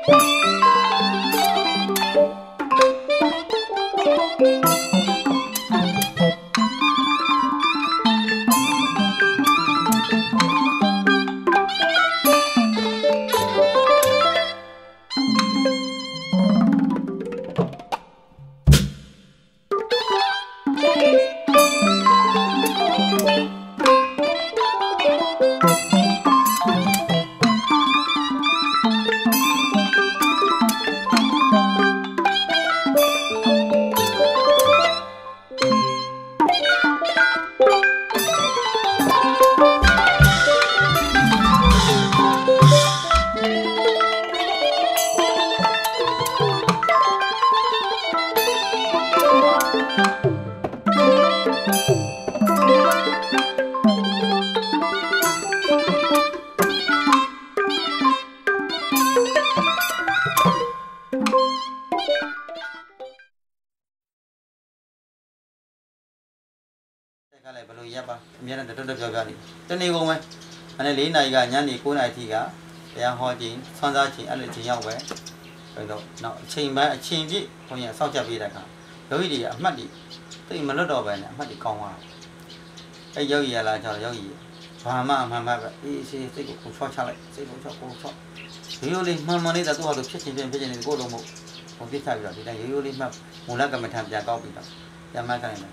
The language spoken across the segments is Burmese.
Miễn là được cho đi. Cho nên không anh lấy này cả nhà này cô này thì cả, để họ chỉ tham gia chỉ ăn chỉ nhau vậy. Rồi đó, nó chim gì, coi như sau chợ về đại cả. Rồi thì mất đi, thì mình lúc đó về này mất đi con hoa. Cái dấu gì là cho dấu gì, mà cái cũng cho cha lại, cái cũng cho. Rồi đi mà này ta tu học được chết trên thì cô đồng một, không biết sao rồi thì đang rồi đi mà một lần cầm tham gia cao bị đó, làm mai cái này.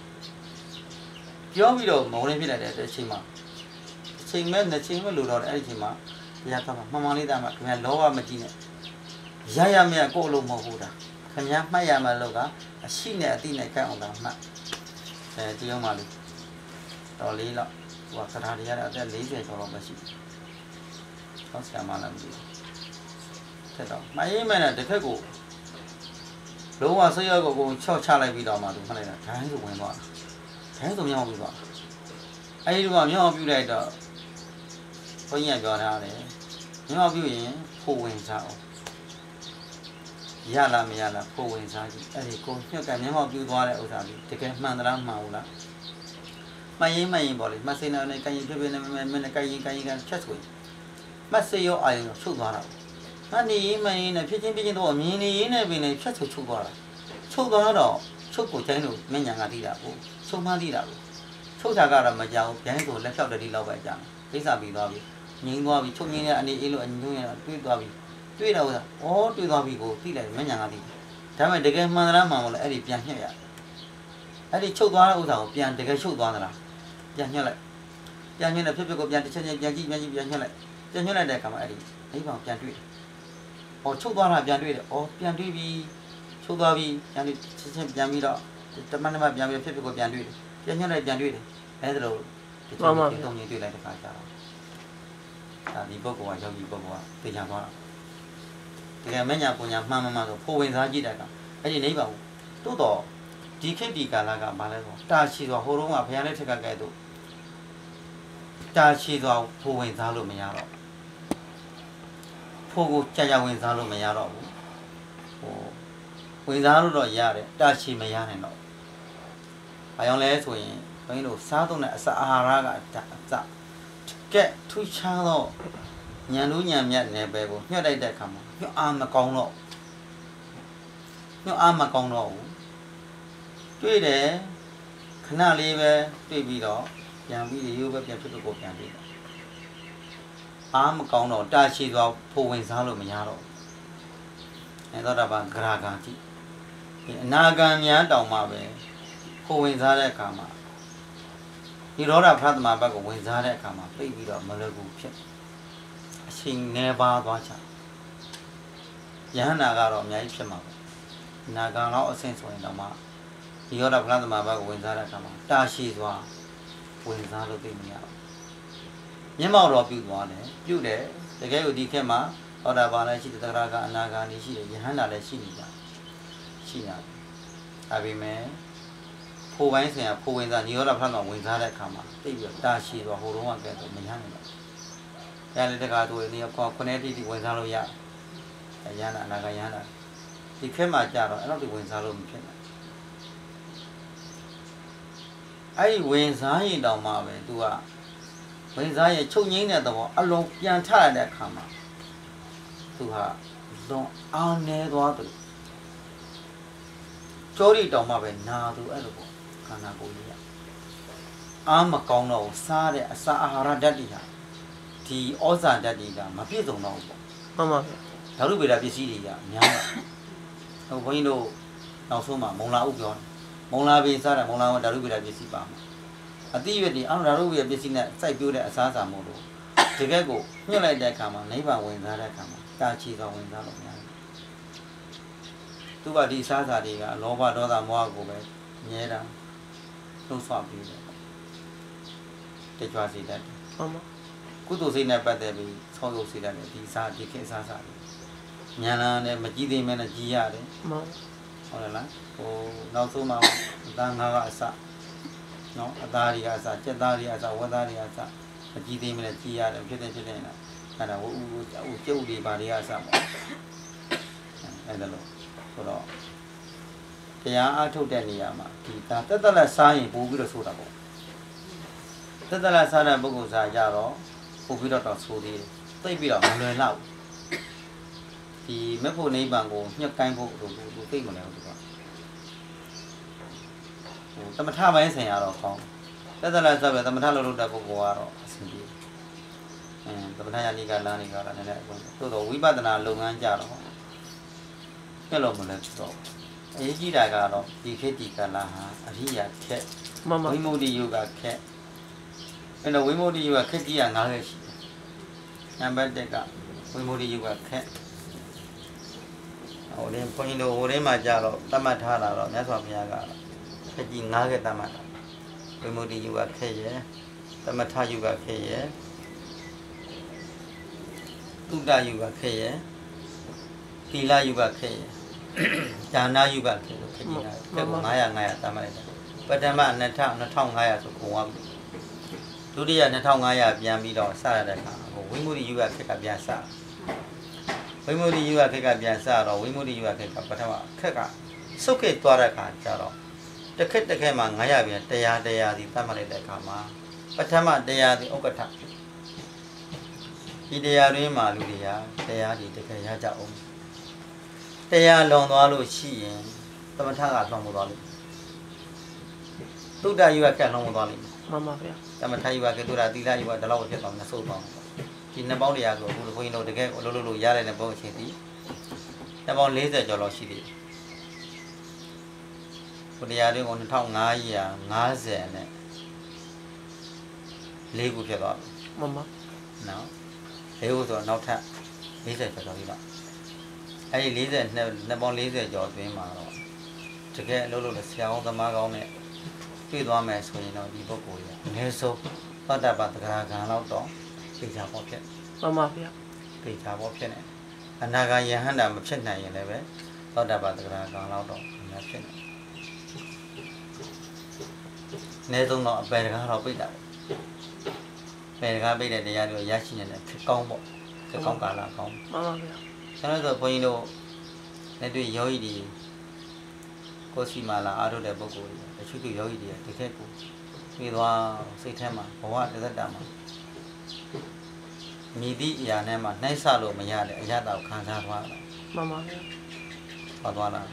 Gió bị đồ màu này bị lại để chim mấy lù đồ để chim mà giờ tao mà đi ta mà cái lúa mà chi này giờ mình có lúa màu hú đó cái nhà mấy giờ mà lúa đó xin này tin này cái ông đó mà chỉ ông mà đi đó lý lắm và cái thằng đi ra để lý về cho nó bớt xí có sao mà làm gì thế đó mấy là để cái cụ lúa mà xây ở cụ cho cha lại bị đó mà đúng không này là cái gì cũng vậy thế tụi nhau bị bỏ, ai đi mà nhau bị lại đó, có nhà cho ra đấy, nhau bị gì, phụ huynh sao, nhà là phụ huynh sao chứ, ai cô nhau cái nhau bị qua lại ở sao chứ, thì cái mang ra màu là, mấy bảo đi, mà xin này cái gì mình cái chết rồi, mà xây ở ai nó chụp vào đâu, mà đi mấy này phía trên đó mình đi này bên này chết rồi chụp vào đó, chụp của trái nữa, mình nhà đi đã, chụp mang đi đã, chụp ra cái là mà giàu, trái rồi lấy phèo để đi lâu vậy chẳng, cái sao bị đó bị, những đó bị chụp như này anh đi ilo anh như này, tuy đâu ra, tuy đó bị cô, tuy là mình nhà đi, thế mà để cái mang ra mà lại đi pian như vậy, đi chụp đó là đâu pian để cái chụp đó là, pian như là phép của pian thì chân pian như lại để cả mà đi, ấy vào pian tuy, chụp đó là pian tuy đấy, pian tuy bị chụp đó bị pian bị đó. Tầm này mà bây giờ phép của pian tuy, pian như này pian tuy đấy, thế rồi cái tông như tuy lại được phải sao? Đi bộ qua, đi bộ qua, từ nhà qua, thì mấy nhà của nhà mà rồi phụ huynh sao gì đấy cả, cái gì nấy bảo, tôi đó, đi khi đi cả là cả bà này rồi, ta chỉ vào hồ lô mà phải lấy cái đó, ta chỉ vào phụ huynh sao luôn mấy nhà đó, phụ huynh cha già huynh sao luôn mấy nhà đó, huynh sao luôn rồi nhà đấy, ta chỉ mấy nhà này nó. Phải không lẽ rồi, bây giờ sao tôi lại sao ra cái thui chang đó, nhà núi nhà miệt này về bộ, nhớ đây để cầm, nhớ ăn mà con nó, tuy để khả năng đi về, tuy bị đó, nhà bị yêu về nhà tôi có nhà đi, ăn mà con nó, ta chỉ vào phụ huynh sao luôn mà nhà đó, này đó là bạn gara chi, naga nhà đâu mà về. Phụ huynh ra đây cả mà, đi đó là phát mà bác phụ huynh ra đây cả mà, bây giờ mà lấy cũng chết, xin nghe ba đoán chắc, nhà naga rồi nhà ít chết mà, naga nó ở sen xoay đâu mà, đi đó là phát mà bác phụ huynh ra đây cả mà, ta chỉ đoán, phụ huynh ra được tìm nhau, nhưng mà rồi biểu đấy, cái đi cái mà, ở đây bà này chỉ tự ra cái naga này chỉ nhà nào đấy chỉ nhà, vì mẹ phụ huynh xem phụ huynh ra nhiều là phát nó huynh ra đấy cả mà, bây giờ ta chỉ vào hồ lô mà cái tụi mình hàng này, cái này cái tụi này có con này thì huynh ra luôn ya, cái nhà này là cái nhà này, thì khi mà trả rồi nó thì huynh ra luôn cái này, ai huynh ra gì đâu mà về tụi à, huynh ra gì chúc những này đâu, alo pian trả lại đấy cả mà, tụi à လုံးအားနေသွားတယ်ကြောရီတောင်မှပဲနာသူအဲ့လိုပေါ့ခန္ဓာကိုယ်ကြီးကအားမကောင်းတော့စားတဲ့အစာအာဟာရဓာတ်တွေဟာဒီဩဇာဓာတ်တွေကမပြည့်စုံတော့ဘူးပေါ့မှန်ပါဗျာဓာတုဗေဒပစ္စည်းတွေကများတယ်ဟိုဘုန်းကြီးတို့နောက်ဆုံးမှာမုံလာဥပြောတယ်မုံလာပင်စားတယ်မုံလာကဓာတုဗေဒပစ္စည်းပါမှာအတိရွက်တွေအားဓာတုဗေဒပစ္စည်းနဲ့စိုက်ပျိုးတဲ့အစားအစာမို့လို့တကယ်ကိုညှို့လိုက်တဲ့အခါမှာနိဗ္ဗာန်ဝင်စားတဲ့အခါမှာတာချီတော်ဝင်စားလို့များတယ်သူကဒီစားစာတွေကလောဘဒေါသမောဟကိုပဲမြဲတာလှုပ်ဆွပြီးတယ်တကြွစီတတ်တယ်မှန်ပါကုသိုလ်စိတ်နဲ့ပတ်သက်ပြီးဆောင်းရုပ်စိတ်နဲ့ဒီစားဒီခေတ်စားစာတွေဉာဏ်လာနဲ့မကြည့်သေးမဲနဲ့ကြည်ရတယ်မှန်ဟုတ်လားဟိုနောက်ဆုံးမှာအသားငါးကအစနော်အသားတွေကအစကြက်သားတွေကအစဝက်သားတွေကအစမကြည့်သေးမဲနဲ့ကြည်ရတယ်ဖြစ်တယ်လားအဲ့ဒါဟိုကျုပ်တွေဘာတွေကအစပေါ့အဲ့ဒါလို့ဆိုတော့တရားအားထုတ်တဲ့နေရာမှာဒီဒါတက်တက်လက်စားရင်ပို့ပြီးတော့ဆိုတာပေါ့တက်တက်လက်စားတဲ့ပုဂ္ဂိုလ်စားကြတော့ပို့ပြီးတော့ဆိုသေးတယ်သိပြီးတော့မလွယ်တော့ဒီမဖို့နိဗ္ဗာန်ကိုညှက်ကိုင်းဖို့သူသိမလဲဘူးသူကဟိုသမထပိုင်းဆိုင်ရာတော့ကောင်းတက်တက်လက်စားပဲသမထလုပ်တဲ့ပုဂ္ဂိုလ်ကတော့အဆင်ပြေသမထယာနိကလာနိကလာနည်းနည်းသို့တော့ဝိပဿနာလုပ်ငန်းကြတော့ညှက်လို့မလဲဖြစ်တော့အရေးကြီးတာကတော့ဒီခေတ်ဒီကလာဟာအရိယာခက်မှန်ပါဝိမု ക്തി ယုကခက်အဲ့တော့ဝိမု ക്തി ယုကခက်ကြီးက9ခဲ့ရှိတယ်နံပါတ်1ကဝိမု ക്തി ယုကခက်ဟိုလည်းဘုန်းကြီးတို့ဟိုထဲမှာကြတော့တတ်မှတ်ထားတာတော့မြတ်စွာဘုရားကခက်ကြီး9ခဲ့တတ်မှတ်တာဝိမု ക്തി ယုကခက်ရဲ့တမထယုကခက်ရဲ့သုတယုကခက်ရဲ့သီလယုကခက်ရဲ့ဒါနယုကခေလို့ခက်ကြီးတာတက်ကို900တမ်းလိုက်တယ်ပထမ2500ဆိုကုန်သွားပြီဒုတိယ2500ပြန်ပြီးတော့စရတဲ့အခါဟိုဝိမု ക്തി ယုကခက်ကပြန်စဝိမု ക്തി ယုကခက်ကပြန်စတော့ဝိမု ക്തി ယုကခက်ကပထမခက်ကစုတ်ခေသွားတဲ့အခါကျတော့တစ်ခက်မှာ900ပြန်100စီတမ်းလိုက်တဲ့အခါမှာပထမ100စီဥက္ကဋ္ဌဒီတရားတွင်မှာလူတွေကတရားဒီတကယ်ရကြအောင်တရားလွန်သွားလို့ရှိရင်သမထကလွန်မသွားလိမ့်မယ်သုဒ္ဓယုကကလွန်မသွားလိမ့်မယ်မှန်ပါဗျာသမထယုကကတုဒ္ဓသီလယုကဒီလောက်ဖြစ်သွားမယ်ဆိုတော့ဒီနှစ်ပေါင်းတရားဆိုအခုဘုန်းကြီးတို့တကယ်လို့ရတဲ့နှစ်ပေါင်းအချင်းဒီနှစ်ပေါင်း40ကျော်လောက်ရှိသေးတယ်ဘုရားတွေက2550နဲ့4ခုဖြစ်သွားပြီမှန်ပါနော်4ခုဆိုတော့နောက်ထပ်40ကျော်ပြီလားအဲ့ဒီနှစ်ပေါင်း40ကျော်အတွင်းမှာတော့တကယ်အလုပ်လုပ်လို့ဆရာကောင်းသမားကောင်းနဲ့တွေ့သွားမယ်ဆိုရင်တော့ဒီပုဂ္ဂိုလ်ကြီးအနည်းဆုံးသတ္တပတ္တရာကံလောက်တော့သိချာပေါ်ဖြစ်မှန်ပါဗျာသိချာပေါ်ဖြစ်နေအနာဂါယဟန္တာမဖြစ်နိုင်ရင်လည်းပဲသတ္တပတ္တရာကံလောက်တော့အများဖြစ်နေအနည်းဆုံးတော့အပေတကားတော့ပြိတ္တာပေတကားပြိတဲ့တရားတွေရရှိနေတဲ့ခက်ကောင်းပေါ့ခက်ကောင်းကာလကောင်းမှန်ပါဗျာကျွန်တော်တို့ဘုန်းကြီးတို့လက်တွေ့ယောဂီတွေကိုစီမာလာအားထုတ်တဲ့ပုဂ္ဂိုလ်တွေတချို့ယောဂီတွေတကယ်ကိုပြီးသွားစိတ်ထဲမှာဘဝတစ်သက်တာမှာမြည်သည့်အရာနဲ့မှနှိုက်ဆလို့မရတဲ့အရာတောင်ခံစားသွားတာမှန်ပါဗျာဟောသွားလား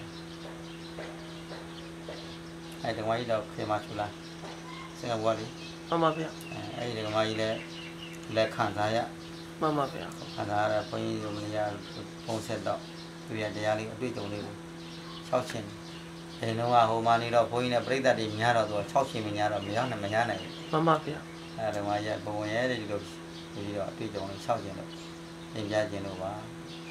အဲ့ဒီကမကြီးတော့ခေမချူလာစင်ကာပူကလေမှန်ပါဗျာအဲ့ဒီကမကြီးလည်းခံစားရမှန်ပါဗျာခံစားရဘုန်းကြီးတို့မရပုံဆက်တော့သူရတရားလေးအတွေ့အကြုံလေးကို6ချင်းဒီတော့ဟိုမှနေတော့ဘုန်းကြီးနဲ့ပြိဿတွေများတော့သူ6ချင်းမများတော့မရနိုင်ဘူးမှန်ပါဗျာအဲ့ဒီမှာရဘုံရဲတဲ့ဒီလိုပြီးတော့အတွေ့အကြုံလေး6ချင်းတော့တင်ပြခြင်းလို့ပါ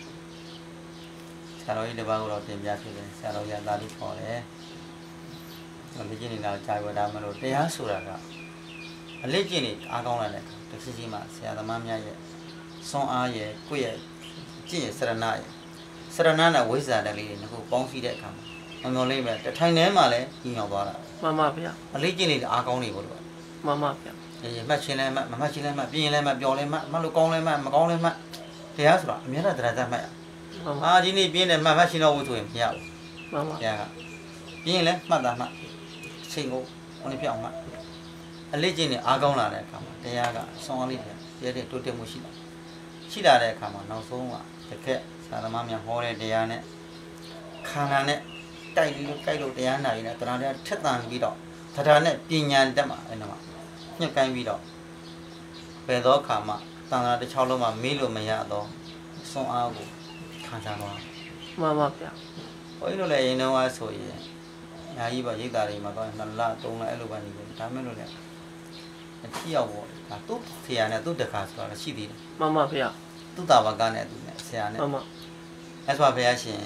ဆရာတော်ကြီးတစ်ပါးကတော့တင်ပြဖြစ်တယ်ဆရာတော်ရသားလေးခေါ်တယ်ဒီကျင်းနေတာကြာရတာမလို့တရားဆိုတာကအလေးကျင့်နေအားကောင်းလာတဲ့တခါစီမှဆရာသမားများရဲ့စွန်အားရဲ့ကိုယ့်ရဲ့ကျင့်ရဲ့စရဏရဲ့စရဏနဲ့ဝိဇ္ဇာတလေးတွေငါ့ကိုပေါင်းစည်းတဲ့အခါမှာမမျောလေးပဲတထိုင်ထဲမှာလည်းကြီးညောသွားတာမှန်ပါဗျာအလေးကျင့်နေအားကောင်းနေဖို့လို့မှန်ပါဗျာမှတ်ချင်းလဲမှတ်မမှတ်ချင်းလဲမှတ်ပြင်းလဲမှတ်ပျော်လဲမှတ်မလို့ကောင်းလဲမှတ်မကောင်းလဲမှတ်တရားဆိုတာအများနဲ့တရားသတ်မှတ်အာဒီနေ့ပြင်းတယ်မှတ်ချင်းတော့ဝုဆိုရင်မရဘူးမှန်ပါဗျာပြင်းလဲမှတ်တာမှတ်ချိန်ကိုဟိုနေ့ပြောင်းမှတ်အလေးကျင့်နေအားကောင်းလာတဲ့အခါမှာတရားကစွန်အားလေးပြည့်တဲ့တိုးတက်မှုရှိတယ်ရှိလာတဲ့အခါမှာနောက်ဆုံးကတကက်သာသမားများဟောတဲ့တရားနဲ့ခန္ဓာနဲ့တိုက်လို့တရားနာရင်တရားနဲ့ထက်သန်ပြီးတော့တရားနဲ့ပညာတက်မှာအဲ့တော့ညှက်ကိုင်းပြီးတော့ဘယ်သောအခါမှာတန်ခါတစ်ချောင်းလုံးမှာမေးလို့မရတော့စွန့်အားကိုခံစားသွားမှန်ပါဗျာဘုန်းကြီးတို့လည်းရင်တော့ဆိုရင်ညာကြီးပါရိတ်တာတွေမှာတော့2လ3လအဲ့လိုပဲနေတယ်ဒါမဲ့လို့လည်းအထီးရောက်ပေါ့ဒါသူ့ဆရာနဲ့သူ့တခါဆိုတာရှိသေးတယ်မှန်ပါဗျာသူ့တာဝကနဲ့သူနဲ့ဆရာနဲ့မှန်ပါအဲ့ဆိုဘုရားရှင်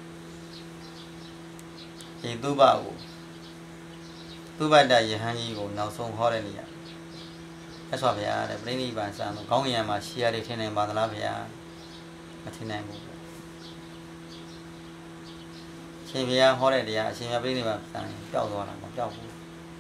ဒီသူ့ဘကိုသူ့ဘတယဟန်ကြီးကိုနောက်ဆုံးဟောတဲ့နေရာအဲ့ဆိုဘုရားတဲ့ပြိဋိဘံစံတော့ခေါင်းငယ်မှာရှီရတွေထင်နေပါသလားဘုရားမထင်နိုင်ဘူးရှင်ဘုရားဟောတဲ့တရားအရှင်ဘုရားပြိဋိဘံစံပျောက်သွားတာမပျောက်ဘူး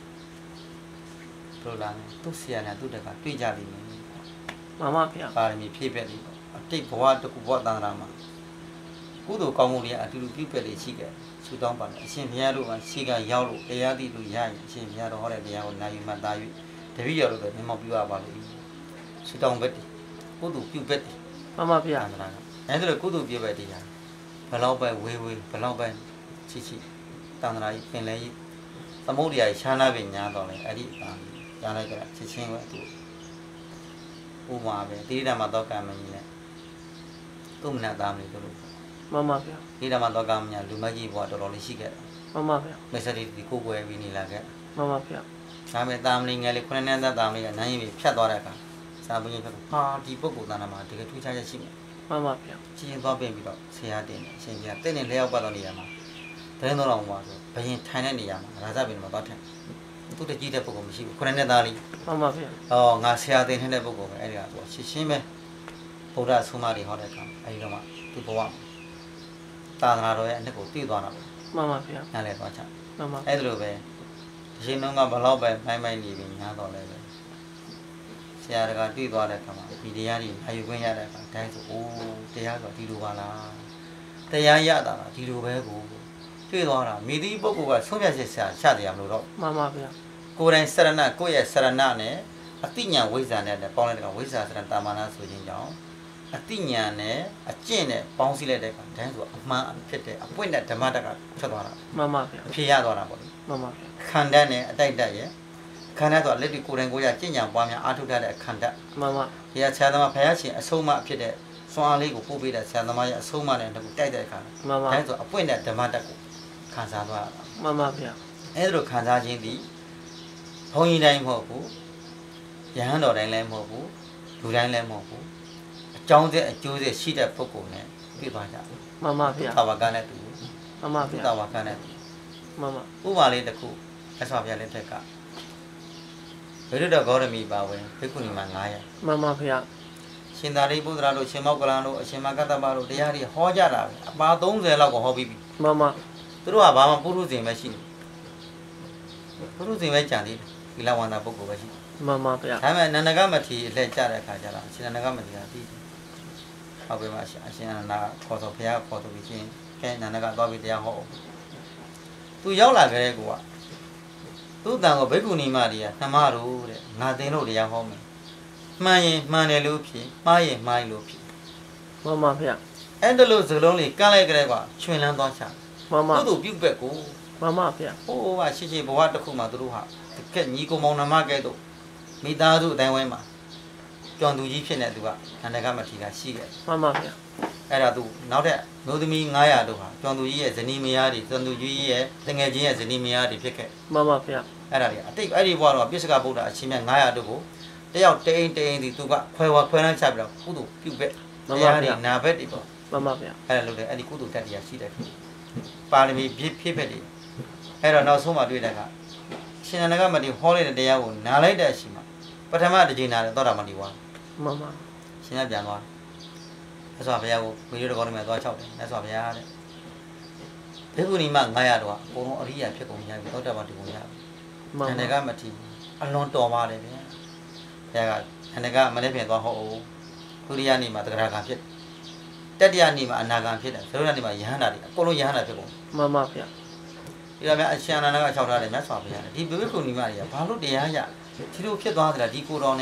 တို့လားသူ့ဆရာနဲ့သူ့တကတွေ့ကြလိမ့်မယ်မှန်ပါဗျာပါရမီဖြည့်ပြက်တယ်အတိတ်ဘဝတကူဘဝတန်ត្រာမှာကုသိုလ်ကောင်းမှုတွေအတူတူပြုပြက်တွေရှိခဲ့ဆူတောင်းပါလေအရှင်ဘုရားတို့ကရှိကရောက်လို့တရားသိလို့ရရင်အရှင်ဘုရားတော်ဟောတဲ့တရားကိုနာယူမှတ်သား၍တပည့်တော်တို့လည်းမျက်မှောက်ပြုရပါလိမ့်ဆူတောင်းဘက်ကုသိုလ်ပြုပြက်တယ်မှန်ပါဗျာအဲ့ဒါလည်းကုသိုလ်ပြုပြက်တရားဘလောက်ပဲဝေးဘလောက်ပဲချစ်တန်ត្រာကြီးပင်လဲကြီးသမုဒ္ဒရာရှားနာပင်ညာတော်လဲအဲ့ဒီအရလိုက်ကြချစ်ချင်းပဲသူဥမာပဲတိရိဓမ္မသောကံမကြီးနဲ့သူ့မနသားမလေးတို့လို့မှန်ပါဗျာတိရိဓမ္မသောကံမညာလူမကြီးဘဝတော်တော်လေးရှိခဲ့တယ်မှန်ပါဗျာမစ္စရိဒီကိုယ်ွယ်ပြီးနေလာခဲ့မှန်ပါဗျာဒါမဲ့တာမလေးငယ်လေး9နှစ်သားတာမလေးကနန်းရင်ပြီးဖြတ်သွားတဲ့အခါစာပင်းဖြတ်ဟာဒီပုဂ္ဂိုလ်သားနာမှာတကယ်ထူးခြားချက်ရှိမယ်မှန်ပါဗျာချင်းသွားပြင်ပြီးတော့ဆရာတင်တယ်အရှင်ကြီးကတဲ့နဲ့လျှောက်ပတ်တော့နေရမှာသတင်းတော်တော်မှာဆိုဘယင်ထိုင်တဲ့နေရာမှာရာဇပင်မှာသွားထိုင်သူတကြီးတဲ့ပုဂ္ဂိုလ်မရှိဘူး9နှစ်သားလေးမှန်ပါဗျာငါဆရာတင်တဲ့ပုဂ္ဂိုလ်ပဲအဲ့ဒီကဆိုရှင်းပဲဗုဒ္ဓဆုမတွေဟောတဲ့အခါအဲ့ဒီတော့မှသူဘဝသာသနာတော်ရဲ့အနှစ်ကိုသိသွားတာပဲမှန်ပါဗျာနားလည်သွားချမှန်ပါအဲ့ဒါလိုပဲဒီရှင်တော်ကဘလောက်ပဲမိုင်းနေပြီညားတော်လဲပဲဆရာတကသိသွားတဲ့အခါမှာဒီတရားတွေအယူခွင့်ရတဲ့အခါတိုင်းဆိုအိုးတရားဆိုဒီလိုပါလားတရားရတာဒီလိုပဲကိုတွေ့သွားတာမိသည့်ပုဂ္ဂိုလ်ကဆုံးဖြတ်ချက်ချတရားမလို့တော့မှန်ပါဗျာကိုယ်တိုင်စရဏကိုယ့်ရဲ့စရဏနဲ့အတိညာဝိဇ္ဇာနဲ့ပေါင်းလိုက်တဲ့ကောင်ဝိဇ္ဇာစရဏတာမာနဆိုခြင်းကြောင့်အတိညာနဲ့အကျင့်နဲ့ပေါင်းစည်းလိုက်တဲ့ကောင်တိုင်းဆိုအမှန်ဖြစ်တဲ့အပွင့်နဲ့ဓမ္မတက်ကထွက်သွားတာမှန်ပါဗျာအဖြစ်ရသွားတာပေါ့လေမှန်ပါဗျာခန္ဓာနဲ့အတိုက်တက်ရဲ့ခန္ဓာဆိုတာလက်တွေကိုယ်တိုင်ကိုယ်ရကျင့်ကြံပွားများအားထုတ်တတ်တဲ့ခန္ဓာမှန်ပါဘုရားဆရာသမားဘုရားရှင်အဆုံးအမဖြစ်တဲ့စွမ်းအားလေးကိုပို့ပေးတဲ့ဆရာသမားရဲ့အဆုံးအမနဲ့တကူတိုက်တဲ့အခါမှန်ပါတိုင်းဆိုအပွင့်နဲ့ဓမ္မတက်ကိုခံစားသွားတာမှန်ပါဗျာအဲ့ဒါလိုခံစားခြင်းဒီဘုန်းကြီးတိုင်းမဟုတ်ဘူးယဟန်တော်တိုင်းလည်းမဟုတ်ဘူးလူတိုင်းလည်းမဟုတ်ဘူးအကြောင်းဆက်အကျိုးဆက်ရှိတဲ့ပုဂ္ဂိုလ်နဲ့တွေ့ပါကြမှန်ပါဗျာတာဝကနဲ့တူမှန်ပါဗျာတာဝကနဲ့မှန်ပါဥပမာလေးတစ်ခုအဆောဘုရားလက်ထက်ကဝိရုဒ္ဓဂေါရမီပါဝင်ဘိက္ခုနီမှာ900 မှန်ပါဗျာရှင်သာရိပုတ္တရာတို့ရှင်မောက္ကလန်တို့အရှင်မကတ္တမတို့တရားတွေဟောကြတာပဲအပါ30လောက်ကိုဟောပြီးပြီမှန်ပါသူတို့ကဘာမှပုရုဇဉ်ပဲရှိတယ်ပုရုဇဉ်ပဲကြံသေးတယ်ဒီလဝန္တာပုဂ္ဂိုလ်ပဲရှိတယ်မှန်ပါဗျာဒါပေမဲ့နန္ဒကမထေရအလှည့်ကြတဲ့အခါကျတော့ရှင်နန္ဒကမထေရပြီးဟောပေးမှအရှင်အနန္ဒခေါ်တော့ဘုရားခေါ်တော့ပြီးချင်းကဲနန္ဒကသွားပြီးတရားဟောသူရောက်လာခဲ့တဲ့ကောသူ့တန်ကိုဘိက္ခုနီမတွေကနှမတို့တဲ့ငါသင်လို့တရားဟောမယ်မှန်ရင်မှန်တယ်လို့ဖြစ်မှားရင်မှားရင်လို့ဖြစ်မှန်ပါဗျာအဲ့ဒါလို့စကလုံးလေးကန့်လိုက်ကြတဲ့ကွာချွင်လန်းသွားချမှန်ပါသူ့ပြုတ်ပက်ကိုမှန်ပါဗျာဟိုးကရှိဘဝတစ်ခုမှသူတို့ဟာတကက်ညီကိုမောင်နှမကဲ့သို့မိသားစုအတိုင်းဝိုင်းမှာကြောင်သူကြီးဖြစ်နေသူကနန္ဒကမထေရရှိခဲ့မှန်ပါဗျာအဲ့ဒါသူနောက်ထပ်မျိုးသမီး900တို့ဟာကြောင်သူကြီးရဲ့ဇနီးမယားတွေကြောင်သူကြီးရဲ့တငယ်ချင်းရဲ့ဇနီးမယားတွေဖြစ်ခဲ့မှန်ပါဗျာအဲ့ဒါတွေအတိတ်အဲ့ဒီဘဝတော့ပြစ္ဆကဗုဒ္ဓအချင်းမြတ်900တို့ကိုတယောက်တိန်ဒီသူကခွဲနှမ်းချပြီးတော့ကုသိုလ်ပြုပဲတရားတွေနာဘက်တွေပေါ့မှန်ပါဗျာအဲ့ဒါလို့လေအဲ့ဒီကုသိုလ်တက်တရားရှိတယ်ပါရမီဖြစ်ပဲတွေအဲ့တော့နောက်ဆုံးမှတွေ့တဲ့အခါရှင်နန္ဒကမထေရဟောလိုက်တဲ့တရားကိုနားလိုက်တဲ့အချိန်မှာပထမတစ်ချိန်နားတယ်သောတာပန်ဒီဝါမှန်ပါရှင်ကပြန်သွားမြတ်စွာဘုရားကိုဝိရိယတော်နဲ့သွား၆တယ်မြတ်စွာဘုရားတဲ့ဘိက္ခုနီမ900တော့အကုန်လုံးအရိယာဖြစ်ကုန်ကြပြီသောတာပန်ဒီကုန်ကြပြီနန္ဒကမထေရအလွန်တော်ပါတယ်ဗျာဘုရားကနန္ဒကမနေ့ပြန်သွားဟောအိုးဒုတိယနေ့မှာသက္ကရာကဖြစ်တတိယနေ့မှာအနာဂံဖြစ်တယ်သရုပ်နေ့မှာယဟန္တာတွေအကုန်လုံးယဟန္တာဖြစ်ကုန်မှန်ပါဗျာဒီကမြအရှင်အနန္ဒကလျှောက်ထားတယ်မြတ်စွာဘုရားဒီဘိက္ခုနီမတွေကဘာလို့တရားရဒီလိုဖြစ်သွားသလားဒီကိုတော်နဲ့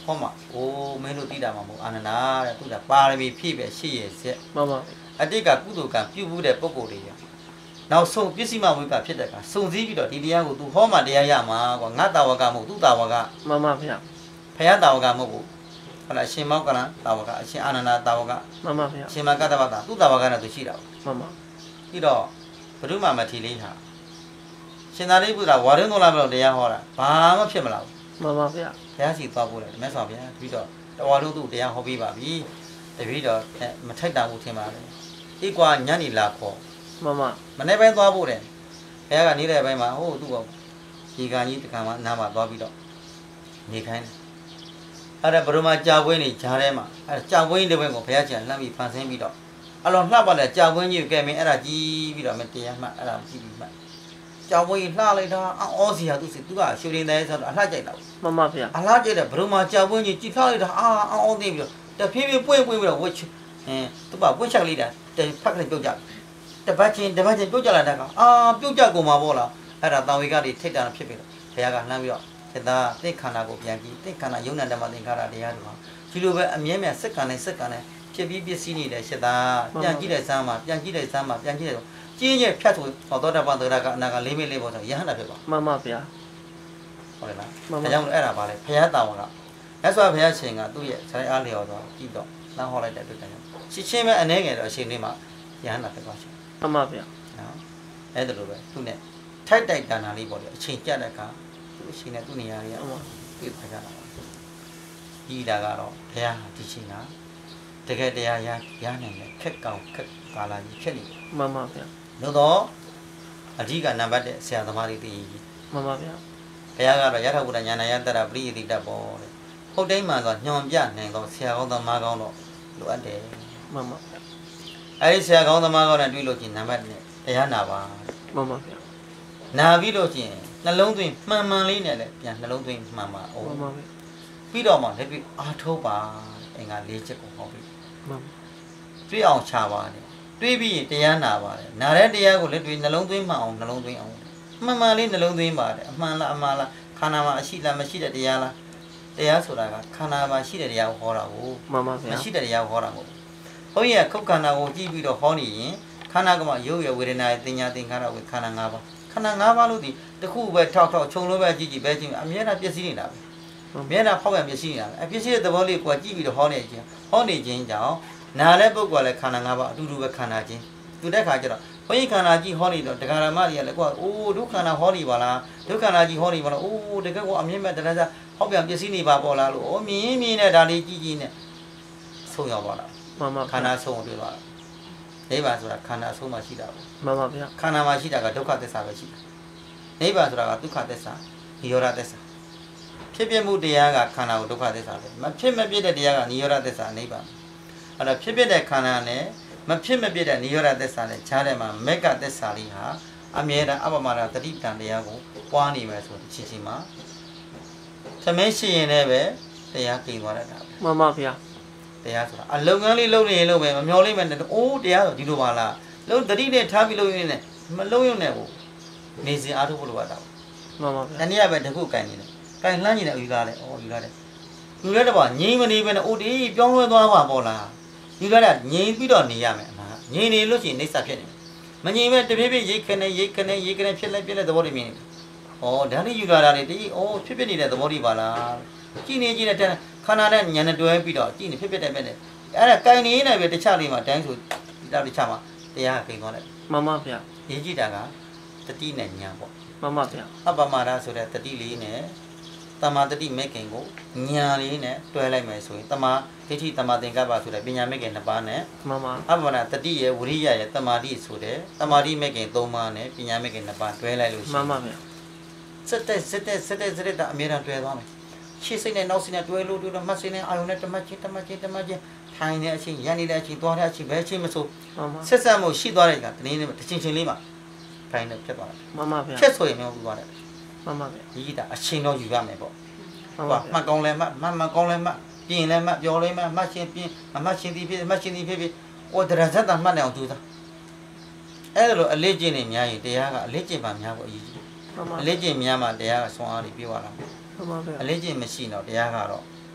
ဟောမှာအိုးမင်းတို့တိတာမှာမဟုတ်အာနန္ဒာတဲ့သူကပါရမီဖြည့်ပဲရှိရဲ့ဆက်မှန်ပါအတိတ်ကကုသိုလ်ကံပြုမှုတဲ့ပုဂ္ဂိုလ်တွေရနောက်ဆုံးပစ္စည်းမဝိကဖြစ်တဲ့ကစုံစည်းပြီးတော့ဒီတရားကိုသူဟောမှတရားရမှာကွာငါတာဝကမဟုတ်သူတာဝကမှန်ပါဗျာဖယားတာဝကမဟုတ်ဘူးဟုတ်လားအရှင်မောက္ကလန်တာဝကအရှင်အာနန္ဒာတာဝကမှန်ပါဗျာအရှင်မကတ္တဝတာသူတာဝကနဲ့သူရှိတာမှန်ပါပြီးတော့ဘုရုမမထီလေးဟာရှင်သာရိပုတ္တရာဝါရင်းတော်လာမလို့တရားဟောတာဘာမှဖြစ်မလာဘူးမှန်ပါဗျာဘုရားရှိသွားပို့တယ်မြတ်စွာဘုရားပြီးတော့တော်တော်သူတရားဟောပြီးပါပြီတပည့်တော့မထိုက်တာဘူးထင်ပါတယ်ဤကွာညနေလာခေါ်မှန်ပါမနေ့ပိုင်းသွားဖို့တယ်ဘုရားကနေတဲ့ဘက်မှာဟိုသူ့ကောဒီကံကြီးတကံမှာနားမှာသွားပြီးတော့နေခိုင်းတယ်အဲ့ဒါဘုရမကြာပွဲနေဂျားထဲမှာအဲ့ကြာပွဲတဲ့ဘက်ကိုဘုရားကျန်လှမ်းပြီးဖန်ဆင်းပြီးတော့အလောလှပတဲ့ကြာပွဲကြီးကိုကဲမင်းအဲ့ဒါကြီးပြီးတော့မတရားမှအဲ့ဒါကြည့်ပြီးမှကြာပွဲလှလိုက်တာအောစီဟာသူကရှူရင်းတဲ့ဆိုတော့အလှကြိုက်တာမှန်ပါဗျာအလှကြိုက်တဲ့ဘုရမကြာပွဲကြီးကြည့်လှလိုက်တာအောသိပြီးတော့တဖြည်းဖြည်းပွင့်ပြီးတော့ဝှက်သူကဝှက်ချက်လိုက်တာဖက်ကလေးပြုတ်ကြတပတ်ချင်းပြုတ်ကြလာတဲ့ကောင်ပြုတ်ကြကုန်မှာပေါ့လားအဲ့ဒါတာဝေကတွေထိတ်တာဖြစ်ပြီတော့ဘုရားကလှမ်းပြီးတော့စေတာတိတ်ခန္ဓာကိုပြန်ကြည့်တိတ်ခန္ဓာယုံနာဓမ္မသင်္ခါရတရားတွေပါဒီလိုပဲအမြဲမြတ်စက္ကန့်နဲ့ဖြစ်ပြီးပစ္စည်းနေတဲ့ရှစ်သားပြန်ကြည့်တဲ့စမ်းမှာပြန်ကြည့်တဲ့ကျင်းရဲ့ဖြတ်ဆိုသောတာပန်သောတာကအနာက၄မိနစ်ပေါ့ဆိုရဟန္တာဖြစ်ပါမှန်ပါဗျာဟုတ်တယ်လားဒါကြောင့်အဲ့ဒါပါလေဘုရားတာဝန်ကမြတ်စွာဘုရားရှင်ကသူ့ရဲ့ဆိုင်အားလျော်တော့ကြည့်တော့လမ်းဟောလိုက်တဲ့အတွက်ကြောင့်ရှင်းချင်းပဲအနေငယ်တော့အရှင်လေးမှာရဟန္တာဖြစ်သွားရှင်မှန်ပါဗျာနော်အဲ့ဒါလိုပဲသူနဲ့ထိုက်တိုက်တဏ္ဍာလေးပေါ့လေအချိန်ကြတဲ့အခါသူအရှင်နဲ့သူ့နေရာကြီးပြည့်သွားကြတာဒီတာကတော့ဘုရားဒီချိန်ကတကယ်တရားရနိုင်တယ်ခက်ကောင်ခက်ကာလာကြီးဖြစ်နေတယ်မှန်ပါဗျာလို့တော့အဓိကနံပါတ်1ဆရာသမားလေးတည်ကြီးမှန်ပါဗျာဘုရားကတော့ယထာဘုဒ္ဓဉာဏယတ္တရပရိယတိတတ်ပေါ်တဲ့ဟုတ်တိုင်းမှဆိုညွန်ပြနိုင်တော့ဆရာကောင်းသမားကောင်းတော့လိုအပ်တယ်မှန်ပါဗျာအဲဒီဆရာကောင်းသမားကောင်းနဲ့တွေ့လို့ချင်းနံပါတ်1တရားနာပါမှန်ပါဗျာနာပြီးလို့ချင်းနှလုံးသွင်းမှန်လေးနဲ့လည်းပြန်နှလုံးသွင်းမှန်ပါအောင်မှန်ပါဗျာပြီးတော့မှလက်ပြီးအားထုတ်ပါအင်္ဂါ၄ချက်ကိုဟောပြီးမှန်တွေ့အောင်ချပါတယ်တွေးပြီးရင်တရားနာပါတယ်နာတဲ့တရားကိုလက်တွေ့နှလုံးသွင်းမှအောင်နှလုံးသွင်းအောင်မှန်လေးနှလုံးသွင်းပါတယ်အမှန်လားအမှားလားခန္ဓာမှာအရှိလားမရှိတဲ့တရားလားတရားဆိုတာကခန္ဓာမှာရှိတဲ့တရားကိုဟောတာကိုမှန်ပါဗျာမရှိတဲ့တရားကိုဟောတာမဟုတ်ဘူးဘုန်းကြီးကခုတ်ခန္ဓာကိုကြည့်ပြီးတော့ဟောနေရင်ခန္ဓာကမှရုပ်ရဝေဒနာတင်ညာသင်္ခါရဝေခန္ဓာ၅ပါးခန္ဓာ၅ပါးလို့ဒီတခုပဲထောက်ခြုံလို့ပဲကြည့်ပဲကြည့်အမြဲတမ်းပျက်စီးနေတာပဲအမြဲတမ်းဖောက်ပြန်ပျက်စီးနေတာပဲအပျက်စီးတဲ့သဘောလေးကိုကြည့်ပြီးတော့ဟောနေခြင်းကြောင့်နာတဲ့ပုဂ္ဂိုလ်လည်းခန္ဓာ၅ပါးအတူတူပဲခန္ဓာချင်းသူတဲ့ခါကျတော့ဘုန်းကြီးခန္ဓာကြီးဟောနေတော့တရားဓမ္မတွေကလည်းကိုကအိုးဒုက္ခနာဟောနေပါလားဒုက္ခနာကြီးဟောနေပါလားအိုးတကယ်ကိုအမြင့်မဲ့တရားစားဟောပြန်ပျက်စီးနေပါပေါ်လားလို့မြင်းနဲ့ဒါလေးကြည့်နဲ့ဆုံးရောက်သွားတာမှန်ပါခန္ဓာဆုံးတွေ့သွားတာနိဗ္ဗာန်ဆိုတာခန္ဓာဆုံးမှရှိတာပေါ့မှန်ပါဗျာခန္ဓာမှာရှိတာကဒုက္ခသစ္စာပဲရှိတာနိဗ္ဗာန်ဆိုတာကဒုက္ခသစ္စာនិရောဓသစ္စာဖြစ်ပြမှုတရားကခန္ဓာကိုဒုက္ခသစ္စာပဲမဖြစ်မပြတဲ့တရားကនិရောဓသစ္စာနိဗ္ဗာန်အဲ့တော့ဖြစ်ပြတဲ့ခန္ဓာနဲ့မဖြစ်မပြတဲ့និရောဓသစ္စာနဲ့ခြားတဲ့မှာမေကသစ္စာလေးဟာအမြဲတမ်းအပမနာတတိတံတရားကိုပွားနေမယ်ဆိုတဲ့ချင်းမှာသမင်းရှိရင်လည်းပဲတရားကျင့်သွားတတ်တာပဲမှန်ပါဗျာတရားဆိုတာအလုံငန်းလေးလုံနေရင်လုံပဲမမျောလေးပဲနဲ့အိုးတရားဆိုဒီလိုပါလားလုံတတိနဲ့ထားပြီးလုံရင်းနဲ့မလုံရုံနဲ့ဘူးနေစဉ်အားထုတ်ဖို့လိုအပ်တာမှန်ပါဗျာတနည်းအားဖြင့်တခုကင်နေတယ်ကင်လှမ်းနေတယ်ယူလာတယ်ယူလာတယ်တော့ငြိမ်မနေပဲနဲ့အိုးဒီပြောင်းလဲသွားမှာပေါ့လားယူလာတယ်ငြိမ်ပြီးတော့နေရမယ်အမှန်ငြိမ်နေလို့ရှိရင်နေစာဖြစ်နေမငြိမ်ပဲတဖြည်းဖြည်းရိတ်ခနဲ့ဖြစ်လိုက်သဘောတွေမြင်နေဒါလေးယူလာတာလေဒီဖြစ်နေတဲ့သဘောတွေပါလားကြည်နေတဲ့ခန္ဓာနဲ့ဉာဏ်နဲ့တွဲပြီးတော့ကြည်နေဖြစ်တဲ့မဲ့နဲ့အဲ့ဒါကင်နေနေပဲတခြားလေးမှာတိုင်းဆိုဒီတော့တခြားမှာတရားကိန်းသွားတယ်မှန်ပါဗျာရေးကြည့်တာကတတိနဲ့ဉာဏ်ပေါ့မှန်ပါဗျာအပမာဒဆိုတဲ့တတိလေးနဲ့တမာတတိမဲ့ခင်ကိုဉာဏ်လေးနဲ့တွဲလိုက်မယ်ဆိုရင်တမာဒိဋ္ဌိတမာသင်္ကပ္ပဆိုတဲ့ပညာမဲ့ခင်2ပါးနဲ့မှန်ပါအပမာဒတတိရဲ့ဝိရိယရဲ့တမာတိဆိုတဲ့တမာတိမဲ့ခင်3ပါးနဲ့ပညာမဲ့ခင်2ပါးတွဲလိုက်လို့ရှိမှရင်န်ပါဗျာစက်တဲ့အမြဲတမ်းတွဲသွားမယ်ရှေ့စိတ်နဲ့နောက်စိတ်နဲ့တွဲလို့မှတ်စိတ်နဲ့အာယုံနဲ့တမတ်ချင်းထိုင်တဲ့အချိန်ရနေတဲ့အချိန်သွားတဲ့အချိန်ဘယ်အချိန်မဆိုမှန်ပါဆက်ဆက်မှုရှိသွားတဲ့ကတနည်းနဲ့တစ်ချင်းလေးမှာထိုင်နေဖြစ်သွားတယ်မှန်ပါဗျာချက်ဆိုရင်မျိုးပြီးသွားတယ်မှန်ပါဗျာဒီကအချိန်တော့ယူရမယ်ပေါ့မှန်ဟောပါမှတ်ကောင်းလဲမှတ်ကောင်းလဲမှတ်ပြင်လဲမှတ်ပြောလဲမှတ်ရှင်းပြင်မှတ်ရှင်းသည်ဖြစ်ဟိုတရဇတ်တာမှတ်နေအောင်ကြိုးစားအဲ့ဒါလိုအလေးကျင့်နေများရင်တရားကအလေးကျင့်ပါများဖို့အရေးကြီးမှန်ပါအလေးကျင့်များမှတရားကဆွမ်းအားတွေပြေးသွားတာမှန်ပါဗျာအလေးကျင့်မရှိတော့တရားကတော့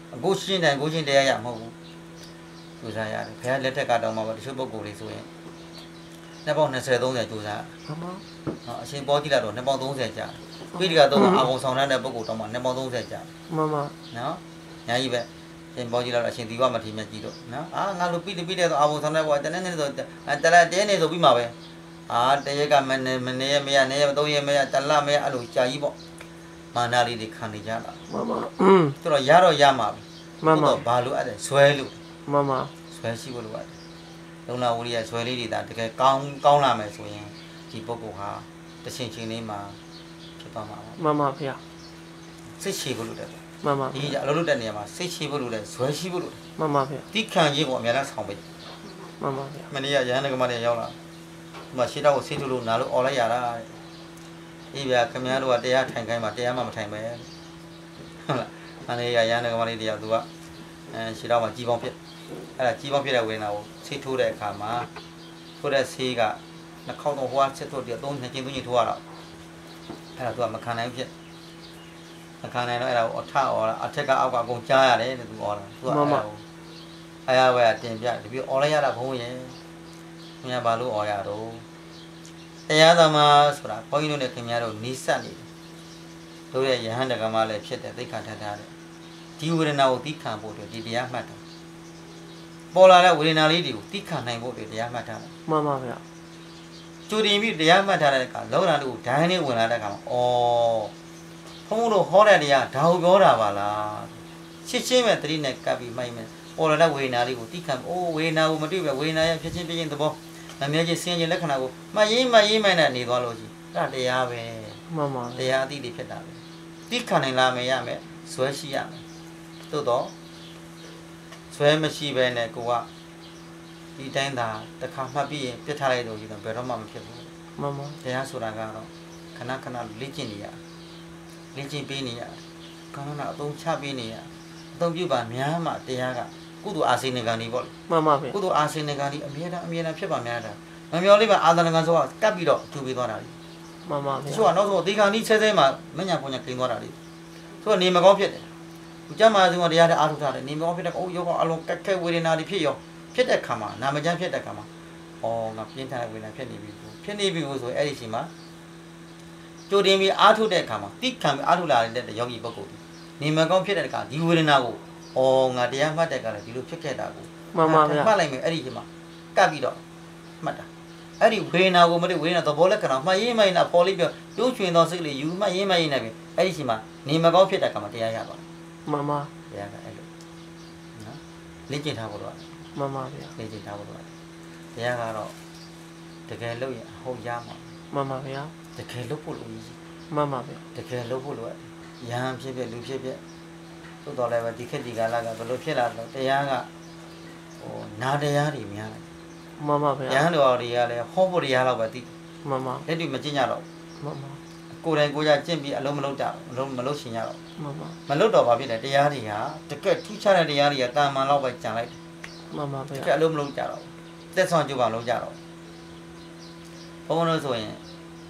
ကိုရှင်းတယ်ကိုရှင်းတရားရမဟုတ်ဘူးကြိုးစားရတယ်ဘုရားလက်ထက်ကတော့မှတချို့ပုဂ္ဂိုလ်တွေဆိုရင်နှစ်ပေါင်း20 30ကြိုးစားအရှင်ပေါ်ကြည့်လာတော့နှစ်ပေါင်း30ကြာပိဋကတော့အာဘုံဆောင်တဲ့ပုဂ္ဂိုလ်တော့မှနှစ်ပေါင်း30ကြာမှန်ပါနော်ညာကြီးပဲရှင်ပေါ်ကြည့်လာတော့အရှင်ဒီဝမထေရမြတ်ကြီးတော့နော်ငါလိုပိတဲ့တော့အာဘုံဆောင်တဲ့ဘုရားတနေ့ဆိုတလက်တဲနေဆိုပြီးမှာပဲတရက်ကမနေရမရနေရ3ရက်မရတလမရအဲ့လိုကြာကြီးပေါ့မာနာလေးတွေခံနေကြတာမှန်ပါသူတော့ရတော့ရမှာပြီမှန်ပါဘာလို့အဲ့ဒါဇွဲလို့မှန်ပါဇွဲရှိဖို့လိုရတယ်လုံလာဝိရိယဇွဲလေးတွေဒါတကယ်ကောင်းလာမယ်ဆိုရင်ဒီပုဂ္ဂိုလ်ဟာတချင်းချင်းလေးမှာဖြစ်သွားမှာပါမှန်ပါဗျာစိတ်ရှိဖို့လိုတယ်မှန်ပါဒီအလုပ်လုပ်တဲ့နေရာမှာစိတ်ရှိဖို့လိုတယ်ဇွဲရှိဖို့လိုတယ်မှန်ပါဗျာတိခံခြင်းကိုအများအားဆောင်ပေးမှန်ပါဗျာမနေ့ကရဟန်းကမတွေရောက်လာဒီမှာရှင်းတော့ကိုစိတ်ထုတ်လို့နားလို့អော်လိုက်ရတာအေးဗျာခင်ဗျားတို့ကတရားထိုင်ခိုင်းမှာတရားမှမထိုင်ပဲဟုတ်လားမနေ့ကရဟန်းကမလေးတယောက်သူကရှင်းတော့မှကြီးပေါင်းဖြစ်အဲ့ဒါကြီးပေါင်းဖြစ်တဲ့ဝေဒနာကိုစိတ်ထိုးတဲ့အခါမှာထိုးတဲ့ဆေးကနှာခေါင်းတော့ဟိုကဆက်ထုတ်ပြီး3နှစ်ချင်း3ချင်းထိုးရတော့အဲ့ဒါသူကမခံနိုင်ဖြစ်မခံနိုင်တော့အဲ့ဒါကိုအထအော်တာအထက်ကအောက်ကအကုန်ကြားရတယ်တဲ့သူအော်တာသူကအဲ့ဒါပဲတင်ပြတပြီးအော်လိုက်ရတာဘုန်းကြီးခင်ဗျာဘာလို့အော်ရတော့တရားသမားဆိုတာဘုန်းကြီးတို့နဲ့ခင်ဗျားတို့နီးစပ်နေတယ်တို့ရဲ့ယဟန်တက္ကမလည်းဖြစ်တယ်သိက္ခာထထားတယ်ဒီဝေဒနာကိုသိခံဖို့အတွက်ဒီတရားမှတ်တာပေါ်လာတဲ့ဝေဒနာလေးတွေကိုသိခံနိုင်ဖို့အတွက်တရားမှတ်ထားတယ်မှန်ပါဗျာကျူတင်ပြီးတရားမှတ်ထားတဲ့အခါလောကဓာတ်ကိုဒိုင်းလေးဝင်လာတဲ့အခါမှာဩဘုန်းတို့ဟောတဲ့တရားဒါကိုပြောတာပါလားရှင်းရှင်းပဲသတိနဲ့ကပ်ပြီးမှိုက်မယ်ပေါ်လာတဲ့ဝေဒနာလေးကိုသိခံဝေဒနာကိုမတွေ့ပဲဝေဒနာရဲ့ဖြစ်ချင်းပြင်းသဘောမမြဲချင်းဆင်းရဲလက္ခဏာကိုမှတ်ရေးမှနဲ့နေသွားလို့ရှိအဲ့ဒါတရားပဲမှန်ပါတရားအသိတွေဖြစ်တာပဲသိခံနိုင်လာမယ်ရမယ်ဇွဲရှိရမယ်သို့တော့ဇွဲမရှိပဲနဲ့ကိုကဒီတိုင်းသာတစ်ခါမှတ်ပြီးရင်ပြစ်ထားလိုက်လို့ရှိတော့ဘယ်တော့မှမဖြစ်ဘူးမှန်ပါတရားဆိုတာကတော့ခဏခဏလေ့ကျင့်နေရလေ့ကျင့်ပေးနေရကောင်းတာအသုံးချပေးနေရအသုံးပြုပါများမှတရားကကုသိုလ်အာစိနေကံဒီပေါ့လေမှန်ပါဗျာကုသိုလ်အာစိနေကံဒီအမြဲတမ်းဖြစ်ပါများတာမမျောလေးပါအာသနကံဆိုတာကပ်ပြီးတော့ကျူပေးသွားတာလေမှန်ပါဗျာဆိုတော့နောက်ဆုံးဒီကံဒီဆဲဆဲမှာမညာပုံညာกินသွားတာလေဆိုတော့နေမကောင်းဖြစ်တယ်ဒီကျမ်းမာဆုံးတရားတဲ့အာထုထားတယ်နေမကောင်းဖြစ်တဲ့ယောဂအလုံးကက်ခဲဝေဒနာတွေဖြစ်ရောဖြစ်တဲ့ခါမှာနာမကျန်းဖြစ်တဲ့ခါမှာငါပြင်းထန်တဲ့ဝေဒနာဖြစ်နေပြီဆိုအဲ့ဒီချိန်မှာကြိုတင်ပြီးအာထုတဲ့ခါမှာတိခံပြီးအာထုလာတဲ့ယောဂီပုဂ္ဂိုလ်နေမကောင်းဖြစ်တဲ့ခါဒီဝေဒနာကိုငါတရားမှတ်တဲ့ကလည်းဒီလိုဖြစ်ခဲ့တာကိုမှန်ပါဗျာမှတ်လိုက်မယ်အဲ့ဒီချိန်မှာကပ်ပြီးတော့မှတ်တာအဲ့ဒီဝေဒနာကိုမတွေ့ဝေဒနာသဘောလက္ခဏာမှတ်ရေးမှရင်တာပေါ်လိပြောကျိုးချွင်သောစိတ်လေးယူမှတ်ရေးမှရင်လည်းအဲ့ဒီချိန်မှာနေမကောင်းဖြစ်တဲ့ခါမှာတရားရပါမှန်ပါတရားကအဲ့လိုနော်လေ့ကျင့်ထားဖို့တော့မှန်ပါဗျာလေ့ကျင့်ထားဖို့တော့တရားကတော့တကယ်လို့ရဟုတ်ရမှာမှန်ပါဗျာတကယ်လို့ဖို့လို့မှန်ပါဗျာတကယ်လို့ဖို့လို့ရဟန်းဖြစ်လူဖြစ်သို့တော်လည်းပဲဒီခေတ်ဒီကာလကဘယ်လိုဖြစ်လာတော့တရားကနာတရားတွေများတယ်မှန်ပါဗျာရဟန်းတော်တွေကလည်းဟောဖို့တရားတော့ပဲသိမှန်ပါလက်တွေ့မကျင့်ကြတော့မှန်ပါကိုယ်တိုင်ကိုယ်ကြကျင့်ပြီးအလုံးမလုံးတာမလုံးရှင်ရတော့မှန်ပါမလုံးတော့ဘာဖြစ်လဲတရားတွေကတကယ်ထူးခြားတဲ့တရားတွေကတာမန်လောက်ပဲကြံလိုက်တယ်မှန်ပါဗျာတကယ်အလုံးမလုံးကြတော့သက်ဆောင်ကြပါလုံးကြတော့ဘုန်းတော်ဆိုရင်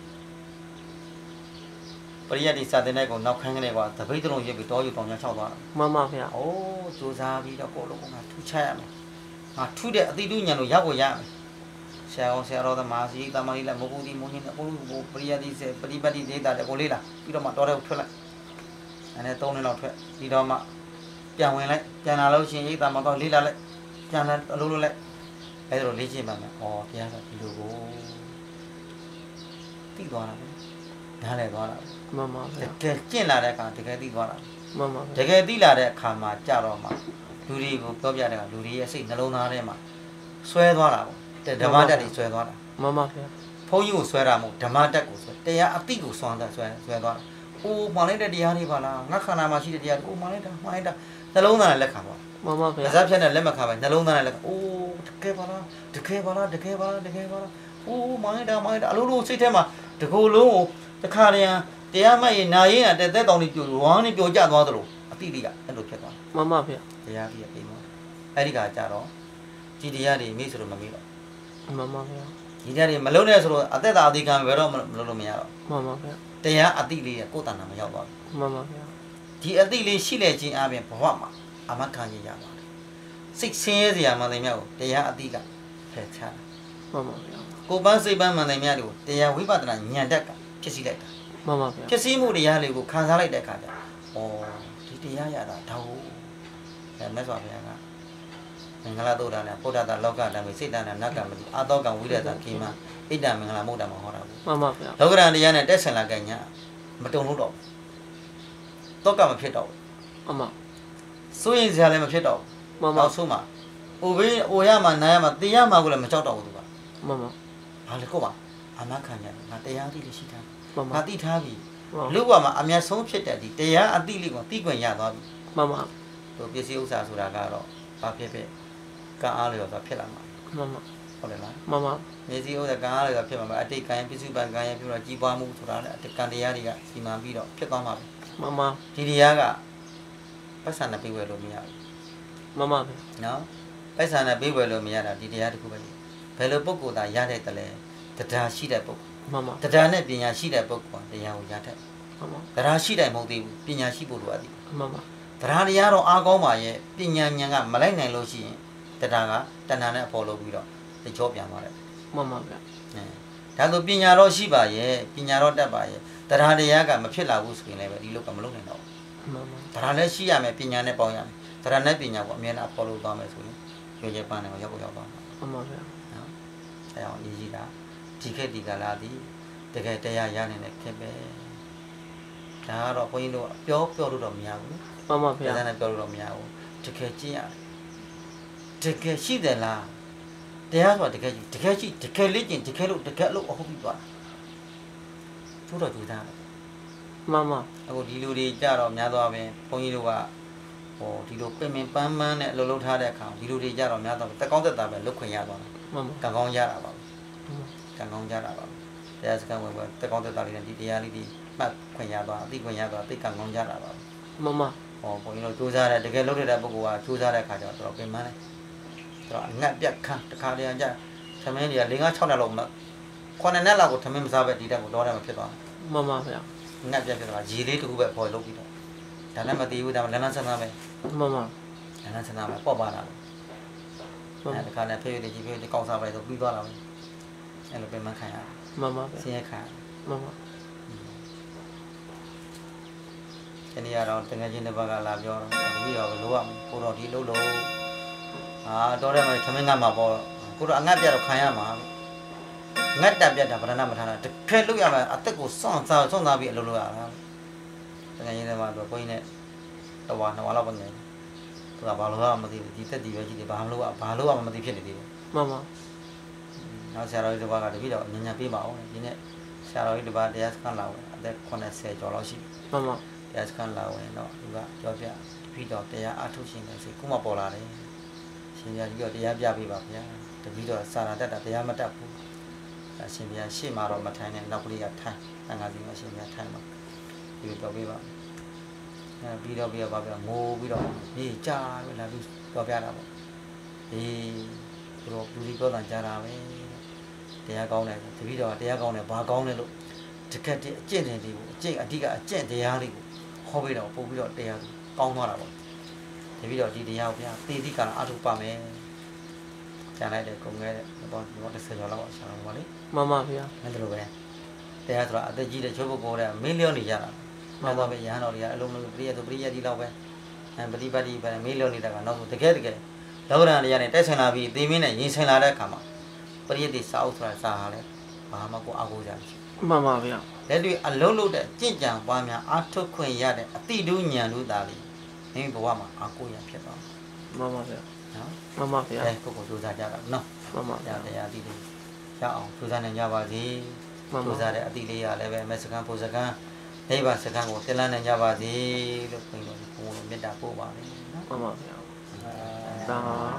ပရိယတ်ဒီစာတင်တဲ့ကိုနောက်ခန်းကနေကွာတပိတ်တုံးရွတ်ပြီးတောယူတောင်ချောင်းသွားတာမှန်ပါဗျာအိုးစူးစားပြီးတော့ကိုလုံးကထူးခြားရမယ်ငါထူးတဲ့အတိတုဉာဏ်လို့ရောက်ကိုရမယ်ဆရာအောင်ဆရာတော်သမားစီတမန်လေးလည်းမဟုတ်ဘူးဒီမုန်းကြီးနဲ့ကိုလိုပရိယတ်ဒီစေပရိပတ်တိဒေတာတဲ့ကိုလေးလာပြီးတော့မှတော်တဲ့ကိုထွက်လိုက်အဲ့ဒါ3နှစ်လောက်ထွက်ပြီးတော့မှပြန်ဝင်လိုက်ပြန်လာလို့ရှိရင်ရိတ်တာမှာတော့လေးလာလိုက်ပြန်လာအလုံးလုံးလိုက်အဲ့ဒါလိုလေ့ကျင့်ပါမယ်တရားကဒီလိုကိုသိသွားတာပဲနားလည်သွားတာမှန်ပါဗျာတကယ်ကျင့်လာတဲ့အခါတကယ်သိသွားတာမှန်ပါတကယ်သိလာတဲ့အခါမှာကြတော့မှလူတွေကိုပြောပြတဲ့အခါလူတွေရဲ့စိတ်နှလုံးသားထဲမှာဆွဲသွားတာပေါ့ဓမ္မတက်တွေဆွဲသွားတာမှန်ပါဗျာဘုန်းကြီးကိုဆွဲတာမဟုတ်ဓမ္မတက်ကိုဆွဲတရားအတိကိုဆွမ်းတာဆွဲသွားတာမှန်လိုက်တဲ့တရားတွေပါလားငါခန္ဓာမှာရှိတဲ့တရားတွေမှန်လိုက်တာနှလုံးသားနဲ့လက်ခံပါမှန်ပါဗျာဇက်ဖြတ်နဲ့လက်မခံပါနှလုံးသားနဲ့လက်ခံတကယ်ပါလားမှန်လိုက်တာအလိုလိုစိတ်ထဲမှာတကူလုံးကိုတခါတည်းတရားမှတ်ရင်နာရင်တဲ့သက်တောင်လေးပြိုဝမ်းလေးပြိုကျသွားသလိုအတိလေးကအဲ့လိုဖြစ်သွားမှန်ပါဗျာတရားပြီးပြီးသွားအဲ့ဒီကကြတော့ဒီတရားတွေမိဆိုတော့မမိတော့မှန်ပါဗျာဒီတရားတွေမလုံးနဲ့ဆိုတော့အသက်တာအတိကံဘယ်တော့မလုံးလို့မရတော့မှန်ပါဗျာတရားအတိလေးကကိုယ်တဏ္ဍာမရောက်သွားမှန်ပါဗျာဒီအတိလေးရှိလေခြင်းအပြင်ဘဝမှာအာမခံရရပါတယ်စိတ်ဆင်းရဲစရာမှန်တယ်များကိုတရားအတိကဖယ်ချတာမှန်ပါဗျာကိုပန်းစိတ်ပန်းမှန်တယ်များတွေကိုတရားဝိပဿနာဉာဏ်တက်ကဖြစ်စီလိုက်တာမှန်ပါဗျာဖြစ်စီမှုတရားလေးကိုခံစားလိုက်တဲ့အခါကျဩဒီတရားရတာတော့မြတ်စွာဘုရားကမင်္ဂလာတုတ်တာနဲ့ဗုဒ္ဓတာလောကဓမ္မေစိတ်တနဲ့နတ်ကမတိအာတောကံဝိရဒကိမဣဒ္ဓမင်္ဂလာမုဒ္ဓမှာဟောတာဘူးမှန်ပါဗျာလောကရန်တရားနဲ့တက်ဆင်လာကြညာမတုံလို့တော့တောကမဖြစ်တော့အမစိုးရင်စရာလည်းမဖြစ်တော့မှန်ပါနောက်ဆုံးမှာအိုဘေးအိုရမှာနိုင်ရမှာတရားမှာကိုလည်းမကြောက်တော့ဘူးသူကမှန်ပါဘာလဲကိုပါအာမခံရတယ်ငါတရားသိလို့ရှိတာမှန်ပါငါသိထားပြီလူဘဝမှာအမျက်ဆုံးဖြစ်တဲ့ဒီတရားအသိလေးကိုသိခွင့်ရသွားပြီမှန်ပါသူပစ္စည်းဥစ္စာဆိုတာကတော့ဘာဖြစ်ဖြစ်ကံအားလျော်စွာဖြစ်လာမှာမှန်ပါဟုတ်တယ်လားမှန်ပါပစ္စည်းဥစ္စာကံအားလျော်ဖြစ်မှာအတိတ်ကံပစ္စည်းပံကံရဖြစ်တော့ကြီးပွားမှုဆိုတာလည်းကံတရားတွေကစီမံပြီးတော့ဖြစ်သွားမှာပဲမှန်ပါဒီတရားကပတ်စံနဲ့ပြေးဝယ်လို့မရဘူးမှန်ပါဗျာနော်ပတ်စံနဲ့ပြေးဝယ်လို့မရတာဒီတရားတခုပဲဘယ်လိုပုဂ္ဂိုလ်သာရတဲ့တလဲတရားရှိတဲ့ပုဂ္ဂိုလ်မှန်ပါတရားနဲ့ပညာရှိတဲ့ပုဂ္ဂိုလ်တရားကိုရတတ်မှန်ပါတရားရှိတယ်မဟုတ်သေးဘူးပညာရှိဖို့လိုအပ်တယ်မှန်ပါတရားတရားတော့အားကောင်းပါရဲ့ပညာဉာဏ်ကမလိုက်နိုင်လို့ရှိရင်တရားကတဏှာနဲ့အဖော်လုပ်ပြီးတော့တကြောပြန်သွားတယ်မှန်ပါဗျာဒါဆိုပညာတော့ရှိပါရဲ့ပညာတော့တတ်ပါရဲ့တရားတရားကမဖြစ်လာဘူးဆိုရင်လည်းဒီလောကမလုပ်နိုင်တော့မှန်ပါတရားလည်းရှိရမယ်ပညာနဲ့ပေါင်းရမယ်တရားနဲ့ပညာကိုအမြဲတမ်းအဖော်လုပ်သွားမယ်ဆိုရင်ရွေးချယ်ပန်းတယ်ကိုရောက်သွားမှာမှန်ပါဗျာနော်အဲအောင်ရေးကြည့်တာဒီခေတ်ဒီကာလသည်တကယ်တရားရနေတဲ့ခေတ်ပဲဒါကတော့ဘုန်းကြီးတို့ပြောလို့တော့မရဘူးမှန်ပါဗျာတရားနဲ့ပြောလို့တော့မရဘူးတကယ်ကျင့်ရတယ်တကယ်ရှိတယ်လားတရားဆိုတာတကယ်ရှိတကယ်လေ့ကျင့်တကယ်လို့အဟုတ်ပြီးသွားကျိုးတော့ကျူးသားမှန်ပါအခုဒီလူတွေကြတော့များသွားပဲဘုန်းကြီးတို့ကဟိုဒီလိုပြင်ပန်းနဲ့အလုပ်လုပ်ထားတဲ့အခါဒီလူတွေကြတော့များသွားတက်ကောင်းတက်တာပဲလုတ်ခွင့်ရသွားတယ်မှန်ပါကံကောင်းရတာပါကံကောင်းကြတာပါတရားစခန်းဝင်တက်ကောင်းတက်တာလေးနဲ့ဒီတရားလေးဒီမှတ်ခွင့်ရသွားအသိခွင့်ရသွားသိကံကောင်းကြတာပါမှန်ပါဟောဘုန်းကြီးတို့စူးစမ်းတယ်တကယ်လုပ်တဲ့ပုဂ္ဂိုလ်ကစူးစမ်းတဲ့အခါကျတော့တော်ပြင်ပန်းတယ်တော်အငတ်ပြတ်ခန်းတစ်ခါတည်းကသမင်းတွေက5 6နှစ်လောက်မ9နှစ်လောက်ကိုသမင်းမစားပဲဒီတက်ကိုတော့တယ်မဖြစ်သွားမှန်ပါဗျာငတ်ပြတ်ဖြစ်သွားရေလေးတစ်ခုပဲပေါ်လုပ်ပြီးတော့ဒါနဲ့မတည်ဘူးဒါမှလန်းလန်းဆန်းဆန်းပဲမှန်ပါလန်းလန်းဆန်းဆန်းပဲပေါ့ပါလာတယ်အဲတခါနဲ့ဖေးရည်ကြီးဖေးရည်ကောင်းစားပဲဆိုပြီးသွားတာပဲအဲလိုပြင်ပန်းခံရတယ်မှန်ပါဗျာဆင်းရဲခံမှန်ပါဒီနေ့ကတော့တကယ်ချင်းတစ်ပတ်ကလာပြောတော့ဒီတော့လိုရမယ်ကိုတော့ဒီလုံးလုံးတော့တယ်မသမင်းငတ်မှာပေါ့ကိုတော့အငတ်ပြတ်တော့ခံရမှာငတ်တက်ပြတ်တာဗရဏမထားတာတကယ်လို့ရမယ်အသက်ကိုစွန့်စားပြီးအလုပ်လုပ်ရတာတကယ်ချင်းတစ်ပတ်တော့ကိုင်းနဲ့တဝါနှစ်ဝါလောက်ပဲနေသူကဘာလို့မှမသိဘူးဒီသက်ဒီပဲရှိတယ်ဘာလို့မှမသိဖြစ်နေသေးတယ်မှန်ပါနောက်ဆရာတော်ကြီးတစ်ပတ်ကတပည့်တော်ညဉ့်ပေးပါအောင်ဒီနေ့ဆရာတော်ကြီးတစ်ပတ်တရားစခန်းလာဝင်အသက်80ကျော်လောက်ရှိပြီမှန်ပါတရားစခန်းလာဝင်တော့သူကပြောပြပြီးတော့တရားအထုတ်ရှင်တယ်စိတ်ခုမှပေါ်လာတယ်ရှင်ပြကြီးတော့တရားပြပေးပါဗျာတပည့်တော်စာရတတ်တာတရားမတတ်ဘူးရှင်ပြရှေ့မှာတော့မထိုင်နဲ့နောက်ကလေးကထိုင်တန်ခါစီမှာရှင်ပြထိုင်မှာဒီလိုပြောပေးပါပြီးတော့ဘာပြောငိုပြီးတော့ဒီကြာပြီလာပြီးပြောပြတာပေါ့ဒီတို့လူကြီးပြောတာကြာတာပဲတရားကောင်းတယ်တပည့်တော်တရားကောင်းတယ်ဘာကောင်းလဲလို့တကယ်အကျင့်တယ်ဒီကိုအကျင့်အဓိကအကျင့်တရားလေးကိုဟောပေးတော့ပို့ပြီးတော့တရားကောင်းသွားတာပေါ့တပည့်တော်ဒီတရားကိုဗျာသေတိကံအထုပါမယ်ကျန်လိုက်တယ်ကုန်ခဲ့တဲ့တော့30ကျော်လောက်ဆရာတော်ပါလေမှန်ပါဗျာအဲ့ဒါလိုပဲတရားဆိုတာအသက်ကြီးတဲ့ချိုးပုဂ္ဂိုလ်တဲ့မင်းလျော့နေကြတာမှန်ပါပဲရဟန်းတော်တွေကအလုံးလုံးပရိယတ်ပရိယတ်ဒီလောက်ပဲပฏิပတ်ဒီပဲမင်းလျော့နေတာကနောက်ဆိုတကယ်လောကရန်တရားနဲ့တိုက်ဆိုင်လာပြီးသေမင်းနဲ့ရင်ဆိုင်လာတဲ့အခါမှာပရိယတ်ဒီစာအုပ်ဆိုတာစာဟာလဲဘာမှကိုအကူကြမရှိမှန်ပါဗျာလက်တွေ့အလုံးလုံးတဲ့ကြင့်ကြံပွားများအာထုတ်ခွင့်ရတဲ့အတိတုဉာဏ်တို့သားလေးမိမိဘဝမှာအကူရဖြစ်သွားမှန်ပါဗျာနော်မှန်ပါဗျာကိုစူးစမ်းကြတာနော်မှန်ပါတရားတိတိရအောင်စူးစမ်းနေကြပါစေစူးစမ်းတဲ့အတိလေးရလည်းပဲမက်စကန်ဖို့စကန်နိဗ္ဗာန်စကန်ကိုတင်လန်းနိုင်ကြပါစေလို့ခွင့်လို့ဘုံမေတ္တာပို့ပါမယ်နော်မှန်ပါဗျာသာ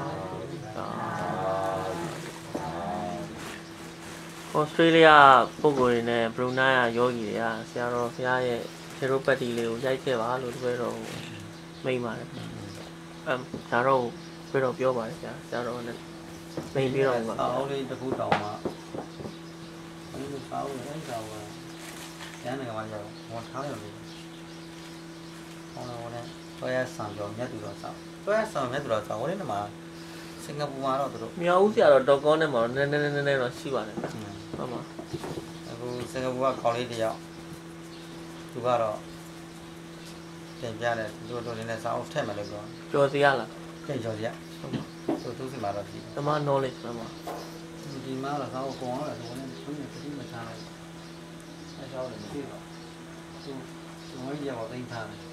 ဩစတြေးလျပုဂ္ဂိုလ်တွေနဲ့ဘရူနိုင်းယောဂီတွေကဆရာတော်ဘုရားရဲ့ထေရပတ်တီလေးကိုရိုက်ခဲ့ပါလို့တပည့်တော်မိန့်ပါတယ်ဒါတော့ပြတော့ပြောပါတယ်ဆရာတော်နဲ့မိန့်ပြီးတော့ပါအော်လေးတစ်ခုတောင်မှဘယ်လိုစားလို့လဲတောင်မှရန်နေကမှကြောက်ဟောထားရလို့ဟောတော့လည်းတော့ရဆောင်ကြောမြတ်သူတော်ဆောင်တော့ရဆောင်မြတ်သူတော်ဆောင်ဝင်းထဲမှာစင်ကာပူမှာတော့သူတို့မြောက်ဦးဆရာတော့ဒေါက်ကောနဲ့မှာတော့နည်းတော့ရှိပါတယ်ဟုတ်ပါအခုစင်ကာပူကခေါင်းလေးတယောက်သူကတော့တင်ပြတယ်သူတို့နေနဲ့စာအုပ်ထည့်မယ်လို့ပြောကျော်စီရလားကျကျော်စီရသူစီမှာတော့ဒီတမ knowledge မှာဒီမှာတော့စာအုပ်ကောင်းတယ်သူလည်းသူနဲ့တိမထားလိုက်အဲကြောင့်လည်းမသိတော့သူငွေရတော့သိမ်းထားတယ်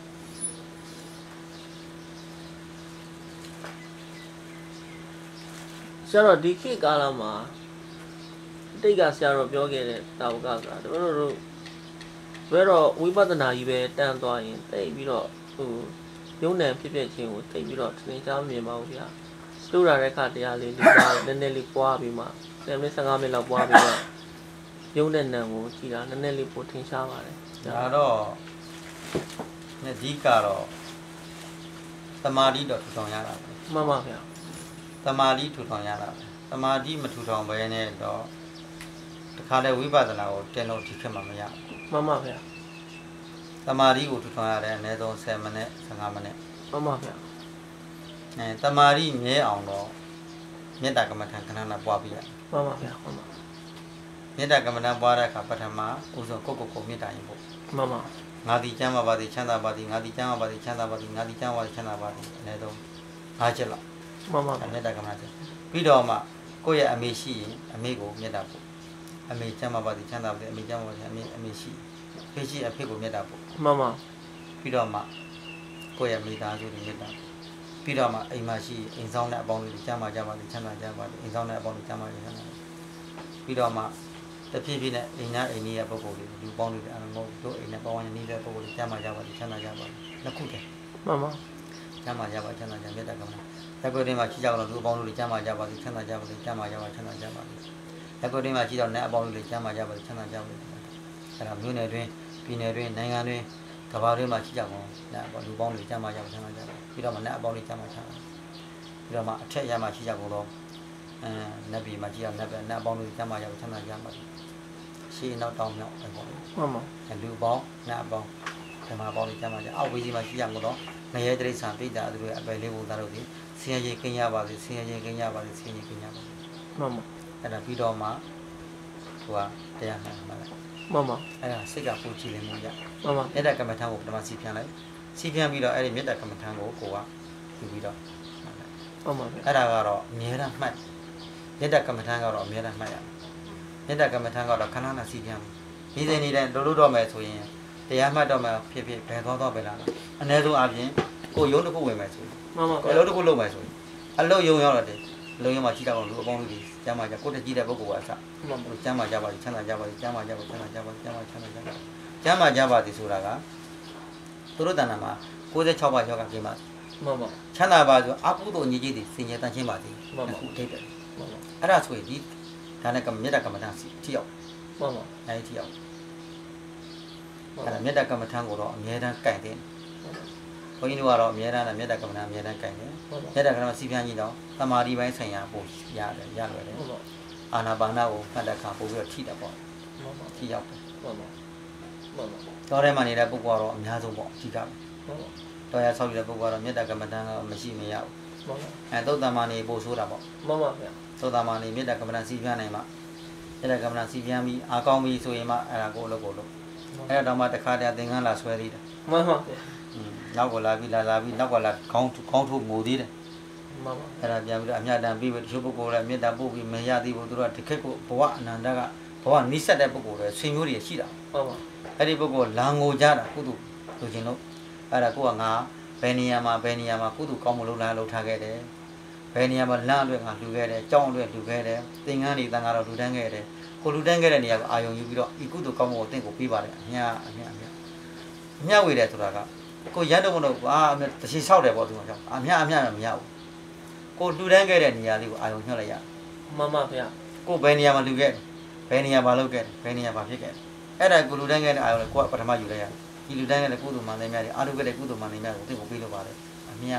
ဆရာတော်ဒီခေတ်ကာလမှာတိတ်ကဆရာတော်ပြောခဲ့တဲ့တာဝကဆိုတာတို့ဘယ်တော့ဝိပဿနာကြီးပဲတန်းသွားရင်တိတ်ပြီးတော့ရုံးနံဖြစ်ချင်းကိုတိတ်ပြီးတော့သင်ကြားမြင်ပါဦးဗျာတို့ရတဲ့ခါတရားလေးဒီကနည်းနည်းလေးပွားပြီးမှ10မိနစ်15မိနစ်လောက်ပွားပြီးတော့ရုံးတဲ့နံကိုကြည်တာနည်းနည်းလေးပိုထင်ရှားပါတယ်ဒါတော့အဓိကတော့သမာဓိတော့ထူထောင်ရတာပဲမှန်ပါဗျာသမာဓိထူထောင်ရတာပဲသမာဓိမထူထောင်ဘဲနဲ့တော့တခါလေဝိပဿနာကိုတင်လို့ဒီခေတ်မှာမရမှန်ပါဗျာသမာဓိကိုထူထောင်ရတဲ့အနည်းဆုံး10မိနစ်15မိနစ်မှန်ပါဗျာသမာဓိမြဲအောင်တော့မေတ္တာကမ္မထံခဏခဏပွားပြီးရမှန်ပါဗျာမှန်ပါမေတ္တာကမ္မထံပွားတဲ့အခါပထမဥဆုံးကိုမေတ္တာရင်ပေါ့မှန်ပါငါဒီချမ်းသာပါသည်ချမ်းသာပါသည်ငါဒီချမ်းသာပါသည်ချမ်းသာပါသည်ငါဒီချမ်းသာပါသည်ချမ်းသာပါသည်အနည်းဆုံး5ချက်လောက်မှန်ပါမေတ္တာကမ္မထံပြီးတော့မှကိုယ့်ရဲ့အမေရှိရင်အမေကိုမေတ္တာပို့အမေချမ်းသာပါသည်ချမ်းသာပါသည်အမေချမ်းသာပါသည်အမေရှိဖေးရှိအဖေကိုမေတ္တာပို့မှန်ပါပြီးတော့မှကိုယ့်ရဲ့မိသားစုတွေမေတ္တာပြီးတော့မှအိမ်မှာရှိအိမ်ဆောင်တဲ့အပေါင်းတွေချမ်းသာကြပါသည်ချမ်းသာကြပါသည်အိမ်ဆောင်တဲ့အပေါင်းတွေချမ်းသာကြပါသည်ပြီးတော့မှတဖြည်းဖြည်းနဲ့အိမ်သားအိမ်ကြီးရဲ့ပုဂ္ဂိုလ်တွေလူပေါင်းတွေအလုံးစုံတို့အိမ်နဲ့ပေါင်းရနေတဲ့ပုဂ္ဂိုလ်တွေချမ်းသာကြပါသည်ချမ်းသာကြပါသည်နှစ်ခုတည်းမှန်ပါချမ်းသာကြပါချမ်းသာကြမေတ္တာကမ္မလက်ကိုယ်ထဲမှာရှိကြတော့လူပေါင်းတွေချမ်းသာကြပါသည်ချမ်းသာကြပါသည်ချမ်းသာကြပါချမ်းသာကြပါသည်လက်ကိုယ်ထဲမှာရှိတော့နဲ့အပေါင်းတွေချမ်းသာကြပါသည်ချမ်းသာကြပါသည်အဲ့ဒါမြို့နယ်တွင်ပြည်နယ်တွင်နိုင်ငံတွင်ကမ္ဘာတွင်မှာရှိကြကုန်နဲ့လူပေါင်းတွေချမ်းသာကြပါချမ်းသာကြပါပြီးတော့မှနဲ့အပေါင်းတွေချမ်းသာချမ်းသာပြီးတော့မှအထက်ရမှာရှိကြကုန်တော့နတ်ပြည်မှာရှိရနတ်အပေါင်းတွေချမ်းသာကြပါချမ်းသာကြပါရှေးနောက်တောင်းမြောက်ပေါ့မှန်ပါလူပေါင်းနတ်အပေါင်းဓမ္မပေါင်းတွေချမ်းသာကြအောက်ဝေးကြီးမှာရှိကြကုန်တော့ငရဲတိရစ္ဆာန်ပိဋကသူတို့အပယ်လေးဘုရားတို့ဒီဆင်းရဲကင်းရပါစေဆင်းရဲကင်းရပါစေဆင်းရဲကင်းရပါစေမှန်ပါအဲ့ဒါပြီးတော့မှဟိုကတရားမှန်ပါလားမှန်ပါအဲ့ဒါစိတ်ကပူကြည်လင်မှုရမှန်ပါမေတ္တာကမ္မထံကိုပထမစီပြန်လိုက်စီပြန်ပြီးတော့အဲ့ဒီမေတ္တာကမ္မထံကိုကိုကယူပြီးတော့မှန်ပါအဲ့ဒါကတော့အမြဲတမ်းမှတ်မေတ္တာကမ္မထံကတော့အမြဲတမ်းမှတ်ရမေတ္တာကမ္မထံကတော့ခဏခဏစီပြန်ပြီးနေနေတဲ့လို့တော့မယ်ဆိုရင်တရားမှတ်တော့မှဖြစ်ဖြစ်ဘယ်သွားပဲလားအ ਨੇ ဆုံးအပြင်ကိုရုံးတစ်ခုဝင်မယ်ဆိုရင်မှန်ပါအလုပ်တစ်ခုလုပ်မယ်ဆိုရင်အလုပ်ရုံရောက်တယ်လုံရမှာကြီးတော့လူအပေါင်းလူကြီးကျမ်းမာကြကိုတကြီးတဲ့ပုဂ္ဂိုလ်ကအစကျမ်းမာကြပါလိချမ်းသာကြပါလိကျမ်းမာကြပါချမ်းသာကြပါချမ်းသာချမ်းသာကြပါကျမ်းမာကြပါသည်ဆိုတာကသူတို့တဏ္ဍာမှာ96ပါးယောဂကိမမှန်ပါချမ်းသာပါဆိုအကုသိုလ်ညီကြီးသည်စင်ကြယ်တန်ရှင်းပါသည်မှန်ပါအထိတ်တယ်မှန်ပါအဲ့ဒါဆိုရင်ဒီဒါနဲ့မေတ္တာကမ္မဋ္ဌာန်းထိရောက်မှန်ပါအဲ့ဒီထိရောက်အဲ့ဒါမေတ္တာကမ္မဋ္ဌာန်းကိုတော့အမြဲတမ်းကြိုက်တယ်ဘုန်းကြီးတို့ကတော့အမြဲတမ်းမေတ္တာကမ္မဋ္ဌာန်းအမြဲတမ်းကြိုက်တယ်မေတ္တာကမ္မဋ္ဌာန်းစီပြန်းကြီးတော့သမာဓိပိုင်းဆိုင်ရာပို့ရတယ်ရလွယ်တယ်အာနာပါနာကိုဖတ်တဲ့အခါပို့ပြီးတော့ထိတယ်ပေါ့ထိရောက်တယ်တော်ထဲမှာနေတဲ့ပုဂ္ဂိုလ်ကတော့အများဆုံးပေါ့အဓိကတော်ရဆောက်နေတဲ့ပုဂ္ဂိုလ်ကတော့မေတ္တာကမ္မဋ္ဌာန်းကမရှိမရဘူးသုတ်တမန်နေပို့ဆိုးတာပေါ့မှန်ပါဗျာသုတ်တမန်နေမေတ္တာကမ္မဋ္ဌာန်းစီပြန်းနိုင်မှာမေတ္တာကမ္မဋ္ဌာန်းစီပြန်းပြီးအားကောင်းပြီးဆိုရင်မှအဲ့ဒါကိုလုပ်အဲ့ဒါတော့မှတခါတည်းသင်္ကန်းလာဆွဲသေးတယ်မှန်ပါဗျာနောက်ကလာပြီးနောက်ကလာခေါင်းထိုးငိုသေးတယ်မှန်ပါအဲ့ဒါပြန်ပြီးတော့အမြတ်တမ်းပြီးပြီးတချို့ပုဂ္ဂိုလ်လည်းမေတ္တာပို့ပြီးမရသေးဘူးသူတို့ကတခက်ကိုဘဝအနန္တကဘဝနိစ္စတဲ့ပုဂ္ဂိုလ်တွေဆွေမျိုးတွေရှိတာမှန်ပါအဲ့ဒီပုဂ္ဂိုလ်လာငိုကြတာကုသိုလ်ဆိုခြင်းလို့အဲ့ဒါကိုကငါဘယ်နေရာမှာကုသိုလ်ကောင်းမှုလုပ်ထားခဲ့တယ်ဘယ်နေရာမှာလမ်းအတွက်ငါလှူခဲ့တယ်ကြောင်းအတွက်လှူခဲ့တယ်သင်္ကန်းတွေတန်ခါတော့လှူဒန်းခဲ့တယ်ကိုလှူဒန်းခဲ့တဲ့နေရာကိုအာယုံယူပြီးတော့ဤကုသိုလ်ကောင်းမှုကိုတင့်ကိုပေးပါတယ်အမြဝေတယ်ဆိုတာကကိုရန်တော့မလို့တချီဆောက်တယ်ပေါ့သူကကြောင့်အမြမရဘူးကိုလှူဒန်းခဲ့တဲ့နေရာလေးကိုအာယုံညှော့လိုက်ရမှန်ပါဗျာကိုဘယ်နေရာမှာလှူခဲ့ဘယ်နေရာမှာလုပ်ခဲ့ဘယ်နေရာမှာဖြစ်ခဲ့အဲ့ဒါကိုလှူဒန်းခဲ့တဲ့အာယုံကိုကပထမယူလိုက်ရဒီလှူဒန်းခဲ့တဲ့ကုသိုလ်မှန်တယ်များတယ်အာထုခဲ့တဲ့ကုသိုလ်မှန်တယ်များကိုတင့်ကိုပေးလို့ပါတယ်အမြ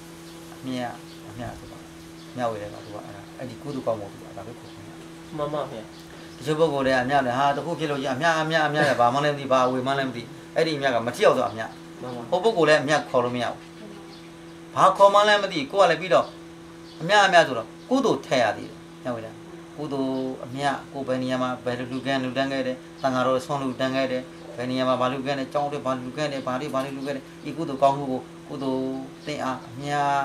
ဆိုတာမြဝေတယ်ကသူကအဲ့ဒီကုသိုလ်ကောင်းမှုသူကဒါပဲခေါ်တယ်မှန်ပါဗျာတချို့ပုဂ္ဂိုလ်တွေအမြလည်းဟာတခုဖြစ်လို့ရအမြလည်းဘာမှလည်းမသိဘာအဝေမှလည်းမသိအဲ့ဒီအမြကမထီရောက်တော့အမြဟိုပုဂ္ဂိုလ်လည်းအမြတ်ခေါ်လို့မရဘူးဘာခေါ်မှလည်းမသိကိုကလည်းပြီးတော့အမြတ်ဆိုတော့ကုသိုလ်ထည့်ရသေးတယ်ညဝေးလားကုသိုလ်အမြတ်ကိုဘယ်နေရာမှာဘယ်လူကန်းလူတန်းခဲ့တယ်တန်ဃာတော်ဆွမ်းလူတန်းခဲ့တယ်ဘယ်နေရာမှာဘာလူကန်းတယ်ကြောင်းတွေဘာလူကန်းတယ်ဘာတွေလူကန်းတယ်ဒီကုသိုလ်ကောင်းမှုကိုကုသိုလ်တင်အားအမြတ်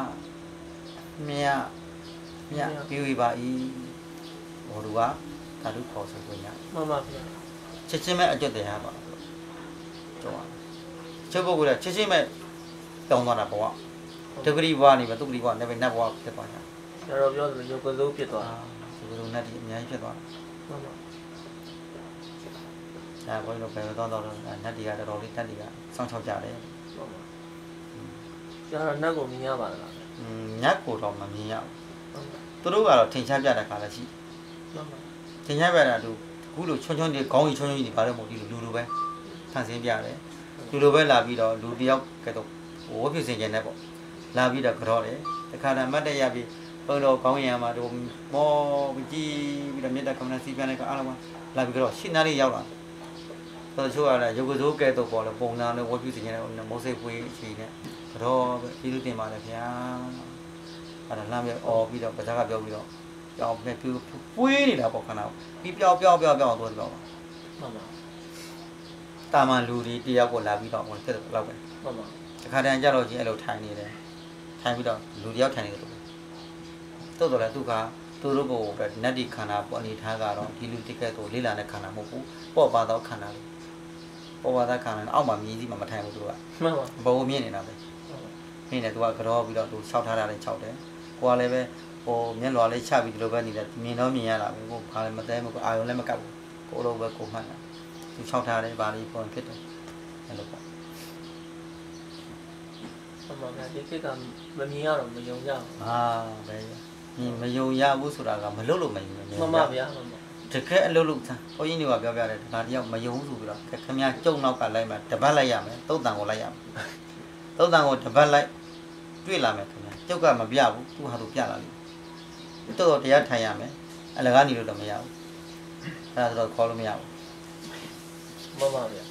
ပြီးဝေးပါ၏ဘောလူကဓာတုခေါ်ဆိုခွင့်ရမှန်ပါဗျာချက်ချင်းမဲ့အကျွတ်တရားပါတော့ချက်ပုဂ္ဂိုလ်ကချက်ချင်းမဲ့တောင်းသွားတာဘဝဒုက္ခရိဘဝနေပဲဒုက္ခရိဘဝနဲ့ပဲနတ်ဘဝဖြစ်သွားတာကျွန်တော်ပြောသလိုရုပ်ကစိုးဖြစ်သွားဒီလိုနတ်ဒီအများကြီးဖြစ်သွားမှန်ပါဘယ်လိုပဲတော့နတ်ဒီကတော်တော်လေးနတ်ဒီကစောင့်ချောက်ကြတယ်မှန်ပါကျွန်တော်နတ်ကိုမြင်ရပါလားနတ်ကိုတော့မမြင်ရဘူးသူတို့ကတော့ထင်ရှားပြတဲ့ခါလည်းရှိမှန်ပါထင်ရှားပြတာသူခုလိုချွန်းချွန်းတွေခေါင်းကြီးချွန်းချွန်းကြီးဘာလို့မို့ဒီလူလိုပဲဖန်ဆင်းပြတယ်လူလိုပဲလာပြီးတော့လူတယောက်ကဲတော့ဝတ်ဖြစ်စင်ကျင်နေပေါ့လာပြီးတော့ကြောတယ်တခါတည်းမတ်တရပြီးဘုံတော်ကောင်းရံမှာတို့မောကြည့်ပြီးတော့မြတ်တကမ္မစီပြန်တဲ့ကအားလုံးလာပြီးတော့ရှင်းသားလေးရောက်လာတော့ချိုးရတာရုပ်ကစိုးကဲတော့ပေါ်လို့ပုံနာနဲ့ဝတ်ဖြစ်စင်ကျင်တဲ့မိုးစိတ်ပွေးအချိန်နဲ့ကြောပဲကျေးဇူးတင်ပါတယ်ဗျာအဲ့ဒါလမ်းပြအော်ပြီးတော့ပါဇာကပြောပြီးတော့ကြောင်နဲ့ပွေးနေတာပေါ့ခဏပြီးပြောင်းတော့တော့ပါမှန်ပါတာမန်လူတွေတယောက်ကိုလာပြီးတော့ဟိုတက်တော့ပဲမှန်ပါတခါတည်းကြတော့ချင်းအဲ့လိုထိုင်နေတယ်ထိုင်ပြီးတော့လူတယောက်ထိုင်နေတယ်လို့တော့လည်းသူကသူတို့ဘုံနတ်ဒီခန္ဓာပေါ့အနေထားကတော့ဒီလူတိကဲတော့လေးလာတဲ့ခန္ဓာမဟုတ်ဘူးပေါ့ပါတော့ခန္ဓာလေးပေါ့ပါတဲ့ခန္ဓာအောက်မှာမြည်စီမှာမထိုင်ဘူးသူကမှန်ပါဘုံမြင်နေတာပဲမြင်တယ်သူကကြောပြီးတော့သူ၆ထားတာလည်း၆တယ်ကိုကလည်းပဲဟိုမျက်လွှာလေးချပြီးဒီလိုပဲနေတယ်မြင်တော့မြင်ရတာပဲကိုဘာလည်းမသေးဘူးကိုအာယုံလည်းမကပ်ဘူးကိုလိုပဲကိုမှတ်တာသူ၆ထားတယ်ဘာလေးပုံဖြစ်တယ်အဲ့လိုပေါ့မှန်ပါဗျာဒီကိစ္စမမြင်ရတော့မယုံကြဘူးပဲမယုံရဘူးဆိုတာကမလုပ်လို့မယုံဘူးမှန်ပါဗျာမှန်ပါတကယ်အလုပ်လုပ်သားဘုန်းကြီးတွေကပြောပြတယ်ဒါတယောက်မယုံဘူးဆိုပြီးတော့ခင်ဗျာကျုံနောက်ကလိုက်မှတပတ်လိုက်ရမယ်သုတ်တန်ကိုလိုက်ရမယ်သုတ်တန်ကိုတပတ်လိုက်တွေ့လာမယ်ခင်ဗျာကျုပ်ကမပြဘူးသူဟာသူပြလာလိမ့်မယ်တော်တရားထိုင်ရမယ်အလကားနေလို့တော့မရဘူးအဲ့ဒါတော့ခေါ်လို့မရဘူးမှန်ပါဗျာ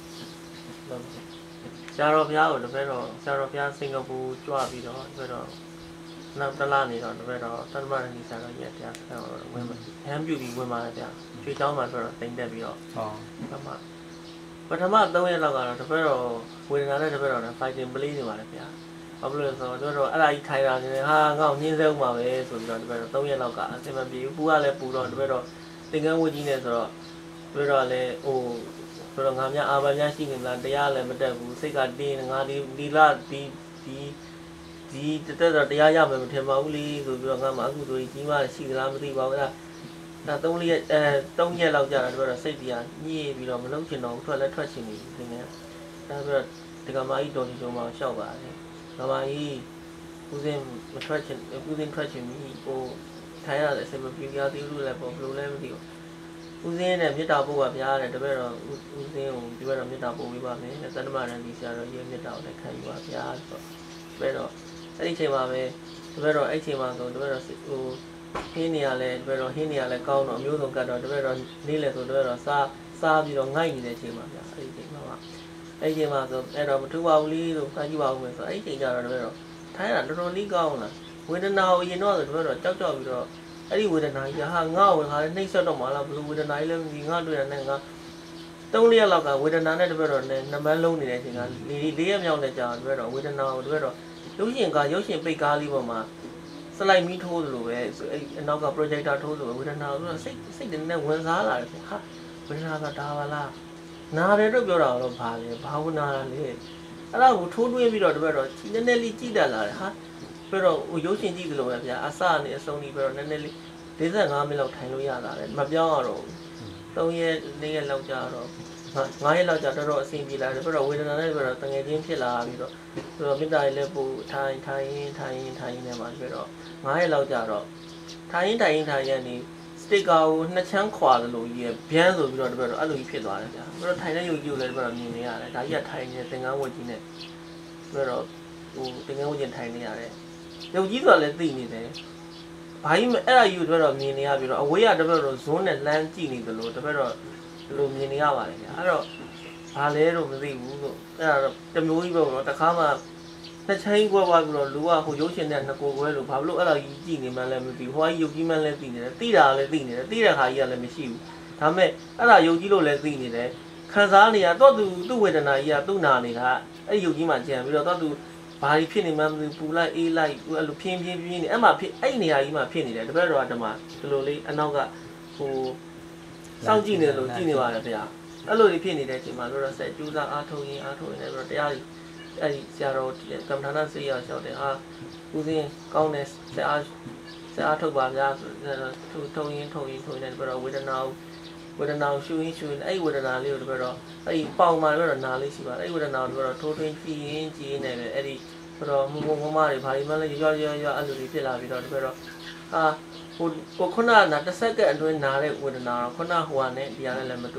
ဆရာတော်ဘုရားကိုတပည့်တော်ဆရာတော်ဘုရားစင်ကာပူကြွပြီးတော့တပည့်တော်နောက်တလားနေတော့တပည့်တော်သတ္တမရဏီဆရာတော်ရဲ့တရားဆရာတော်ဝင်မှာဟမ်းပြုပြီးဝင်มาဗျာရွှေချောင်းမှာဆိုတော့တိမ်တက်ပြီးတော့ပထမ3ရက်လောက်ကတော့တပည့်တော်ဝေဒနာနဲ့တပည့်တော်နဲ့ fighting play နေပါတယ်ဗျာဘာလို့လဲဆိုတော့တို့အဲ့ဒါကြီးထိုင်တာနေဟာငါ့ကိုညှင်းဆဲဥမှာပဲဆိုပြီးတော့တပည့်တော်3ရက်လောက်ကအစင်မပြေဘူးပူကလည်းပူတော့တပည့်တော်သင်္ကန်းဝတ်ကြီးနေဆိုတော့တပည့်တော်လည်းဟိုဆိုတော့ငါများအာဘာများရှိနေလားတရားလည်းမတက်ဘူးစိတ်ကတင်းငါဒီလာဒီတက်တော့တရားရမယ်မထင်ပါဘူးလေဆိုပြီးတော့ငါမှအခုဆိုကြီးမှရှိသလားမသိပါဘူးဒါ3ရက်လောက်ကြာတာတပည့်တော်စိတ်တရားညှိပြီးတော့မလုံးချင်တော့ထွက်ချင်နေပြီသင်္ကန်းဒါဆိုတော့ဒီကမာကြီးတော်ကြီးကျုံမှာရှောက်ပါတယ်ကမာကြီးဦးစင်းမထွက်ချင်ဦးစင်းထွက်ချင်ပြီးဟိုထိုင်ရတယ်အစမပြေကြသေးဘူးလည်းပေါ့ဘယ်လိုလဲမသိဘူးဦးစင်းနဲ့မေတ္တာပို့ပါဗျာတဲ့တပည့်တော်ဦးစင်းကိုဒီဘက်တော့မေတ္တာပို့ပေးပါမယ်သတ္တမရဏဒီဆရာတော်ရဲ့မေတ္တာကိုလည်းခံယူပါဗျာဆိုတော့တပည့်တော်အဲ့ဒီအချိန်မှာပဲတပည့်တော်အဲ့ဒီအချိန်မှာဆိုတပည့်တော်ဟိုဟင်းနေရလဲတပည့်တော်ဟင်းနေရလဲကောင်းတော့အမျိုးစုံကတ်တော့တပည့်တော်နေ့လဲဆိုတပည့်တော်စားပြီးတော့ငိုက်နေတဲ့အချိန်မှာဗျာအဲ့ဒီအချိန်မှာအဲ့ဒီမှာဆိုအဲ့တော့မထူပါဘူးလေလို့ခါကြည့်ပါဦးမယ်ဆိုအဲ့ဒီချိန်ကျတော့တပည့်တော်ထိုင်းတာတော်တော်လေးကောင်းလားဝေဒနာကိုရင်တော့ဆိုတပည့်တော်ကြောက်ပြီးတော့အဲ့ဒီဝေဒနာကြီးဟာငါ့ကိုငါနှိမ့်ဆက်တော့မှလားဘယ်လိုဝေဒနာကြီးလဲမသိငါတွေ့ရတဲ့ငါ3ရက်လောက်ကဝေဒနာနဲ့တပည့်တော်နဲ့နှမလုံးနေတဲ့အချိန်က4ရက်မြောက်နဲ့ကြာတပည့်တော်ဝေဒနာကိုတပည့်တော်ရုပ်ရှင်ပိတ်ကားလေးပေါ်မှာစလိုက်မီထိုးသလိုပဲအဲ့အနောက်က projector ထိုးသလိုဝေဒနာကိုစိတ်နဲ့ဝင်စားလာတယ်ဟာဝေဒနာကဒါပါလားနာတယ်တော့ပြောတာတော့ဘာလဲဘာဝနာလဲအဲ့ဒါကိုထိုးတွင်းပြီးတော့တပည့်တော်နည်းနည်းလေးကြည့်တတ်လာတယ်ဟာပြီးတော့ရုပ်ရှင်ကြည့်သလိုပဲဗျာအစနဲ့အဆုံးပြီးတော့နည်းနည်းလေး45မိနစ်လောက်ထိုင်လို့ရတာလေမပြောင်းရတော့3ရက်4ရက်လောက်ကြာတော့9ရက်လောက်ကြာတော်အဆင်ပြေလာတယ်ပြီးတော့ဝေဒနာနဲ့ပြီးတော့တငယ်ချင်းဖြစ်လာပြီးတော့မေတ္တာလေးပို့ထိုင်နေမှာပြီးတော့9ရက်လောက်ကြာတော့ထိုင်ရင်နေစတစ်ကာကို2ချမ်းခွာတယ်လို့ကြီးဗျမ်းဆိုပြီးတော့တပည့်တော့အဲ့လိုကြီးဖြစ်သွားတယ်ဗျာပြီးတော့ထိုင်တဲ့ရုပ်ကြီးကိုလည်းတပည့်တော့မြင်နေရတယ်ဒါကြီးကထိုင်နေသင်္ကန်းဝတ်ကြီးနဲ့ပြီးတော့ဟိုသင်္ကန်းဝတ်ကြီးထိုင်နေရတယ်ရုပ်ကြီးဆိုတာလည်းသိနေတယ်ဘာကြီးအဲ့ဒါကြီးကိုတပည့်တော့မြင်နေရပြီးတော့အဝေးကတပည့်တော့ဇွန်းနဲ့လမ်းကြည့်နေတယ်လို့တပည့်တော့ဒီလိုမြင်နေရပါတယ်ဗျာအဲ့တော့ဟဘာလဲတော့မသိဘူးလို့အဲ့ဒါတော့တမျိုးကြီးပဲပေါ့တခါမှနှစ်ချင်းကွဲသွားပြီးတော့လူကဟိုရုပ်ရှင်နဲ့နှစ်ကိုကွဲလို့ဘာလို့အဲ့လိုကြီးကြည့်နေမှလည်းမသိဘူးဟိုကရုပ်ကြီးမှလည်းသိနေတယ်သိတာလည်းသိနေတယ်သိတဲ့ခါကြီးကလည်းမရှိဘူးဒါပေမဲ့အဲ့ဒါရုပ်ကြီးလို့လည်းသိနေတယ်ခံစားနေရတော့သူ့ဝေဒနာကြီးကသူ့နာနေတာအဲ့ရုပ်ကြီးမှကြံပြီးတော့သူဘာကြီးဖြစ်နေမှမသိဘူးပူလိုက်အေးလိုက်အဲ့လိုဖြင်းနေအဲ့မှာဖြစ်အဲ့နေရာကြီးမှာဖြစ်နေတယ်တပည့်တော်ကဓမ္မဒီလိုလေးအနောက်ကဟိုစောင့်ကြည့်နေလို့ကြည့်နေပါတယ်ဗျာအဲ့လိုလေးဖြစ်နေတဲ့အချိန်မှာတော့ဆက်ကြိုးစားအားထုတ်ရင်လည်းပြီးတော့တရားကြီးအဲ့ဒီဆရာတော်ကမ္ဘာနာစေရလျှောက်တယ်ဦးစင်းကောင်းတယ်ဆရာထုတ်ပါဗျာဆိုတော့ထုံရင်နေပြီးတော့ဝေဒနာကိုရှူရင်အဲ့ဝေဒနာလေးကိုတပြတော့အဲ့ဒီပေါင်မှာတပြတော့နာလေးရှိပါတယ်အဲ့ဝေဒနာကိုတပြတော့ထိုးထွင်းကြည့်ရင်နေတယ်အဲ့ဒီတပြတော့မမတွေဘာတွေမှလည်းရွအဲ့လိုလေးဖြစ်လာပြီးတော့တပြတော့ဟိုခုနကတစ်စက္ကန့်အတွင်းနာတဲ့ဝေဒနာတော့ခုနဟိုကနဲ့ဒီကလည်းမတူ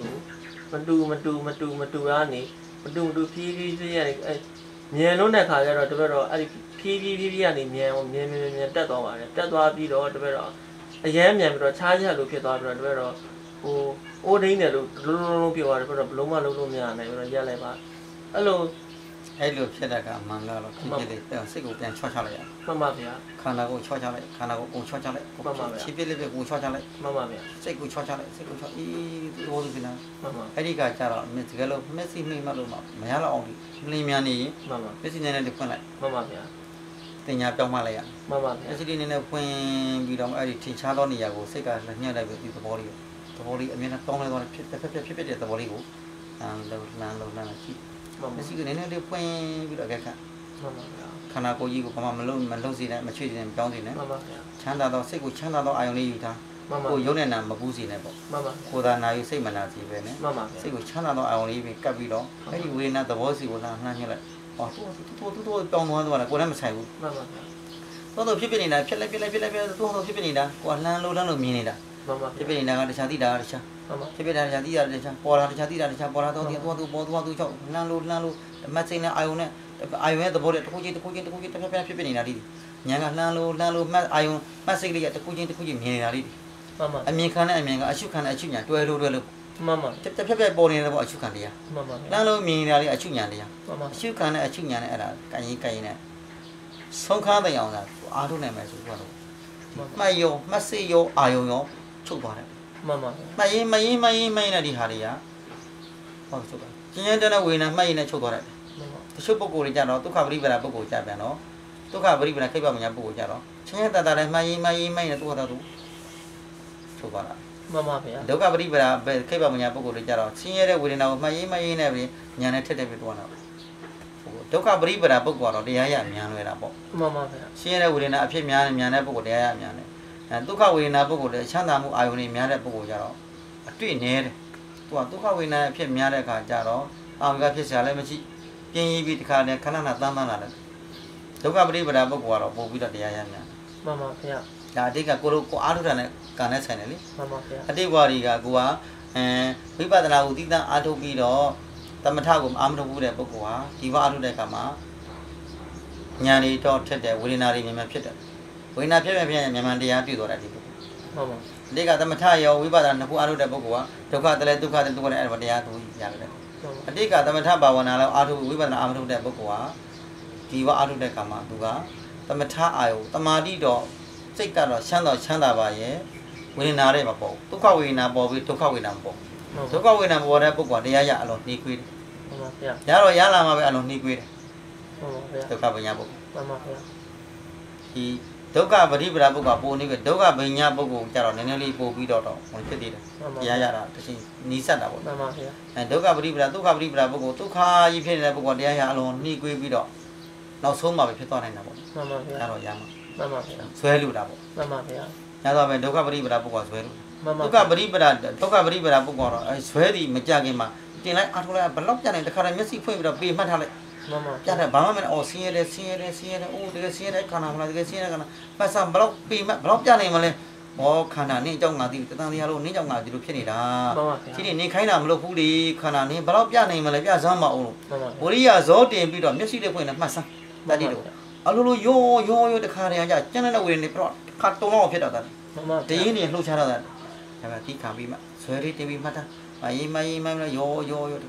ကနေဖြည်းရအဲ့မြန်လုံးတဲ့ခါကျတော့တပြတော့အဲ့ဒီဖြည်းကနေမြန်တက်သွားပါတယ်တက်သွားပြီးတော့တပြတော့အရန်မြန်ပြီးတော့ခြားချက်လို့ဖြစ်သွားပြီးတော့တပြတော့ဟိုအိုးဒိန်းတယ်လို့လုံးပြောရတယ်ပြီးတော့ဘလုံးမလုံးလို့မရနိုင်ပြီးတော့ရက်လိုက်ပါအဲ့လိုဖြစ်တဲ့ကအမှန်ကတော့ဖြစ်တယ်စိတ်ကိုပြန်ချော့ချလိုက်ရမှန်ပါဗျာခန္ဓာကိုချော့ချလိုက်ခန္ဓာကိုချော့ချလိုက်မှန်ပါဗျာဖြည်းဖြည်းလေးကိုချော့ချလိုက်မှန်ပါဗျာစိတ်ကိုချော့ချလိုက်စိတ်ကိုချော့ဟိုလိုဖြစ်နေအဲ့ဒီကကြတော့တကယ်လို့မျက်စိနှိမ့်မှလို့မရတော့အောင်ဒီလင်းမြန်နေရင်မှန်ပါမျက်စိနဲ့လည်းဖွင့်လိုက်မှန်ပါဗျာတင်ညာပြောင်းမှလိုက်ရမှန်ပါဗျာမျက်စိလေးနဲ့ဖွင့်ပြီးတော့အဲ့ဒီထင်ရှားသောနေရာကိုစိတ်ကညှက်လိုက်ပြီးဒီသဘောလေးအမြဲတမ်းတောင်းလဲသွားဖြစ်တဲ့သဘောလေးကိုလမ်းကြည့်မျက်စိကနည်းနည်းလေးဖွင့်ပြီးတော့အခက်ခခန္ဓာကိုယ်ကြီးကိုဘာမှမလုံးစေနဲ့မချွေစေနဲ့ပြောင်းစေနဲ့မှန်ပါဗျာချမ်းသာသောစိတ်ကိုချမ်းသာသောအာယုန်လေးယူထားကိုရုံးနဲ့နာမပူးစေနဲ့ပေါ့မှန်ပါကိုယ်သာနာယူစိတ်မနာစီပဲနဲ့မှန်ပါဗျာစိတ်ကိုချမ်းသာသောအာယုန်လေးပဲကပ်ပြီးတော့အဲ့ဒီဝေဒနာသဘောစီကိုလှမ်းညှက်လိုက်ဟောသူတောင်းသွားတယ်ကိုယ်လည်းမဆိုင်ဘူးမှန်ပါဗျာတော့ဖြစ်နေတာဖြစ်လိုက်တော့ဖြစ်နေတာကိုယ်လှမ်းလို့မြင်နေတာမှန်ပါဖြစ်နေတာကတခြားသိတာကတခြားဖြစ်တာတခြားသိတာတခြားပေါ်လာတခြားသိတာတခြားပေါ်လာတော့သူချောက်လှမ်းလို့မစိမ့်နဲ့အာယုံနဲ့ရဲ့သဘောတွေတစ်ခုချင်းတစ်ဖြစ်နေတာဒီညာကလှမ်းလို့မတ်အာယုံမတ်စိတ်လေးကတစ်ခုချင်းမြင်နေတာဒီမှန်ပါအမြင်ခံတဲ့အမြင်ကအရှုခံတဲ့အရှုညာတွဲလို့မှန်ပါဖြစ်ပေါ်နေတယ်ပေါ့အရှုခံတရားမှန်ပါလှမ်းလို့မြင်နေတာလေးအရှုညာတရားမှန်ပါအရှုခံတဲ့အရှုညာနဲ့အဲ့ဒါကန်ရင်နဲ့ဆုံးခါတဲ့အောင်လားအားထုတ်နိုင်မယ်ဆိုတော့မှတ်ရောမတ်စိတ်ရောအာယုံရောချုပ်သွားတယ်မှန်ပါမှတ်ရင်နဲ့ဒီဟာတွေကဟုတ်ချုပ်ပါကျင်းတဲ့ဝေဒနာမှတ်ရင်နဲ့ချုပ်သွားတယ်တချို့ပုဂ္ဂိုလ်တွေကြတော့ဒုက္ခပရိပဒါပုဂ္ဂိုလ်ကြပြန်တော့ဒုက္ခပရိပဒါခိဗ္ဗမညာပုဂ္ဂိုလ်ကြတော့ချင်းတတလည်းမှတ်ရင်နဲ့သူ့ဟာသူချုပ်သွားတာမှန်ပါဗျာဒုက္ခပရိပဒါခိဗ္ဗမညာပုဂ္ဂိုလ်တွေကြတော့ချင်းရတဲ့ဝေဒနာကိုမှတ်ရင်နဲ့ပဲညာနဲ့ထက်ပြီးတွန်းတာဒုက္ခပရိပဒါပုဂ္ဂိုလ်ကတော့တရားရမြန်လွယ်တာပေါ့မှန်ပါဗျာချင်းရတဲ့ဝေဒနာအဖြစ်မြန်တဲ့ပုဂ္ဂိုလ်တရားရမြန်တယ်ဒုက္ခဝေဒနာပုဂ္ဂိုလ်တွေချမ်းသာမှုအာယုန်တွေများတဲ့ပုဂ္ဂိုလ်ကြတော့အတွေ့နည်းတယ်သူကဒုက္ခဝေဒနာအဖြစ်များတဲ့အခါကျတော့အာယုန်ကဖြစ်စရာလည်းမရှိပြင်းပြီးတခါနဲ့ခဏတန်းလာတယ်ဒုက္ခပရိပဒါပုဂ္ဂိုလ်ကတော့ပို့ပြီးတော့တရားရများမှန်ပါဗျာဒါအတိတ်ကကိုအားထုတ်တာနဲ့ကံနဲ့ဆိုင်တယ်လေမှန်ပါဗျာအတိတ်ဘဝတွေကကိုကဝိပဿနာကိုတည်တံ့အားထုတ်ပြီးတော့သမထကိုအာမထုတ်ဘူးတဲ့ပုဂ္ဂိုလ်ဟာဒီဘဝအားထုတ်တဲ့အခါမှာဉာဏ်တွေတော့ထက်တယ်ဝေဒနာတွေမြန်ဖြစ်တယ်ဝိညာဉ်ဖြစ်မြန်တရားတွေ့သွားတာဒီပုဂ္ဂိုလ်မှန်ပါဒီကသမထရောဝိပဿနာနှစ်ခုအားထုတ်တဲ့ပုဂ္ဂိုလ်ကဒုက္ခတလည်းအဲ့ဒါတရားသူရတယ်အတိတ်ကသမထဘာဝနာလောက်အားထုတ်ဝိပဿနာအားထုတ်တဲ့ပုဂ္ဂိုလ်ဟာဒီဘအားထုတ်တဲ့ကံမှာသူကသမထအာယုတမာတိတော့စိတ်ကတော့ချမ်းသာပါရဲ့ဝေဒနာတွေမပေါ့ဒုက္ခဝေဒနာပေါ်ပြီးဒုက္ခဝေဒနာမပေါ့ဒုက္ခဝေဒနာပေါ်တဲ့ပုဂ္ဂိုလ်တရားရအလုံးနှီးခွေးတယ်မှန်ပါဗျာရတော့ရလာမှာပဲအလုံးနှီးခွေးတယ်မှန်ပါဗျာဒုက္ခပညာပုဂ္ဂိုလ်မှန်ပါဗျာဒီဒုက္ခပရိပဒါပုဂ္ဂိုလ်ပို့နေပြီဒုက္ခပညာပုဂ္ဂိုလ်ကြတော့နည်းနည်းလေးပို့ပြီးတော့ဝင်ဖြစ်သေးတယ်တရားရတာတချို့နီးစပ်တာပေါ့မှန်ပါဗျာဒုက္ခပရိပဒါဒုက္ခပရိပဒါပုဂ္ဂိုလ်ဒုက္ခကြီးဖြစ်နေတဲ့ပုဂ္ဂိုလ်တရားရအလုံးနှီးကွေးပြီးတော့နောက်ဆုံးမှပဲဖြစ်သွားနိုင်တာပေါ့မှန်ပါဗျာအဲ့တော့ရမှာမှန်ပါဗျာဆွဲလူတာပေါ့မှန်ပါဗျာညတော့ပဲဒုက္ခပရိပဒါပုဂ္ဂိုလ်ဆွဲလူဒုက္ခပရိပဒါပုဂ္ဂိုလ်တော့အဲဆွဲသည်မကြခင်မှာတင်လိုက်အားထုတ်လိုက်ဘလောက်ကြတယ်တခါတည်းမျက်စိဖွင့်ပြီးတော့ပေမှတ်ထားလိုက်မှန်ပါပြတယ်ဘာမှမနဲ့အော်ဆင်းရဲအိုးတကယ်ဆင်းရဲတဲ့ခန္ဓာမလားတကယ်ဆင်းရဲတဲ့ခန္ဓာပတ်စံဘလောက်ပေမှတ်ဘလောက်ပြနိုင်မလဲဟောခန္ဓာနင်းအကြောင်းငါသိတန်တရားလို့နင်းကြောင့်ငါဒီလိုဖြစ်နေတာဒီနေ့နင်းခိုင်းတာမလုပ်ဘူးလေခန္ဓာနင်းဘလောက်ပြနိုင်မလဲပြစမ်းမအောင်လို့ဝရိယဇောတင်ပြီးတော့မျက်စိလေးဖွင့်နေမှတ်စမ်းတတိတော့အလိုလိုရိုးတခါတည်းကကျန်တဲ့ဝေနေပြတော့ခါတုံတော့ဖြစ်တော့တာတရင်နေလှုပ်ရှားတော့တာဒါပေမဲ့တိခံပြီးမှဇွဲလေးတင်ပြီးမှတ်တာမရင်ရိုးဒ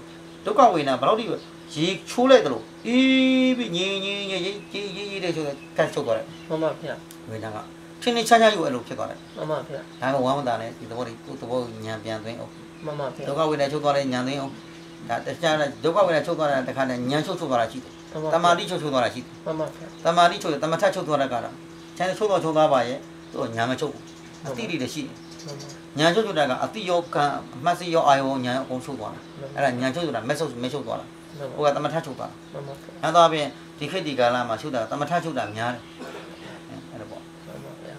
ဒုက္ခဝေဒနာဘယ်လောက်ထိရေချိုးလိုက်တယ်လို့အေးပြီးညင်းရေးတဲ့ဆိုတော့ကတ်ချုပ်သွားတယ်မှန်ပါဗျာဝေဒနာကချင်းချင်းချမ်းချမ်းယူအဲ့လိုဖြစ်သွားတယ်မှန်ပါဗျာဒါကဝမ်းမသာနဲ့ဒီသဘောကိုသဘောညံပြန်သွင်းအောင်မှန်ပါဗျာဒုက္ခဝေဒနာချုပ်သွားတဲ့ညံသွင်းအောင်ဒါတခြားဒုက္ခဝေဒနာချုပ်သွားတာတခါနဲ့ညံချုပ်သွားတာရှိတယ်တမာတိချုပ်သွားတာရှိတယ်မှန်ပါဗျာတမာတိချုပ်တမထချုပ်သွားတဲ့ကတော့ချမ်းချုပ်သွားပါရဲ့သူညံမချုပ်အတိတွေရှိတယ်ညံချုပ်တာကအတိယောကံအမှတ်စီယောအာယောညံအကုန်ချုပ်သွားတယ်အဲ့ဒါညံချုပ်တာမချုပ်သွားတာဟိုကတမထချုပ်သွားမှန်ပါဗျာအဲ့တော့ပြင်ဒီခေတ်ဒီကာလမှာချုပ်တာတမထချုပ်တာများတယ်အဲ့ဒါပေါ့မှန်ပါဗျာ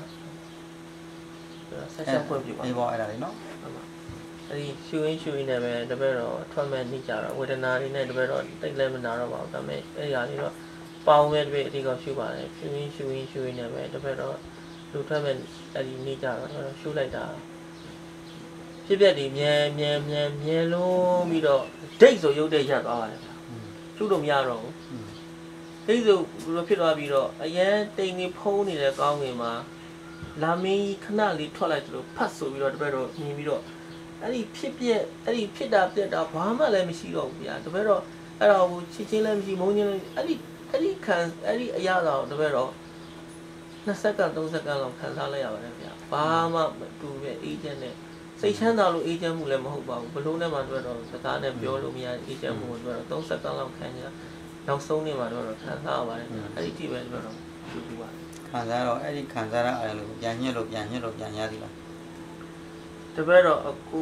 ဆက်ဆက်ဖွင့်ပြပါဒီပေါ့အဲ့ဒါလေးနော်အဲ့ဒီရှူရင်းနဲ့ပဲတပည့်တော့ထွက်မဲ့နေကြတော့ဝေဒနာတွေနဲ့တပည့်တော့တိတ်လည်းမနာတော့ပါဘူးဒါပေမဲ့အဲ့ဒီဟာလေးတော့ပေါင်းမဲ့တပည့်အဓိကရှူပါတယ်ရှူရင်းနဲ့ပဲတပည့်တော့လူထွက်မဲ့အဲ့ဒီနေကြတော့ရှူလိုက်တာဖြစ်ပြတယ်မြဲလုံးပြီးတော့ဒိတ်ဆိုရုပ်တဲ့ရက်သွားပါတယ်ဗျာရှူလို့မရတော့ဘူးဒိတ်ဆိုဖြစ်သွားပြီးတော့အရန်တိမ်နေဖုံးနေတဲ့ကောင်းငင်မှာလာမင်းခဏလေးထွက်လိုက်တယ်လို့ဖတ်ဆိုပြီးတော့တပည့်တော့မြင်ပြီးတော့အဲ့ဒီဖြစ်တာပြက်တာဘာမှလည်းမရှိတော့ဘူးဗျာတပည့်တော့အဲ့တော့ချစ်ချင်းလည်းမရှိမုန်းချင်းလည်းအဲ့ဒီအရာတော့တပည့်တော့2စက္ကန့်3စက္ကန့်လောက်ခံစားလိုက်ရပါတယ်ဗျာဘာမှမတူပဲအေးချမ်းနဲ့စိတ်ချမ်းသာလို့အေးချမ်းမှုလည်းမဟုတ်ပါဘူးဘလုံးနဲ့မှတပည့်တော့စကားနဲ့ပြောလို့မရအေးချမ်းမှုကိုတပည့်တော့3စက္ကန့်လောက်ခံကြနောက်ဆုံးနေမှာတော့ခံစားရပါတယ်အဲ့ဒီတိပဲတပည့်တော့ရှုပ်ပြီးပါခံစားတော့အဲ့ဒီခံစားရအဲ့လိုပြန်ညှစ်လို့ပြန်ရသည်လားတပည့်တော့အခု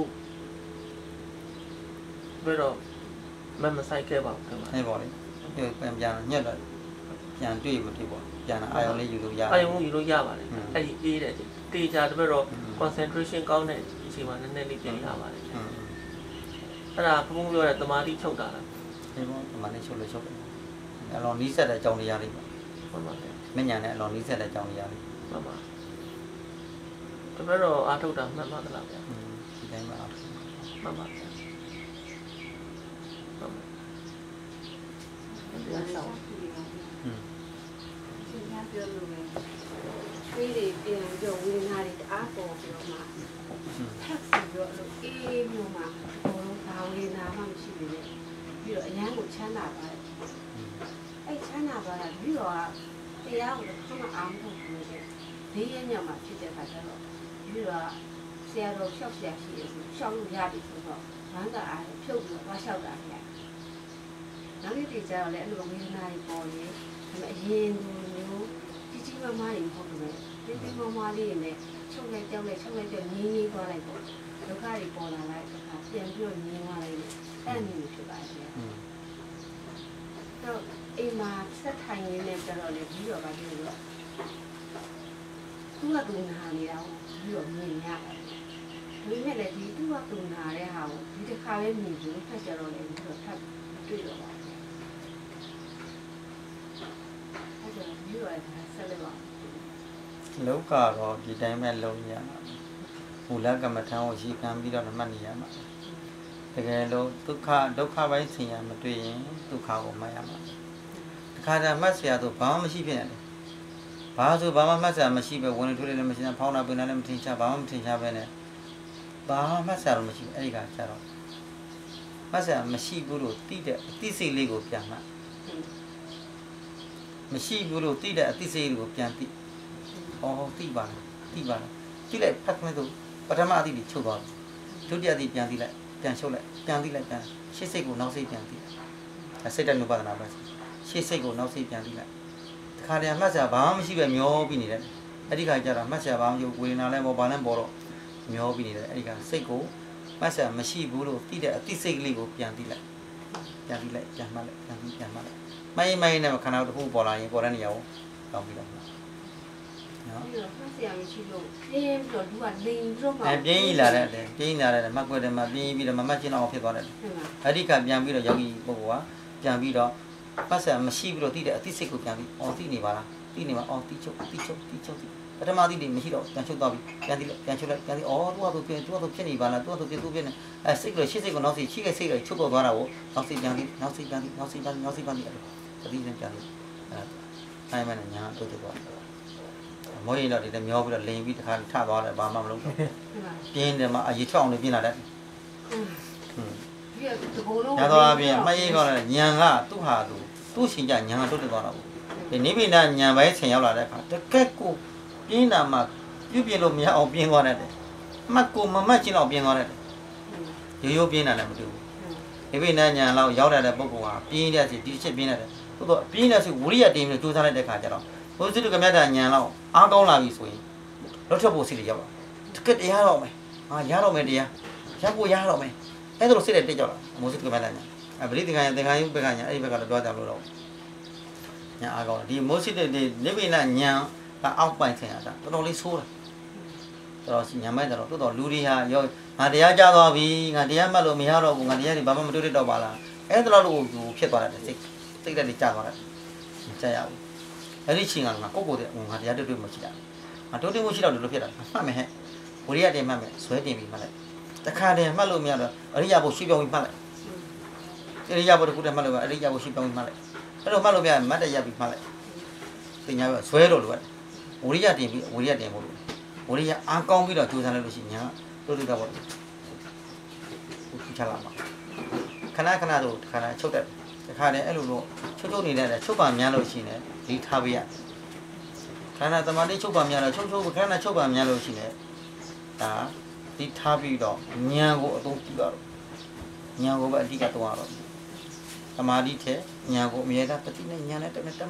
ဘယ်တော့မဆိုင်ခဲ့ပါဘူးခင်ဗျာအဲ့ပေါ့လေပြန်ညှက်တော့ပြန်တွေ့မတွေ့ပေါ့ပြန်အာယုံလေးယူလို့ရအာယုံယူလို့ရပါတယ်အဲ့ဒီအေးတဲ့တေချာတပည့်တော့ concentration ကောင်းတဲ့အချိန်မှာနည်းနည်းလေးပြန်ရပါတယ်အဲ့ဒါဘုံပြောတဲ့တမာတိချုပ်တာလားအဲ့ပေါ့တမာတိချုပ်လို့ချုပ်တယ်အလောနီးဆက်တဲ့အကြောင်းတရားလေးပေါ့ဟုတ်ပါဗျာမညာနဲ့အလောနီးဆက်တဲ့အကြောင်းတရားလေးမှန်ပါတပည့်တော့အားထုတ်တာမှန်ပါသလားဗျာဒီတိုင်းမှာမှန်ပါဗျာတရားဆောင်ရှင်များပြောလို့ပဲခွေးတွေပြန်ပြီးတော့ဝေဒနာတွေတအားပေါ်ပြီးတော့မှထပ်ပြီးတော့အဲ့လိုအေးမျိုးမှာဘလုံးဘာဝေဒနာမှမရှိဘူးလေပြီးတော့အရန်ကိုချမ်းသာပါတယ်အဲ့ချမ်းသာသွားတာပြီးတော့တရားကိုခဏအားမထုတ်ဘူးလေဘေးရညမှာဖြစ်တဲ့ခါကျတော့ပြီးတော့ဆရာတော်ဖြောက်ဆရာရှိရဆိုဖြောက်လို့ရပြီဆိုတော့ဝမ်းသာအားဖြုတ်ပြီးတော့လျှောက်တာခင်ဗျာနောက်နေ့ဒီကျတော့လည်းအဲ့လိုဝေဒနာတွေပေါ်ရင်ဒါပေမဲ့အရင်မျိုးကြီးမားမားတွေမဟုတ်ဘူးလေဒီမားမားလေးတွေနဲ့ချုပ်လိုက်ကြောက်လိုက်ငင်းသွားလိုက်ပေါ့ဒုက္ခတွေပေါ်လာလိုက်အခါပြန်ပြီးတော့ငင်းသွားလိုက်အဲ့နည်းဖြစ်ပါတယ်ခင်ဗျာတော့အိမ်မှာဆက်ထိုင်ရင်းနဲ့ကျတော့လေပြီးတော့ဗာပြောတော့သူကသူနာနေတာပြီးတော့မြင်ရတယ်ဒါပေမဲ့လည်းဒီသူကသူနာတဲ့ဟာကိုဒီတစ်ခါလေးမြင်ပြီးဖက်ကြတော့လေပြီးတော့ထပ်တွေ့တော့ပါလောကတော့ဒီတိုင်းပဲလုံးရမှာမူလကမ္မထံကိုရှိခံပြီးတော့မှတ်နေရမှာတကယ်လို့ဒုက္ခပိုင်းဆင်ရမတွေ့ရင်ဒုက္ခကိုမှတ်ရမှာတခါတည်းမှတ်เสียတော့ဘာမှမရှိဖြစ်နေတယ်ဘာဆိုဘာမှမှတ်เสียမရှိပဲဝင်ထွေးလည်းမရှိဖောင်းတာပင်လည်းမထင်ရှားဘာမှမထင်ရှားပဲနဲ့ဘာမှမှတ်เสียလို့မရှိအဲ့ဒီကကျတော့မှတ်เสียမရှိဘူးလို့သိတဲ့အသိစိတ်လေးကိုပြန်မှတ်မရှိဘူးလို့သိတဲ့အသိစိတ်ကိုပြန်သိ။အော်သိပါလား။သိလိုက်ဖတ်မယ်ဆိုပထမအသိတွေချုပ်သွားတယ်။ဒုတိယအသိပြန်သိလိုက်ပြန်ချုပ်လိုက်ပြန်သိလိုက်ပြန်ရှေ့စိတ်ကိုနောက်စိတ်ပြန်သိလိုက်။ဒါစိတ်တနုပါဒနာပဲ။ရှေ့စိတ်ကိုနောက်စိတ်ပြန်သိလိုက်။တခါတည်းမှတ်စရာဘာမှမရှိပဲမျောပြီးနေတယ်။အဲ့ဒီခါကျတော့မှတ်စရာဘာမှမရှိဝေဒနာလည်းဘာလည်းပေါ်တော့မျောပြီးနေတယ်။အဲ့ဒီခါစိတ်ကိုမှတ်စရာမရှိဘူးလို့သိတဲ့အသိစိတ်ကလေးကိုပြန်သိလိုက်။ပြန်မှတ်လိုက်။မိုင်းနဲ့ခန္ဓာတစ်ခုပေါ်လာရင်ပေါ်တဲ့နေရာကိုတောင်းပြီးတော့နော်ပြီးတော့မှတ်စရာမရှိလို့ပြင်းပြီးတော့လူကလိန်ပြီးတော့မှပြင်းကြီးလာတယ်မှတ်ခွက်တယ်မှာပြင်းပြီးတော့မှတ်ချင်းအောင်ဖြစ်သွားတယ်အဓိကပြန်ပြီးတော့ယောဂီပုဂ္ဂိုလ်ကပြန်ပြီးတော့ပတ်စံမရှိပြီးတော့သိတဲ့အသိစိတ်ကိုပြန်ပြီးသိနေပါလားသိနေပါသိချုပ်ပထမသိတယ်မရှိတော့ပြန်ချုပ်သွားပြီပြန်ချုပ်လိုက်သူကသူဖြစ်နေပါလားသူဖြစ်နေစိတ်ကရှေ့စိတ်ကိုနောက်စိတ်ရှိခဲ့စိတ်တွေချုပ်သွားတာကိုနောက်စိတ်ပြန်ပြီးနောက်စိတ်ပြန်ပြီးသတိနဲ့ပြန်ပြီးအဲ့မှလည်းညာတို့တော့မိုးရင်တော့ဒီတမျောပြီးတော့လိန်ပြီးတခါထသွားတယ်ဘာမှမလုပ်တော့ပြင်းတယ်မှာအရေးချောင်းနေပြင်းလာတယ်ညာတော့အပြင်မှတ်ရေးကောင်းတယ်ညာကသူ့ဟာသူ့ရှင်ကြညာတုတ်တက်သွားတာပေါ့ဒီနိဗ္ဗာန်ညာပိုင်းဆင်ရောက်လာတဲ့အခါတကက်ကိုပြင်းတာမှပြုပြလို့မရအောင်ပြင်းသွားတယ်မှတ်ကိုမမှတ်ချင်းတော့ပြင်းသွားတယ်ရိုးပြင်းတာလည်းမတူဘူးနိဗ္ဗာန်ညာလောက်ရောက်တဲ့ပုဂ္ဂိုလ်ဟာပြင်းတဲ့စီဒီချက်ပြင်းတယ်သို့တော့ပြင်းတဲ့စီဝိရိယတင်းပြီးကြိုးစားလိုက်တဲ့အခါကျတော့ဘုရားတုကမြတ်တာညာလောက်အားကောင်းလာပြီဆိုရင်လောက်ထပ်ဖို့စီတွေရောက်လာတကက်တရားတော့မယ်ရတော့မယ်တရားရဖို့ရတော့မယ်အဲ့ဒါလိုစိတ်နဲ့တက်ကြလာမိုးစစ်ကမှတ်လိုက်ညာပရိသင်္ခါယသင်္ခါယဘက်ကညာအဲ့ဒီဘက်ကလည်းပြောကြလို့တော့ညာအားကောင်းဒီမိုးစစ်တဲ့နိဗ္ဗာန်ညာကအောက်ပိုင်းဆင်ရတာတော်တော်လေးဆိုးတာတော်တော်ညာမိုက်တော့တော်တော်လူတွေဟာရောငါတရားကြားသွားပြီငါတရားမှတ်လို့မရတော့ဘူးငါတရားတွေဘာမှမတွေ့တော့ပါလားအဲ့ဒါလို့ဖြစ်သွားတယ်စိတ်တက်တွေကြာသွားတယ်ကြာရဘူးအဲ့ဒီချင်းကငါကိုယ့်ကိုယ်တည်းငါတရားတွေ့မှရှိတာငါတွေ့မှုရှိတော့လို့ဖြစ်တာမှတ်မယ်ဟဲ့ဝိရိယတင်မှတ်မယ်ဇွဲတင်ပြီးမှတ်လိုက်တခါတည်းမှတ်လို့မရတော့အရိယာဘုရှိပြောင်းပြီးမှတ်လိုက်အရိယာဘုတခုတည်းမှတ်လို့အရိယာဘုရှိပြောင်းပြီးမှတ်လိုက်အဲ့လိုမှတ်လို့မရမတ်တရပြီးမှတ်လိုက်တင်ညာပြောဇွဲတော့လို့ဝိရိယတင်ပြီးဝိရိယတင်ဖို့လို့ဝိရိယအားကောင်းပြီးတော့ကြိုးစားလိုက်လို့ရှိရင်ညာတို့တော့ပေါ့ချလာမှာခဏခဏတော့ခဏချုပ်တယ်တခါတည်းအဲ့လိုတော့ချုပ်နေတဲ့ချုပ်ပါများလို့ရှိရင်ဒီထားပေးရခဏသမာဓိချုပ်ပါများတော့ချုပ်ခဏချုပ်ပါများလို့ရှိရင်ဒါဒီထားပြီးတော့ဉာဏ်ကိုအသုံးပြုရတော့ဉာဏ်ကိုပဲအဓိကတော့ရတော့သမာဓိထဲဉာဏ်ကိုအမြဲတမ်းတတိနဲ့ဉာဏ်နဲ့တမချင်း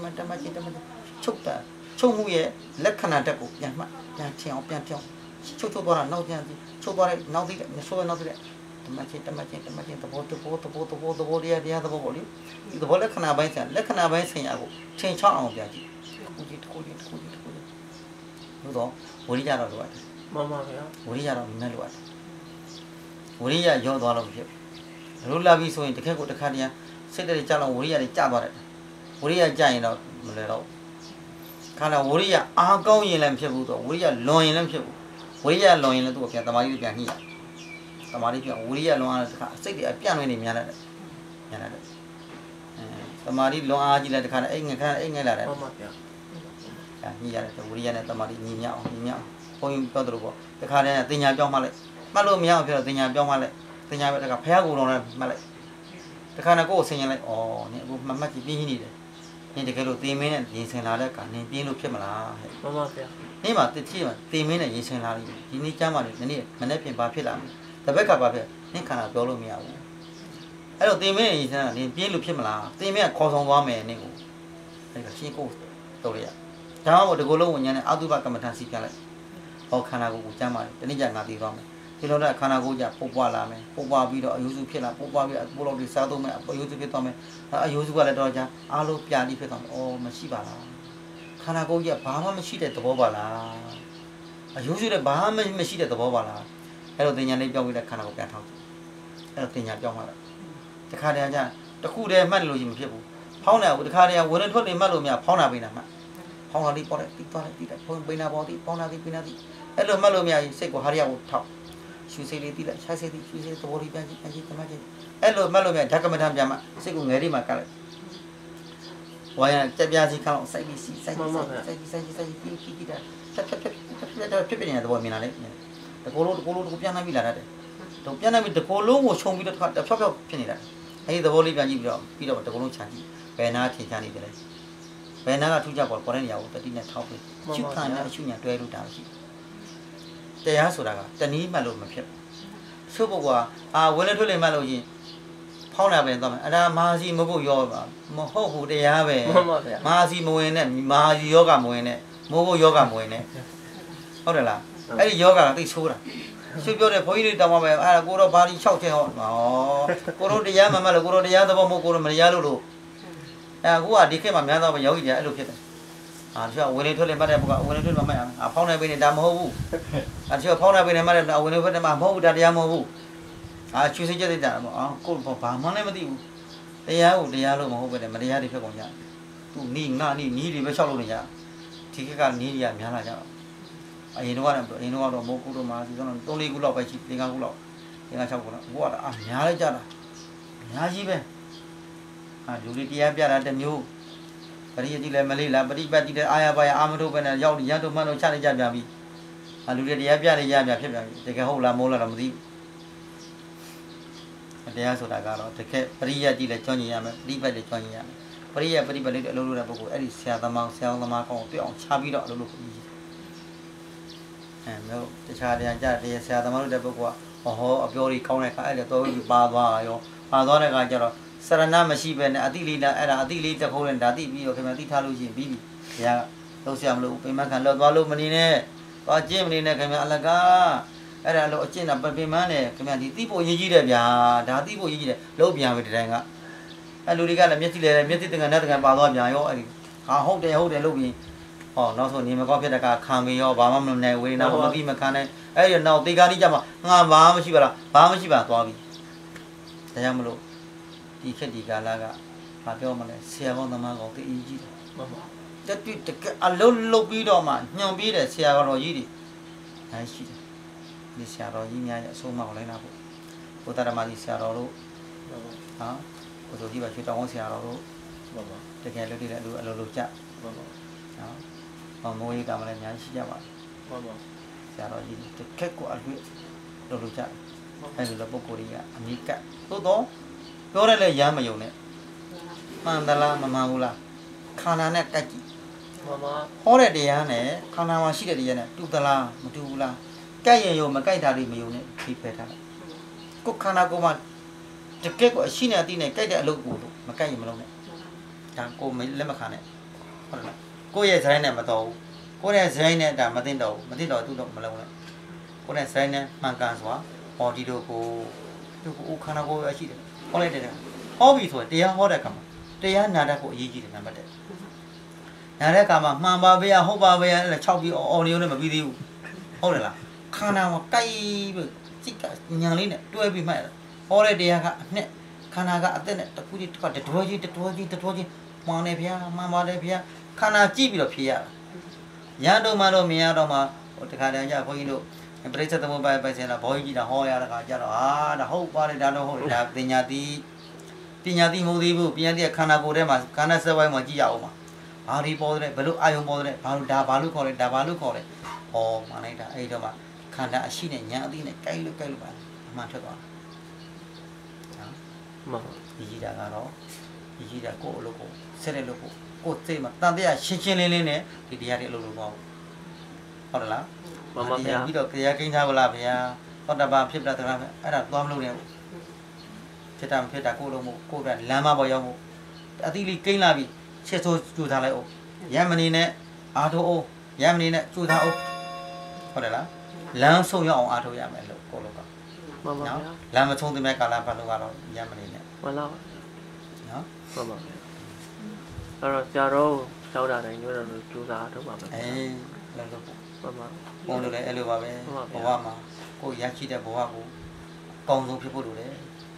ချုပ်မှုရဲ့လက္ခဏာတက်ကိုပြန်မှတ်ပြန်ထင်အောင်ပြန်ပြောင်းချုပ်သွားတာနောက်ပြန်ချုပ်သွားတဲ့နောက်သိတဲ့ဆိုးနောက်သိတဲ့တမချင်းသဘောတရားသဘောပေါ့လေဒီသဘောလက္ခဏာပိုင်းဆိုင်ရာကိုချိန်ချောင်းအောင်ပြန်ကြည့်တစ်ခုလို့တော့ဝိရိယတော့လိုရတယ်မှန်ပါဗျာဝိရိယတော့နည်းလိုရတယ်ဝိရိယရောသွားလို့မဖြစ်ဘူးလို့လာပြီဆိုရင်တစ်ခက်ကိုတစ်ခါတည်းစိတ်တွေကြာလို့ဝိရိယတွေကျသွားတယ်ဝိရိယကျရင်တော့မလဲတော့ခါတော့ဝိရိယအားကောင်းရင်လည်းမဖြစ်ဘူးတော့ဝိရိယလွန်ရင်လည်းမဖြစ်ဘူးဝိရိယလွန်ရင်လည်းသူ့ကိုပြန်တမာတိပြန်ညှိရတမာတိပြန်ဝိရိယလွန်အားတစ်ခါစိတ်တွေပြန့်လွင်နေများတယ်တမာတိလွန်အားကြီးလည်းတစ်ခါအိမ်ငယ်လာတယ်မှန်ပါဗျာညှိရတယ်ဝိရိယနဲ့တမာတိညီမြောက်ဘုန်းကြီးပြောသလိုပေါ့တခါတည်းတင်ညာပြောင်းမှလိုက်မှတ်လို့မရအောင်ဖြစ်တော့တင်ညာပြောင်းမှလိုက်တင်ညာပဲတခါဖះကိုယ်တော်နဲ့မှတ်လိုက်တခါနဲ့ကိုယ်ကိုဆင်ရင်လိုက်ဩနင်အခုမှတ်ကြည့်ပြင်းနေတယ်နင်တကယ်လို့တင်မင်းနဲ့ရင်ဆင်လာတဲ့အခါနင်ပြင်းလို့ဖြစ်မလားဟဲ့မှန်ပါဗျာနင်မှာတစ်ချီမှာတင်မင်းနဲ့ရင်ဆင်လာလိမ့်မယ်ဒီနေ့ကျမ်းမှာနေနေ့မနေ့ပြင်ပါဖြစ်လာမယ်တပတ်ကပါဖြစ်နင်ခန္ဓာပြောလို့မရဘူးအဲ့တော့တင်မင်းနဲ့ရင်ဆင်လာနင်ပြင်းလို့ဖြစ်မလားတင်မင်းကခေါ်ဆောင်သွားမယ်နင်ကိုအဲ့ဒါရှင်းကိုတော်ရရဒါမှမဟုတ်ဒီကိုလုံးဝဉာဏ်နဲ့အတုပကမ္မထစီပြလိုက်ဟောခန္ဓာကိုယ်ကိုကျမ်းပါတယ်တနေ့ကျငါပြီးသွားမယ်ဒီလိုနဲ့ခန္ဓာကိုယ်ကြပုတ်ပွားလာမယ်ပုတ်ပွားပြီးတော့အယုစုဖြစ်လာပုတ်ပွားပြီးပို့လို့ဒီစားသုံးမယ်အယုစုဖြစ်သွားမယ်အယုစုကလည်းတော့ကြာအားလုံးပြာတိဖြစ်သွားမယ်အော်မရှိပါလားခန္ဓာကိုယ်ကြီးဘာမှမရှိတဲ့သဘောပါလားအယုစုလည်းဘာမှမရှိတဲ့သဘောပါလားအဲ့တော့တင်ညာလေးပြောင်းပြီးတဲ့ခန္ဓာကိုယ်ပြန်ထောက်အဲ့တော့တင်ညာပြောင်းသွားတယ်တခါတည်းကျတခုတည်းမှတ်လို့ရှိမဖြစ်ဘူးဖောင်းတယ်တခါတည်းဝင်ထွက်နေမှတ်လို့မရဖောင်းတာပေးတာမှတ်ဖောင်းတာလေးပေါ်တယ်တီးသွားတယ်တီးတယ်ပိနာပေါ်တီးပေါင်းတာတီးပိနာတီးအဲ့လိုမှတ်လို့မရစိတ်ကိုဟာရရကိုထောက်ရှူစိတ်လေးတီးလိုက်ခြားစိတ်ရှူစိတ်သဘောလေးပြန်ကြည့်တမချင်းအဲ့လိုမှတ်လို့မရဓကမထံပြန်မှစိတ်ကိုငယ်လေးမှကတ်လိုက်ဝါရကြက်ပြားစီခေါင်းစိုက်ပြီးစီစိုက်ပြီးတီးတာဖြစ်နေတဲ့သဘောမြင်လာလေတကိုလိုပြန်နှမ်းပြီးလာတတ်တယ်တော့ပြန်နှမ်းပြီးတကိုလုံးကိုခြုံပြီးတော့ဖြောက်ဖြစ်နေတာအဲ့ဒီသဘောလေးပြန်ကြည့်ပြီးတော့တကိုလုံးခြံကြည့်ဘယ်နာထင်ချနေတယ်လဲဘယ်နာကထူးကြပေါ်တဲ့နေရာကိုတတိနဲ့ထောက်ပြီးရှုခံနဲ့ရှုညာတွဲလို့တာရှိတရားဆိုတာကတနည်းမှတ်လို့မဖြစ်ဘူးသို့ပုဂ္ဂိုလ်ကဝင်လေထွက်လေမှတ်လို့ရင်ဖောင်းလာပဲသွားမယ်အဲ့ဒါမာစီမဖို့ရောပါမဟုတ်ဘူးတရားပဲမာစီမဝင်နဲ့မာစီယောဂမဝင်နဲ့မိုးဖို့ယောဂမဝင်နဲ့ဟုတ်တယ်လားအဲ့ဒီယောဂကသိဆိုးတာရှုပြောတဲ့ဘုန်းကြီးတွေတောင်းပါမယ်အဲ့ဒါကိုတော့ဘာလို့6ချက်ဟောကိုတော့တရားမှတ်လို့ကိုတော့တရားသဘောမဟုတ်ကိုတော့မတရားလို့အခုကဒီခေတ်မှာများသောပဲယောဂီတွေအဲ့လိုဖြစ်တယ်တချို့ဝင်လေထွက်လေမှတ်တဲ့ဘုကဝင်လေထွက်လေမှတ်ရမယ်ဖောင်းနေပေးနေဒါမဟုတ်ဘူးတချို့ဖောင်းနေပေးနေမှတ်တဲ့ဝင်လေထွက်တယ်မှမဟုတ်ဘူးဒါတရားမဟုတ်ဘူးချွေးစိတ်ကြတဲ့တာပေါ့ကိုဘာမှလည်းမသိဘူးတရားကိုတရားလို့မဟုတ်ပဲမတရားတွေဖြစ်ကုန်ကြသူနီးတွေပဲလျှောက်လို့နေကြဒီခေတ်ကနီးတွေကများလာကြတော့အရင်တော့မိုးကူတော့မှာဒီတော့3-4ခုလောက်ပဲရှိ5ခုလောက်5-6ခုလောက်ဘုကများလိုက်ကြတာအများကြီးပဲလူတွေတရားပြတာတစ်မျိုးပရိယတိလည်းမလေးလားပฏิပတ်တိလည်းအာရပါရအာမထုတ်ပဲနဲ့ရောက်ရန်တို့မှန်းတို့ချနေကြပြန်ပြီလူတွေတရားပြနေရပြန်ဖြစ်ပြန်ပြီတကယ်ဟုတ်လားမိုးလားတော့မသိဘူးတရားဆိုတာကတော့တကယ်ပရိယတ်ကြီးလည်းကြောင်းညီရမယ်ပရိပတ်လည်းကြောင်းညီရမယ်ပရိယတ်လေးအလုပ်လုပ်တဲ့ပုဂ္ဂိုလ်အဲ့ဒီဆရာသမားကောင်းတွေ့အောင်ချပြီးတော့အလုပ်လုပ်ပြီးမျိုးတခြားတရားကြတဲ့ဆရာသမားတို့တဲ့ပုဂ္ဂိုလ်ကဟောအပြောကြီးကောင်းတဲ့အခါအဲ့လေတော့ပြီးပါသွားရောပါသွားတဲ့အခါကျတော့စရဏမရှိပဲနဲ့အတိလေးအဲ့ဒါအတိလေးတစ်ခုနဲ့ဓာတိပြီးတော့ခင်ဗျာတိထားလို့ရှိရင်ပြီးပြီဘုရားလုံးဆရာမလို့ပိမခံလောက်သွားလို့မနေနဲ့သွားကျင့်မနေနဲ့ခင်ဗျာအလကားအဲ့ဒါလို့အကျင့်တာပိမန်းနဲ့ခင်ဗျာဒီတိဖို့ရေးကြီးတယ်ဗျာဒါတိဖို့ရေးကြီးတယ်လုံးပြန်ပြီဒီတိုင်းကအဲ့လူတွေကလည်းမျက်စိလဲမျက်စိတန်ကန်နဲ့တန်ကန်ပါသွားပြန်ရောအဲ့ဒီဟာဟုတ်တယ်လို့ပြီးဟောနောက်ဆုံးနေမကောက်ဖြစ်တဲ့ကခံပြီးရောဘာမှမလုပ်နိုင်ဝေဒနာမသိမခံနိုင်အဲ့ဒီနောက်တေကားကြီးကြမှာငါဘာမှမရှိပါလားဘာမှမရှိပါသွားပြီဒါကြောင့်မလို့ဒီခက်ဒီကာလကဘာပြောမလဲဆရာကောင်းသမားကောင်းသိအကြီးတယ်မှန်ပါတက်တွေ့တကအလုံးလုတ်ပြီးတော့မှညွန်ပြီးတဲ့ဆရာတော်ကြီးတွေနိုင်ရှိတယ်ဒီဆရာတော်ကြီးများရဲ့အဆုံးအမကိုလိုက်လာဖို့ဘုဒ္ဓဓမ္မကြီးဆရာတော်တို့ဟာဘုရားကြီးပါရွှေတောင်ဆရာတော်တို့မှန်ပါတကယ်လို့ဒီလည်းအလိုလိုကြမှန်ပါနော်မိုးရိပ်ကမှလည်းအများကြီးရှိကြပါမှန်ပါဆရာတော်ကြီးတကက်ကိုအလွတ်လိုလိုကြအဲ့လိုလည်းပုဂ္ဂိုလ်ကြီးကအမိကသို့တော့ပြောရလဲရမ်းမယုံနဲ့မှန်သလားမမှန်ဘူးလားခန္ဓာနဲ့တက်ကြည့်မှန်ပါဟောတဲ့တရားနဲ့ခန္ဓာမှာရှိတဲ့တရားနဲ့တူသလားမတူဘူးလားကြိုက်ရင်ရောမကြိုက်တာလေးမယုံနဲ့ဒီဖယ်ထားလိုက်ကိုခန္ဓာကိုယ်မှာတကက်ကိုအရှိနဲ့အတိနဲ့ကြိုက်တဲ့အလုပ်ကိုမကြိုက်ရင်မလုပ်နဲ့ဒါကိုလက်မခံနဲ့ဟုတ်လားကိုယ့်ရဲ့ဇိုင်းနဲ့မတော်ဘူးကိုယ့်ရဲ့ဇိုင်းနဲ့ဒါမသိတော့ဘူးမသိတော့သူ့တော့မလုပ်နဲ့ကိုယ့်ရဲ့ဇိုင်းနဲ့မှန်ကန်စွာဟောဒီတို့ကိုခန္ဓာကိုယ်ရရှိတယ်ဟောလိုက်တယ်ဟောပြီဆိုရင်တရားဟောတဲ့အခါမှာတရားနာတတ်ဖို့အရေးကြီးတယ်နံပါတ်1နားတဲ့အခါမှာမှန်ပါဗျာဟုတ်ပါဗျာအဲ့6ပြီးအော်နေုံနဲ့မပြီးသေးဘူးဟုတ်တယ်လားခန္ဓာမှာကြိုက်ပြီးစိတ်ကညာလေးနဲ့တွဲပြီးမှတ်ဟောတဲ့တရားကအနှစ်ခန္ဓာကအသက်နဲ့တခုတည်းတတော်ကြီးမှန်တယ်ဗျာမှန်ပါတယ်ဗျာခန္ဓာကြည့်ပြီးတော့ဖြေရတာရန်တော့မှတော့မရတော့မှဟိုတခါတည်းကျဘုန်းကြီးတို့ပရိစ္ဆေသမုပ္ပါပိုက်ဆင်လာဘောကြီးကြီးတာဟောရတဲ့ခါကျတော့ဒါဟုတ်ပါတယ်ဒါတော့ဟုတ်တယ်ဒါပညာတိမဟုတ်သေးဘူးပညာတိကခန္ဓာကိုယ်ထဲမှာခန္ဓာစက်ဝိုင်းမှာကြည့်ရအောင်ပါဘာဒီပေါ်တယ်ဘယ်လိုအာယုံပေါ်တယ်ဘာလို့ဒါဘာလို့ခေါ်လဲဒါဘာလို့ခေါ်လဲဟောမှန်လိုက်တာအဲ့တော့မှခန္ဓာအရှိနဲ့ညာအသိနဲ့ကြိုက်လို့ပါအမှန်ထွက်သွားတာမှန်ပါကြီးတာကတော့ကြီးတာကိုယ့်အလုပ်ကိုဆက်လက်လုပ်ဖို့ကိုယ်စိတ်မှာတန်တရားရှင်းလင်းနဲ့ဒီတရားတွေအလုပ်လုပ်သွားဟုတ်တယ်လားမှန်ပါဗျာပြီးတော့တရားကိန်းထားပါလားဗျာသောတပန်ဖြစ်တာတကားအဲ့ဒါသွားမလို့နဲ့ဖြစ်တာမဖြစ်တာကိုယ်လုံးမို့ကိုယ်ကလမ်းမပေါ်ရောက်မို့အတိလေးကိန်းလာပြီးချက်ဆိုးကျူထားလိုက်အောင်ရမနေနဲ့အာထိုးအောင်ရမနေနဲ့ကျူထားအောင်ဟုတ်တယ်လားလမ်းဆုံးရောက်အောင်အာထိုးရမယ်လို့ကိုယ်လုံးကမှန်ပါဗျာလမ်းမဆုံးတဲ့မဲ့ကာလပတ်လို့ကတော့ရမနေနဲ့မှန်လားနော်မှန်ပါဗျာအဲ့တော့ကြာတော့ကြောက်တာတိုင်းညွှန်းတော့ကျူစားထုတ်ပါမယ်အေးလည်းလို့မှန်ပါဘုံလို့လည်းအဲ့လိုပါပဲဘဝမှာကိုရရှိတဲ့ဘဝကိုကောင်းဆုံးဖြစ်ဖို့လိုတယ်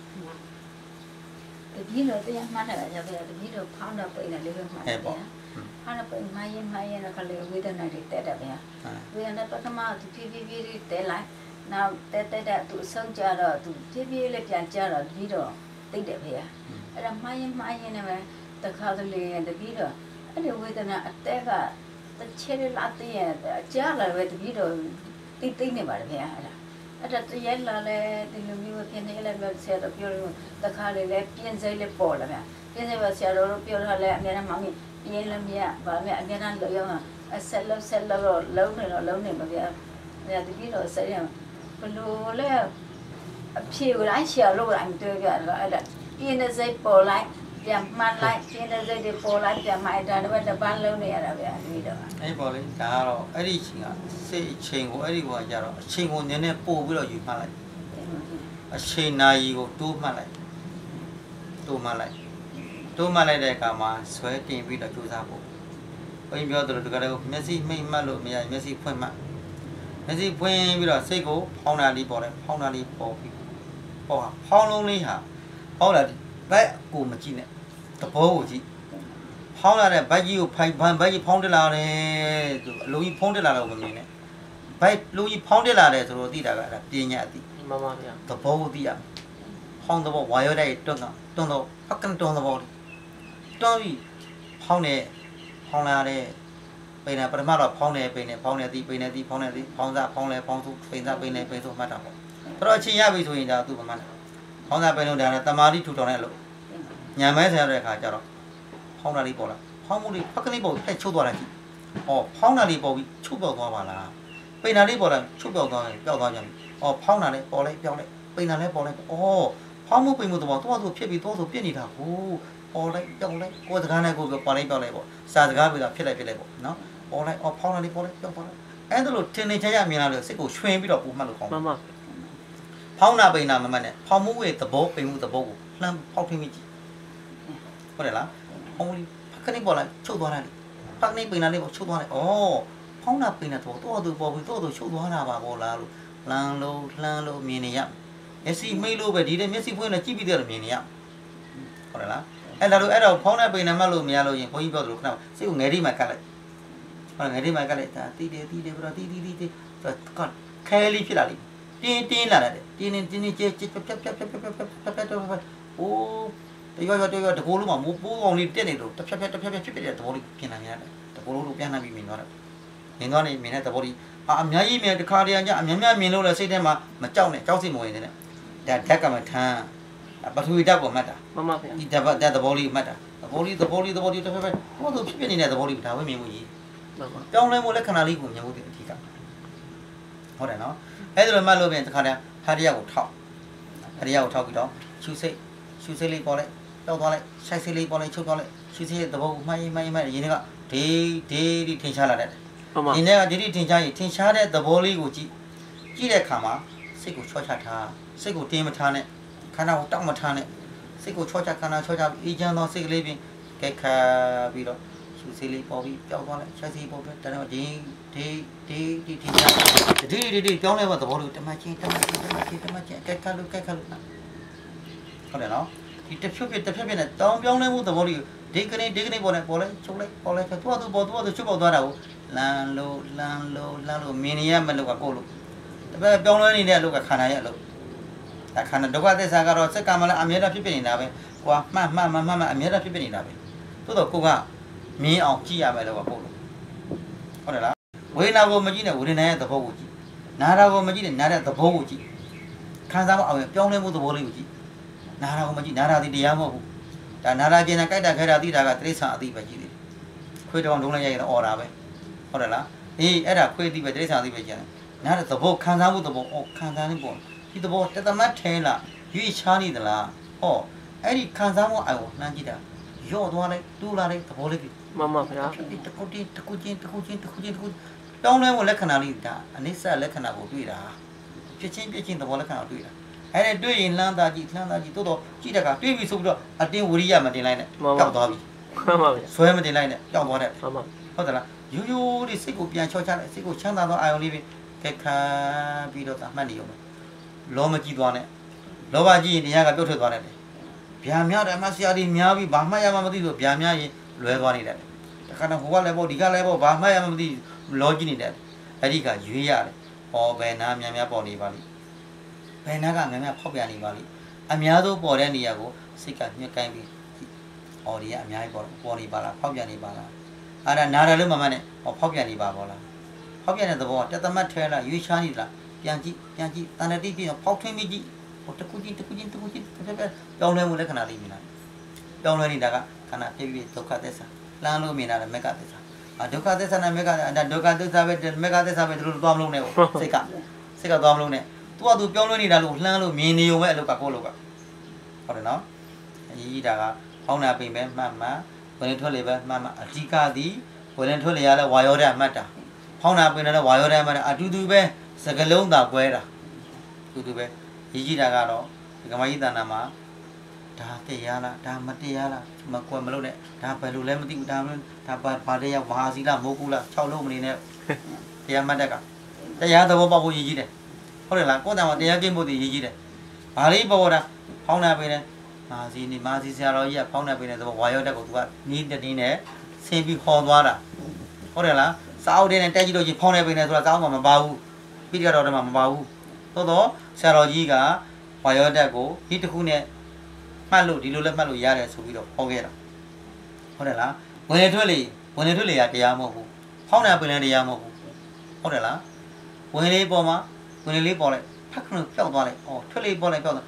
တကြီးတော့တရားမှတ်တယ်ကြပြတကြီးတော့ဖောင်းတော့ပိတ်နေလေးပဲမှတ်တယ်ဖောင်းတော့ပိတ်မှရင်ကလေးဝေဒနာတွေတက်တယ်ဗျာဝေဒနာပထမသူဖြည်းဖြည်းတဲလိုက်နောက်တက်သူဆုံးကြတော့သူဖြည်းဖြည်းလေးပြန်ကြတော့တကြီးတော့သိတယ်ဗျာအဲ့ဒါမှရင်နဲ့ပဲတခါတလေတကြီးတော့အဲ့ဒီဝေဒနာအတက်ကတချဲလာတည်းရဲ့ကြားလာပဲတကြီးတော့တိတ်နေပါတယ်ဗျာအဲ့ဒါတရားလာလဲဒီလိုမျိုးဖြစ်နေလဲဆရာတော်ပြောလို့တခါလေလဲပြင်းစိတ်လေးပေါ်လာဗျာပြင်းစိတ်ပါဆရာတော်ပြောထားလဲအများနဲ့မောင်ကြီးပြင်းလည်းမရဗာမြအများနဲ့လောရောဆက်လို့လုံးနေမှာဗျာဒါတကြီးတော့ဆက်ရဘလို့လဲအဖြေကိုလိုက်ဆရာလို့လိုက်တွေ့ကြတော့အဲ့ဒါပြင်းတဲ့စိတ်ပေါ်လိုက်ပြန်မှန်လိုက်ပြင်းတဲ့စိတ်တွေပေါ်လိုက်ပြန်မှအဲ့ဒါတော့တပန်းလုံးနေရတာဗျာဒီတော့အဲ့ပေါ်လေဒါကတော့အဲ့ဒီချိန်ကစိတ်အချိန်ကိုအဲ့ဒီကကြတော့အချိန်ကိုနည်းနည်းပို့ပြီးတော့ယူမှတ်လိုက်အချိန်နာရီကိုတိုးမှတ်လိုက်တဲ့အခါမှာဆွဲတင်ပြီးတော့ကြိုးစားဖို့ဘုန်းကြီးပြောသလိုတကယ်တော့မျက်စိမှိတ်မှတ်လို့မရမျက်စိဖွင့်မှတ်မျက်စိဖွင့်ပြီးတော့စိတ်ကိုဖောင်းတာလေးပေါ်တယ်ဖောင်းတာလေးပေါ်ပြီးပေါ်ဟာဖောင်းလုံးလေးဟာဖောင်းလာဘက်ကိုမကြည့်နဲ့သဘောကိုကြည့်ဖောင်းလာတဲ့ဘက်ကြီးကိုဘက်ကြီးဖောင်းတက်လာတယ်သူအလုံးကြီးဖောင်းတက်လာတော့မမြင်နဲ့ဘက်လုံးကြီးဖောင်းတက်လာတယ်ဆိုတော့သိတာကအဲ့ဒါပညာအသိမှန်ပါဗျာသဘောကိုသိရဖောင်းသဘောဝါရောတဲ့တွန်းတော့အကန်တွန်းသဘောတွန်းပြီးဖောင်းလာတဲ့ပိန်ပထမတော့ဖောင်းနေပိန်နေဖောင်းနေသည်ပိန်နေသည်ဖောင်းနေသည်ဖောင်းစားဖောင်းလဲဖောင်းသူပိန်စားပိန်နေပိန်သူမှတ်တာပေါ့အဲ့တော့အချိန်ရပြီဆိုရင်ဒါသူ့မမှတ်ဖောင်းတာပင်လို့ဒါတမာတိထူထောင်တဲ့လို့ညံမဲဆရာတဲ့ခါကျတော့ဖောင်းတာလေးပေါ်လာဖောင်းမှုလေးဖက်ကလေးပေါ်ပြီးချုပ်သွားတယ်ကြည့်ဩဖောင်းတာလေးပေါ်ပြီးချုပ်ပြောက်သွားပါလားပိန်တာလေးပေါ်လာချုပ်ပြောက်သွားတယ်ပျောက်သွားပြန်ပြီဩဖောင်းတာလေးပေါ်လိုက်ပျောက်လိုက်ပိန်တာလေးပေါ်လိုက်ဩဖောင်းမှုပိန်မှုတော့တော့ဆိုဖြစ်ပြီးတော့ဆိုပြစ်နေတာကိုပေါ်လိုက်ပျောက်လိုက်ကိုယ်စကားနဲ့ကိုယ်ပေါ်လိုက်ပျောက်လိုက်ပေါ့စာစကားပြီးတော့ဖြစ်လိုက်ပေါ့နော်ပေါ်လိုက်ဖောင်းတာလေးပေါ်လိုက်ပျောက်သွားလိုက်အဲ့ဒါလို့ထင်နေချင်ရမြင်လာလို့စိတ်ကိုရွှင်ပြီးတော့ပူမှတ်လို့ကောင်းမှန်ပါဖောင်းတာပိန်တာမမှတ်နဲ့ဖောင်းမှုရဲ့သဘောပိန်မှုသဘောကိုလှမ်းဖောက်ထင်းမိကြည့်ဟုတ်တယ်လားဖောင်းမှုဖက်ကနေပေါ်လိုက်ချုပ်သွားတယ်ဖက်ကနေပိန်တာလေးပေါ်ချုပ်သွားတယ်ဩဖောင်းတာပိန်တာတော့သူပေါ်ပြီးတော့ချုပ်သွားတာပါပေါ့လားလို့လှမ်းလို့မြင်နေရမျက်စိမိတ်လို့ပဲဒီတဲ့မျက်စိဖွင့်နေကြည့်ပြီးတော့မြင်နေရဟုတ်တယ်လားအဲ့ဒါလို့အဲ့တော့ဖောင်းတာပိန်တာမှတ်လို့မရလို့ရင်ဘုန်းကြီးပြောသလိုခဏစိတ်ကိုငယ်ဒီမှာကတ်လိုက်ဟုတ်ငယ်ဒီမှာကတ်လိုက်ဒါတီးတယ်ပြီးတော့တီးကခဲလေးဖြစ်လာလိမ့်တင်းလာတယ်တင်းကျဲဖြတ်အိုးတရွတကိုလုံးမှာမိုးပိုးကောင်လေးတက်နေလို့တစ်ဖြတ်ဖြစ်တဲ့သဘောလေးပြင်လာနေရတယ်တကိုလုံးပြန်လာပြီးမြင်သွားတယ်မြင်သွားနေမြင်တဲ့သဘောလေးအများကြီးမြင်တခါတည်းညအများမြင်လို့လည်းစိတ်ထဲမှာမကြောက်နဲ့ကြောက်စိတ်မဝင်နေနဲ့ဒါဓာတ်ကမထမ်းပထဝီဓာတ်ကိုမှတ်တာမှန်ပါဗျာဒီဓာတ်သဘောလေးမှတ်တာသဘောလေးတစ်ဖြတ်ဟိုလိုဖြစ်နေတဲ့သဘောလေးဒါပဲမြင်မှုကြီးမှန်ပါပြောင်းလဲမှုလက္ခဏာလေးကိုမြင်မှုဒီအထီးကဟုတ်တယ်နော်အဲ့ဒါလိုမှတ်လို့ပြင်တခါတည်းဟာရီယာကိုထောက်ပြီးတော့ရှူစိတ်လေးပေါ်လိုက်တောက်သွားလိုက်ဆိုင်စိတ်လေးပေါ်လိုက်ချုပ်သွားလိုက်ရှူစိတ်ရဲ့သဘောကိုမှိုင်းရင်းတွေကဒေးထင်ရှားလာတယ်ဒီနေ့ကဒီထင်ရှားရင်ထင်ရှားတဲ့သဘောလေးကိုကြည့်တဲ့အခါမှာစိတ်ကိုချောချထားစိတ်ကိုတင်းမထားနဲ့ခန္ဓာကိုတောက်မထားနဲ့စိတ်ကိုချောချခန္ဓာချောချအေးချမ်းသောစိတ်ကလေးပြင်ကဲခါပြီးတော့ရှူစိတ်လေးပေါ်ပြီးပျောက်သွားလိုက်ဆိုင်စိတ်ပေါ်ပြီးတန်းတော့ဒီထင်ရှားဒီပြောင်းလဲတဲ့သဘောလေးတမချင်းကဲခါလို့ဟုတ်တယ်နော်ဒီတစ်ဖြတ်နဲ့တောင်းပြောင်းလဲမှုသဘောလေးဒီကနေပေါ်လိုက်ချုပ်လိုက်တော့သူပေါ်ချုပ်ပေါ်သွားတာကိုလမ်းလို့မြင်နေရမလို့ကကိုလို့တပည့်ပြောင်းလဲနေတဲ့အလုပ်ကခန္ဓာရဲ့အလုပ်ဒါခန္ဓာဒုက္ခသစ္စာကတော့စက္ကမလည်းအမြဲတမ်းဖြစ်နေတာပဲကွာမှန်အမြဲတမ်းဖြစ်နေတာပဲသို့တော့ကိုကမြင်အောင်ကြည့်ရမယ်လို့ကကိုလို့ဟုတ်တယ်လားဝေဒနာကိုမကြည့်နဲ့ဝေဒနာရဲ့သဘောကိုကြည့်နာတာကိုမကြည့်နဲ့နာတဲ့သဘောကိုကြည့်ခံစားမအောင်ပြောင်းလဲမှုသဘောလေးကိုကြည့်နာတာကိုမကြည့်နာတာဒီတရားမဟုတ်ဘူးဒါနာတာကျင်တာကြိုက်တာခဲတာသိတာကတိရစ္ဆာန်အသိပဲကြည့်တယ်ခွေးတောင်လုံးလိုက်ရရင်အော်တာပဲဟုတ်တယ်လားအေးအဲ့ဒါခွေးသိပဲတိရစ္ဆာန်သိပဲကျန်နာတဲ့သဘောခံစားမှုသဘောခံစားနေပေါ့ဒီသဘောတသမတ်ထဲလားရွေးချားနေသလားဟောအဲ့ဒီခံစားမှုအအောင်နှမ်းကြည့်တာရော့သွားလိုက်တူးလာလိုက်သဘောလေးပြီမှန်ပါဗျာတခုချင်းတောင်းလဲမှုလက္ခဏာလေးဒါအနိစ္စလက္ခဏာကိုတွေ့တာဖြစ်ချင်းသဘောလက္ခဏာကိုတွေ့တာအဲ့ဒါတွေ့ရင်လှမ်းသားကြည့်တိုးတော့ကြည့်တဲ့ကတွေ့ပြီဆိုပြီးတော့အတင်းဝိရိယမတင်လိုက်နဲ့ကြောက်သွားပြီမှန်ပါဗျာဆွဲမတင်လိုက်နဲ့ကြောက်သွားတယ်မှန်ပါဟုတ်တယ်လားရိုးဒီစိတ်ကိုပြန်ချောချလိုက်စိတ်ကိုချမ်းသာသောအာယုံလေးပဲကဲခါပြီးတော့မှတ်နေရုံပဲလောမကြည့်သွားနဲ့လောဘကြည့်ရင်တရားကပြုတ်ထွက်သွားတယ်ဗျာများတယ်အမဆရာကြီးများပြီးဘာမှရမှမသိလို့ဗျာများရင်လွဲသွားနေတယ်တခါတော့ဟိုကလည်းပေါ့ဒီကလည်းပေါ့ဘာမှရမှမသိလောကြည့်နေတယ်အဲ့ဒီကရွေးရတယ်ဟောဘယ်နာများပေါ်နေပါလိဘယ်နာကများဖောက်ပြန်နေပါလိအများဆုံးပေါ်တဲ့နေရာကိုစိတ်ကညှက်ကိုင်းပြီးအော်ဒီကအများကြီးပေါ်နေပါလားဖောက်ပြန်နေပါလားအဲ့ဒါနားတယ်လို့မမှန်နဲ့ဟောဖောက်ပြန်နေပါဘောလားဖောက်ပြန်တဲ့သဘောကတသမတ်ထဲလားရွေးချားနေလားပြန်ကြည့်တန်တတိပြီးတော့ဖောက်ထွင်းပြီးကြည့်ဟိုတခုချင်းပြောင်းလဲမှုလက္ခဏာလေးမြင်လာပြောင်းလဲနေတာကခန္ဓာပြည့်ပြည့်ဒုက္ခသစ္စာလမ်းလို့မြင်လာတယ်မေကသစ္စာဒုက္ခသစ္စာနဲ့မေကဒုက္ခသစ္စာပဲမေကသစ္စာပဲတို့သွားမလို့နဲ့စိတ်ကသွားမလို့နဲ့သူကသူပြောင်းလဲနေတာလို့လှမ်းလို့မြင်နေုံပဲအလုပ်ကကိုယ့်အလုပ်ကဟုတ်တယ်နော်အကြီးဒါကဖောင်းနာပိန်ပဲမှတ်ဝင်ထွက်လေပဲမှတ်အဓိကသည်ဝင်ထွက်လေရလဲဝါယောဓာတ်မှတ်တာဖောင်းနာပိန်လည်းဝါယောဓာတ်မှတ်တာအတူတူပဲစကလုံးသာကွဲတာအတူတူပဲကြီးတာကတော့ဒီကမကြီးတဏ္ဍာမှာဒါတရားလားဒါမတရားလားမကွယ်မလို့နဲ့ဒါဘယ်လိုလဲမသိဘူးဒါဘာတရားမဟာစီလားမိုးကူလား6လုံးမနေနဲ့တရားမှတ်တက်ကတရားသဘောပေါက်ဖို့ရည်ကြီးတယ်ဟုတ်တယ်လားကိုယ်တိုင်ကတရားကျင့်ဖို့ရည်ကြီးတယ်ဘာလေးပေါ်တာဖောင်းနေပေးတယ်မာစီဆရာတော်ကြီးကဖောင်းနေပေးတယ်ဆိုတော့ဝါရောတက်ကိုသူကနီးတည်းနဲ့ဆင်းပြီးခေါ်သွားတာဟုတ်တယ်လားစာအုပ်ထဲနဲ့တက်ကြည့်လို့ချင်းဖောင်းနေပေးတယ်ဆိုတာစာအုပ်မှာမပါဘူးပိဋကတော်ထဲမှာမပါဘူးသို့တော့ဆရာတော်ကြီးကဝါရောတက်ကိုဒီတစ်ခုနဲ့မှတ်လို့ဒီလိုလည်းမှတ်လို့ရတယ်ဆိုပြီးတော့ဟောခဲ့တာဟုတ်တယ်လားဝင်လေထွက်လေရတရားမဟုတ်ဘူးဖောင်းနေပင်လည်းတရားမဟုတ်ဘူးဟုတ်တယ်လားဝင်လေလေးပေါ်လိုက်ဖက်ခဏပျောက်သွားလိုက်ထွက်လေပေါ်လိုက်ပျောက်သွား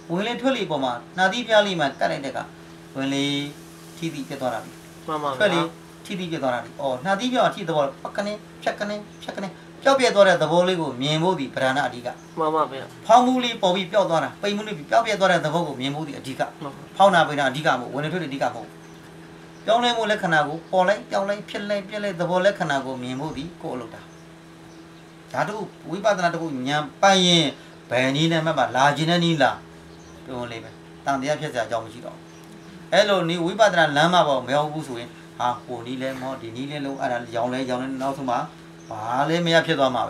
ဝင်လေထွက်လေပေါ်မှာနှာသီးပြားလေးမှကတ်လိုက်တဲ့ကဝင်လေထီးသီးပြတ်သွားတာပြီမှန်ပါထွက်လေထီးသီးပြတ်သွားတာပြီအော်နှာသီးပြားထီးသဘောပကနဲ့ဖြတ်ကနေပျောက်ပြတ်သွားတဲ့သဘောလေးကိုမြင်ဖို့ဒီပဓာနာအဓိကမှန်ပါဗျာဖောင်းမှုလေးပေါ်ပြီးပျောက်သွားတာပိန်မှုလေးပျောက်ပြတ်သွားတဲ့သဘောကိုမြင်ဖို့ဒီအဓိကဖောင်းတာပိန်တာအဓိကမဟုတ်ဝင်လေထွက်လေအဓိကမဟုတ်ပြောင်းလဲမှုလက္ခဏာကိုပေါ်လိုက်ပြောင်းလိုက်ဖြစ်လိုက်ပြက်လိုက်သဘောလက္ခဏာကိုမြင်ဖို့ဒီကိုအလုပ်တာဒါတို့ဝိပဿနာတို့ဉာဏ်ပိုင်ရင်ဘယ်နည်းနဲ့မှမလာခြင်းနဲ့နည်းလားပြောလေးပဲတန်တရားဖြစ်စရာအကြောင်းမရှိတော့အဲ့လိုနည်းဝိပဿနာလမ်းမှာပေါ့မရောက်ဘူးဆိုရင်ဟာဟိုနည်းလဲမောဒီနည်းလဲလို့အဲ့ဒါရောင်လဲနောက်ဆုံးမှာဘာလဲမရဖြစ်သွားမှာပဲ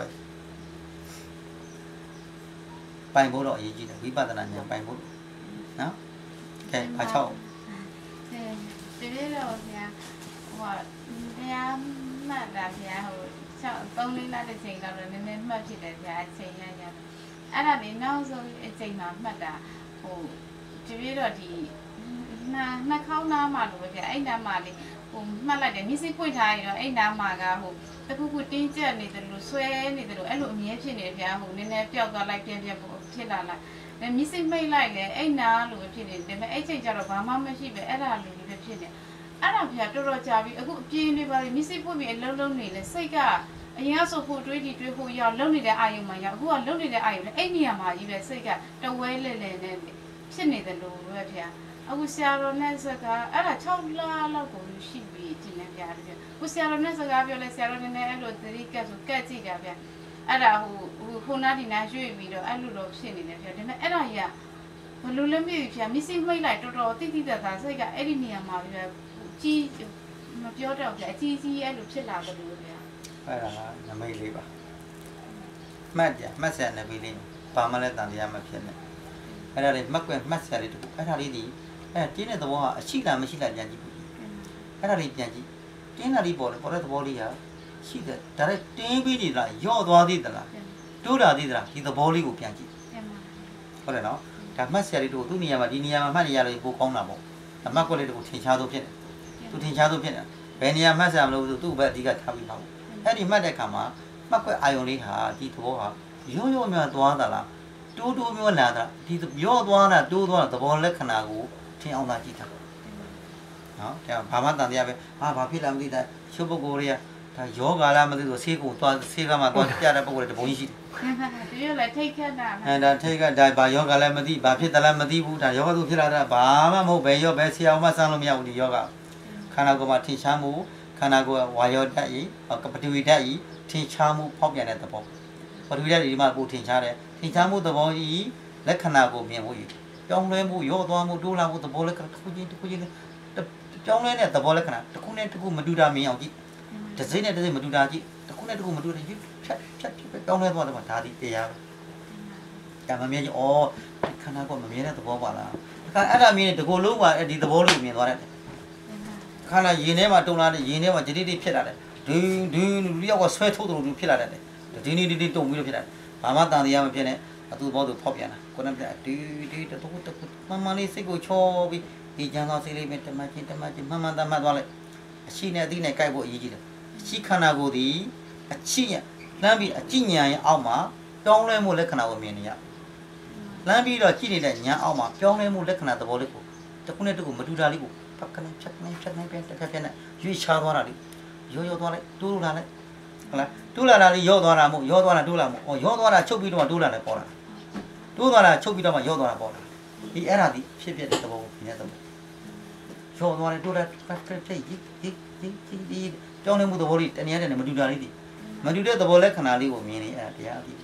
ပိုင်ဖို့တော့အရေးကြီးတယ်ဝိပဿနာဉာဏ်ပိုင်ဖို့နော်ကဲအားချောက်တကယ်တော့ဗျာဟိုတရားမှတ်တာဗျာဟို3-4လတစ်ချိန်တော့နည်းနည်းမှတ်ဖြစ်တယ်ဗျာအချိန်ရရအဲ့ဒါလေးနောက်ဆုံးအချိန်မှာမှတ်တာဟိုတကယ်တော့ဒီနှာခေါင်းနားမှာလို့ဗျာအဲ့နားမှာလေးဟိုမှတ်လိုက်တယ်မျက်စိပွင့်ထားရင်တော့အဲ့နားမှာကဟိုတခုခုတင်းကျပ်နေတယ်လို့ဆွဲနေတယ်လို့အဲ့လိုအမြဲဖြစ်နေဗျာဟိုနည်းနည်းပျောက်သွားလိုက်ပြန်ဖြစ်လာလိုက်မျက်စိမိတ်လိုက်လေအဲ့နားလို့ဖြစ်နေတယ်ဒါပေမဲ့အဲ့ချိန်ကျတော့ဘာမှမရှိပဲအဲ့ဒါလိုပဲဖြစ်နေအဲ့ဒါဗျာတော်တော်ကြာပြီအခုအပြင်းလေးပါမျက်စိပွင့်ပြီးအလုံးနေလေစိတ်ကအရင်ကဆိုဖို့တွေးဖို့ရောက်လုံနေတဲ့အာယုံမှာရောက်အခုကလုံနေတဲ့အာယုံနဲ့အဲ့နေရာမှာကြီးပဲစိတ်ကတဝဲလဲလဲနဲ့ဖြစ်နေတယ်လို့ပဲဗျာအခုဆရာတော်နဲ့စကားအဲ့ဒါ6လလောက်ကိုရှိပြီဒီနေ့ဗျာအခုဆရာတော်နဲ့စကားပြောလဲဆရာတော်နဲ့အဲ့လိုသတိကတ်ဆိုကတ်ကြည့်တာဗျာအဲ့ဒါဟိုနာဒီနာရွှေ့ပြီးတော့အဲ့လိုတော့ဖြစ်နေတယ်ဗျာဒါပေမဲ့အဲ့ဒါကြီးကဘလို့လဲမသိဘူးဗျာမျက်စိမှိတ်လိုက်တော်တော်တိတိတတ်တာစိတ်ကအဲ့ဒီနေရာမှာဗျာကြီးမပြောတော့ဗျာအကြီးအဲ့လိုဖြစ်လာတယ်လို့ဗျာအဲ့ဒါကနမိတ်လေးပါမှတ်ကြမှတ်ဆက်နမိတ်လေးဘာမှလည်းတန်တရားမဖြစ်နဲ့အဲ့ဒါလေးမှတ်ကွယ်မှတ်ဆက်လေးတခုအဲ့ဒါလေးဒီအဲ့တင်းတဲ့သဘောကအရှိလားမရှိလားပြန်ကြည့်ပြီအဲ့ဒါလေးပြန်ကြည့်တင်းတာလေးပေါ်တဲ့သဘောလေးကရှိတယ်ဒါလည်းတင်းပြီးနေလားယော့သွားသေးသလားတိုးတာသေးသလားဒီသဘောလေးကိုပြန်ကြည့်ဟုတ်တယ်နော်ဒါမှတ်ဆက်လေးတခုသူ့နေရာမှာဒီနေရာမှာမှတ်နေရလို့ပိုကောင်းတာပေါ့အမှတ်ကွက်လေးတခုထင်ရှားဆုံးဖြစ်တယ်သူထင်ရှားဆုံးဖြစ်တယ်ဘယ်နေရာမှတ်ဆက်မလို့ဆိုသူ့ဘက်အဓိကထားပြီးပါဘူးအဲ့ဒီမှတ်တဲ့အခါမှာမှတ်ကွက်အာယုံလေးဟာဒီသဘောဟာရော့များသွားတာလားတိုးမျိုးလာတာဒီရော့သွားတာတိုးသွားတာသဘောလက္ခဏာကိုထင်အောင်သာကြည့်တာနော်ဒါဘာမှတန်တရားပဲဘာဖြစ်လာမသိတာရှုပ်ပုဂ္ဂိုလ်တွေကဒါယောဂါလားမသိဘူးဆေးကိုသွားဆေးကမှသွားပြတဲ့ပုဂ္ဂိုလ်တွေတပုံကြီးရှိတယ်ဒီလိုလည်းထိတ်ခတ်တာအဲ့ဒါထိတ်ခတ်ဒါဘာယောဂါလည်းမသိဘာဖြစ်တယ်လဲမသိဘူးဒါယောဂါသူဖြစ်လာတာဘာမှမဟုတ်ပဲယောဘဲဆရာမှစမ်းလို့မရဘူးဒီယောဂါခန္ဓာကိုယ်မှာထင်ရှားမှုခန္ဓာကိုယ်ဝါယောဓာတ်ဤပထဝီဓာတ်ဤထင်ရှားမှုဖောက်ပြန်တဲ့သဘောပထဝီဓာတ်ဒီမှာပိုထင်ရှားတယ်ထင်ရှားမှုသဘောဤလက္ခဏာကိုမြင်ဖို့ယူပြောင်းလဲမှုရော့သွားမှုတိုးလာမှုသဘောလက္ခဏာတစ်ခုချင်းပြောင်းလဲတဲ့သဘောလက္ခဏာတစ်ခုနဲ့တစ်ခုမတူတာမြင်အောင်ကြည့်တစ်စိမ့်နဲ့တစ်စိမ့်မတူတာကြည့်တစ်ခုနဲ့တစ်ခုမတူတဲ့ဖြတ်ပြောင်းလဲသွားတယ်မှာဒါဒီတရားပဲဒါမမြင်ကြဩခန္ဓာကိုယ်မမြင်တဲ့သဘောပါလားအဲ့ဒါမြင်တဲ့ဒီကိုလုံးကဒီသဘောလေးကိုမြင်သွားတယ်ခန္ဓာရင်ထဲမှာတုံလာတဲ့ရင်ထဲမှာဂျတိတိဖြစ်လာတယ်ဒင်းလူယောက်ကဆွဲထုတ်တယ်လို့ဖြစ်လာတယ်ဒီနေ့ဒီတုံပြီးတော့ဖြစ်လာတယ်ဘာမှတန်တရားမဖြစ်နဲ့အတူဘောသူဖောက်ပြန်တာကိုယ်နဲ့ပြဒီတခုမမလေးစိတ်ကိုချောပြီးဒီကျန်သောစိတ်လေးနဲ့တမချင်းမှန်တမ်းမှတ်သွားလိုက်အရှိနဲ့အသိနဲ့ကြိုက်ဖို့အရေးကြီးတယ်အရှိခန္ဓာကိုယ်ဒီအချိရလမ်းပြီးအကြည့်ဉာဏ်ရဲ့အောက်မှာပြောင်းလဲမှုလက္ခဏာကိုမြင်နေရလမ်းပြီးတော့ကြည့်နေတဲ့ဉာဏ်အောက်မှာပြောင်းလဲမှုလက္ခဏာသဘောလေးကိုတစ်ခုနဲ့တစ်ခုမတူတာလေးကိုဖက်ကနေဖြတ်နေပြန်တစ်ဖက်နဲ့ရွေ့ချသွားတာလေရောသွားလိုက်တိုးလာလိုက်ဟုတ်လားတိုးလာတာလေးရောသွားတာမဟုတ်ရောသွားတာတိုးလာမဟုတ်ရောသွားတာချုပ်ပြီးတော့တိုးလာတယ်ပေါ်လာတိုးသွားတာချုပ်ပြီးတော့မှရောသွားတာပေါ်လာဒီအဲ့ဒါဒီဖြစ်တဲ့သဘောကိုမြင်တဲ့သဘောရောသွားတယ်တိုးလာဖက်ဒီကြောင်းနေမှုသဘောလေးတနည်းနဲ့မတူတာလေးဒီမတူတဲ့သဘောလက္ခဏာလေးကိုမြင်နေအဲ့ဒါတရားဒီ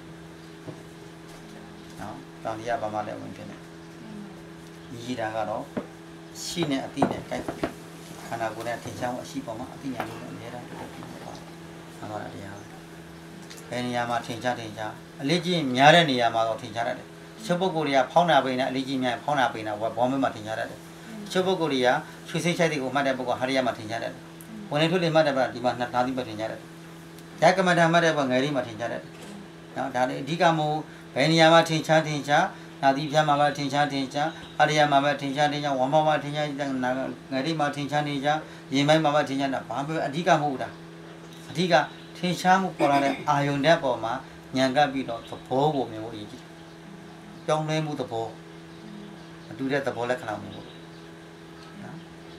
နော်တောင်တရားဘာမှလည်းဝင်ဖြစ်နေရည်တာကတော့ရှိနေအတိနဲ့ကြိုက်ခန္ဓာကိုယ်နဲ့ထင်ရှားမှုအရှိပေါ်မှာအတိညာလေးနဲ့အများအားတက်ပြီးပါဘာမှတရားဘယ်နေရာမှာထင်ရှားအလေးကြီးများတဲ့နေရာမှာတော့ထင်ရှားရတယ်ချုပ်ပုဂ္ဂိုလ်တွေကဖောင်းတာပိန်တာအလေးကြီးများဖောင်းတာပိန်တာဘောမဲမှာထင်ရှားရတယ်ချုပ်ပုဂ္ဂိုလ်တွေကရွှေစိတ်ချိုက်တွေကိုမှတ်တဲ့ပုဂ္ဂိုလ်ဟာရိယမှာထင်ရှားတယ်ဝင်နေထွက်လေမှတ်တဲ့ပုဂ္ဂိုလ်ဒီမှာနှာသီးပဲထင်ရှားတယ်ဓကမထာမှတ်တဲ့ပုဂ္ဂိုလ်ငယ်လေးမှာထင်ရှားတယ်နော်ဒါလည်းအဓိကမို့ဘယ်နေရာမှာထင်ရှားနာသီပြမှာပဲထင်ရှားအရိယာမှာပဲထင်ရှားဝမ်မှာထင်ရှားငယ်လေးမှာထင်ရှားနေကြရင်ပိုင်းမှာပဲထင်ရှားတာဘာပဲအဓိကမဟုတ်တာအဓိကထင်ရှားမှုပေါ်လာတဲ့အာယုန်တဲ့ပေါ်မှာဉာဏ်ကပ်ပြီးတော့သဘောကိုမြင်ဖို့အရေးကြီးပြောင်းလဲမှုသဘောတူတဲ့သဘောလက္ခဏာမျိုးပေါ့နော်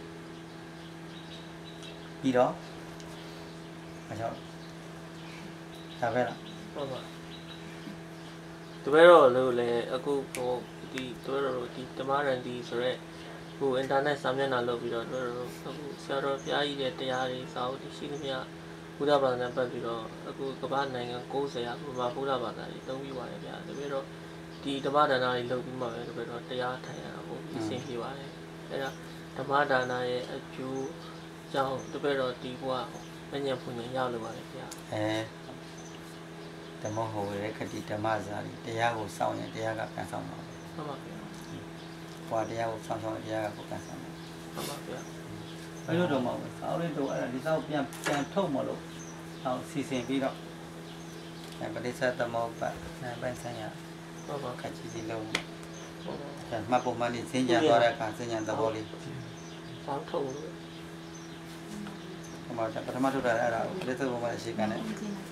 ပြီးတော့အကြောင်းဒါပဲလားဟုတ်ပါတပည့်တော်လို့လည်းအခုဟိုဒီတပည့်တော်ဒီဓမ္မရန်ဒီဆိုရက်ဟိုအင်တာနက်စာမျက်နှာလုပ်ပြီးတော့တပည့်တော်အခုဆရာတော်ဘုရားကြီးရဲ့တရားတွေစာအုပ်တွေရှိသမျှဘုရားဘာသာနဲ့ပတ်ပြီးတော့အခုကမ္ဘာနိုင်ငံ90ရာဘုရားဘုရားဘာသာတွေသုံးပြီးပါတယ်ဗျာတပည့်တော်ဒီဓမ္မဒါနတွေလုပ်ပြီးမှပဲတပည့်တော်တရားထိုင်ရတာပေါ့ဒီအဆင်ပြေပါတယ်အဲဒါဓမ္မဒါနရဲ့အကျိုးကြောင့်တပည့်တော်ဒီဘုရားမဉ္ဇဉ်ဖွဉ္ဇဉ်ရောက်လို့ပါတယ်ဗျာဓမ္မဟောရခတိဓမ္မဇာတိတရားကိုစောင့်ရင်တရားကပြန်ဆောင်ပါမယ်ဟုတ်ပါဗျာဘွာတရားကိုစောင့်တရားကပြန်ဆောင်ပါဟုတ်ပါဗျာဘယ်လိုတော့မဟုတ်ဘူးစောင့်လေးတော့အဲ့ဒါဒီစောင့်ပြန်ထုတ်မလို့ဟောစီစဉ်ပြီးတော့ပဋိစ္စသမုပ္ပါပိုင်းဆိုင်ရာဟုတ်ပါခက်ကြီးစီလုံးမှတ်ပုံမှန်လေးစင်ကြံသွားတဲ့အခါစင်ကြံသဘောလေးစောင့်ထုတ်လို့ဟိုမှာပထမထုတ်တာအဲ့ဒါပဋိစ္စသမုပ္ပါရှိကန်တယ်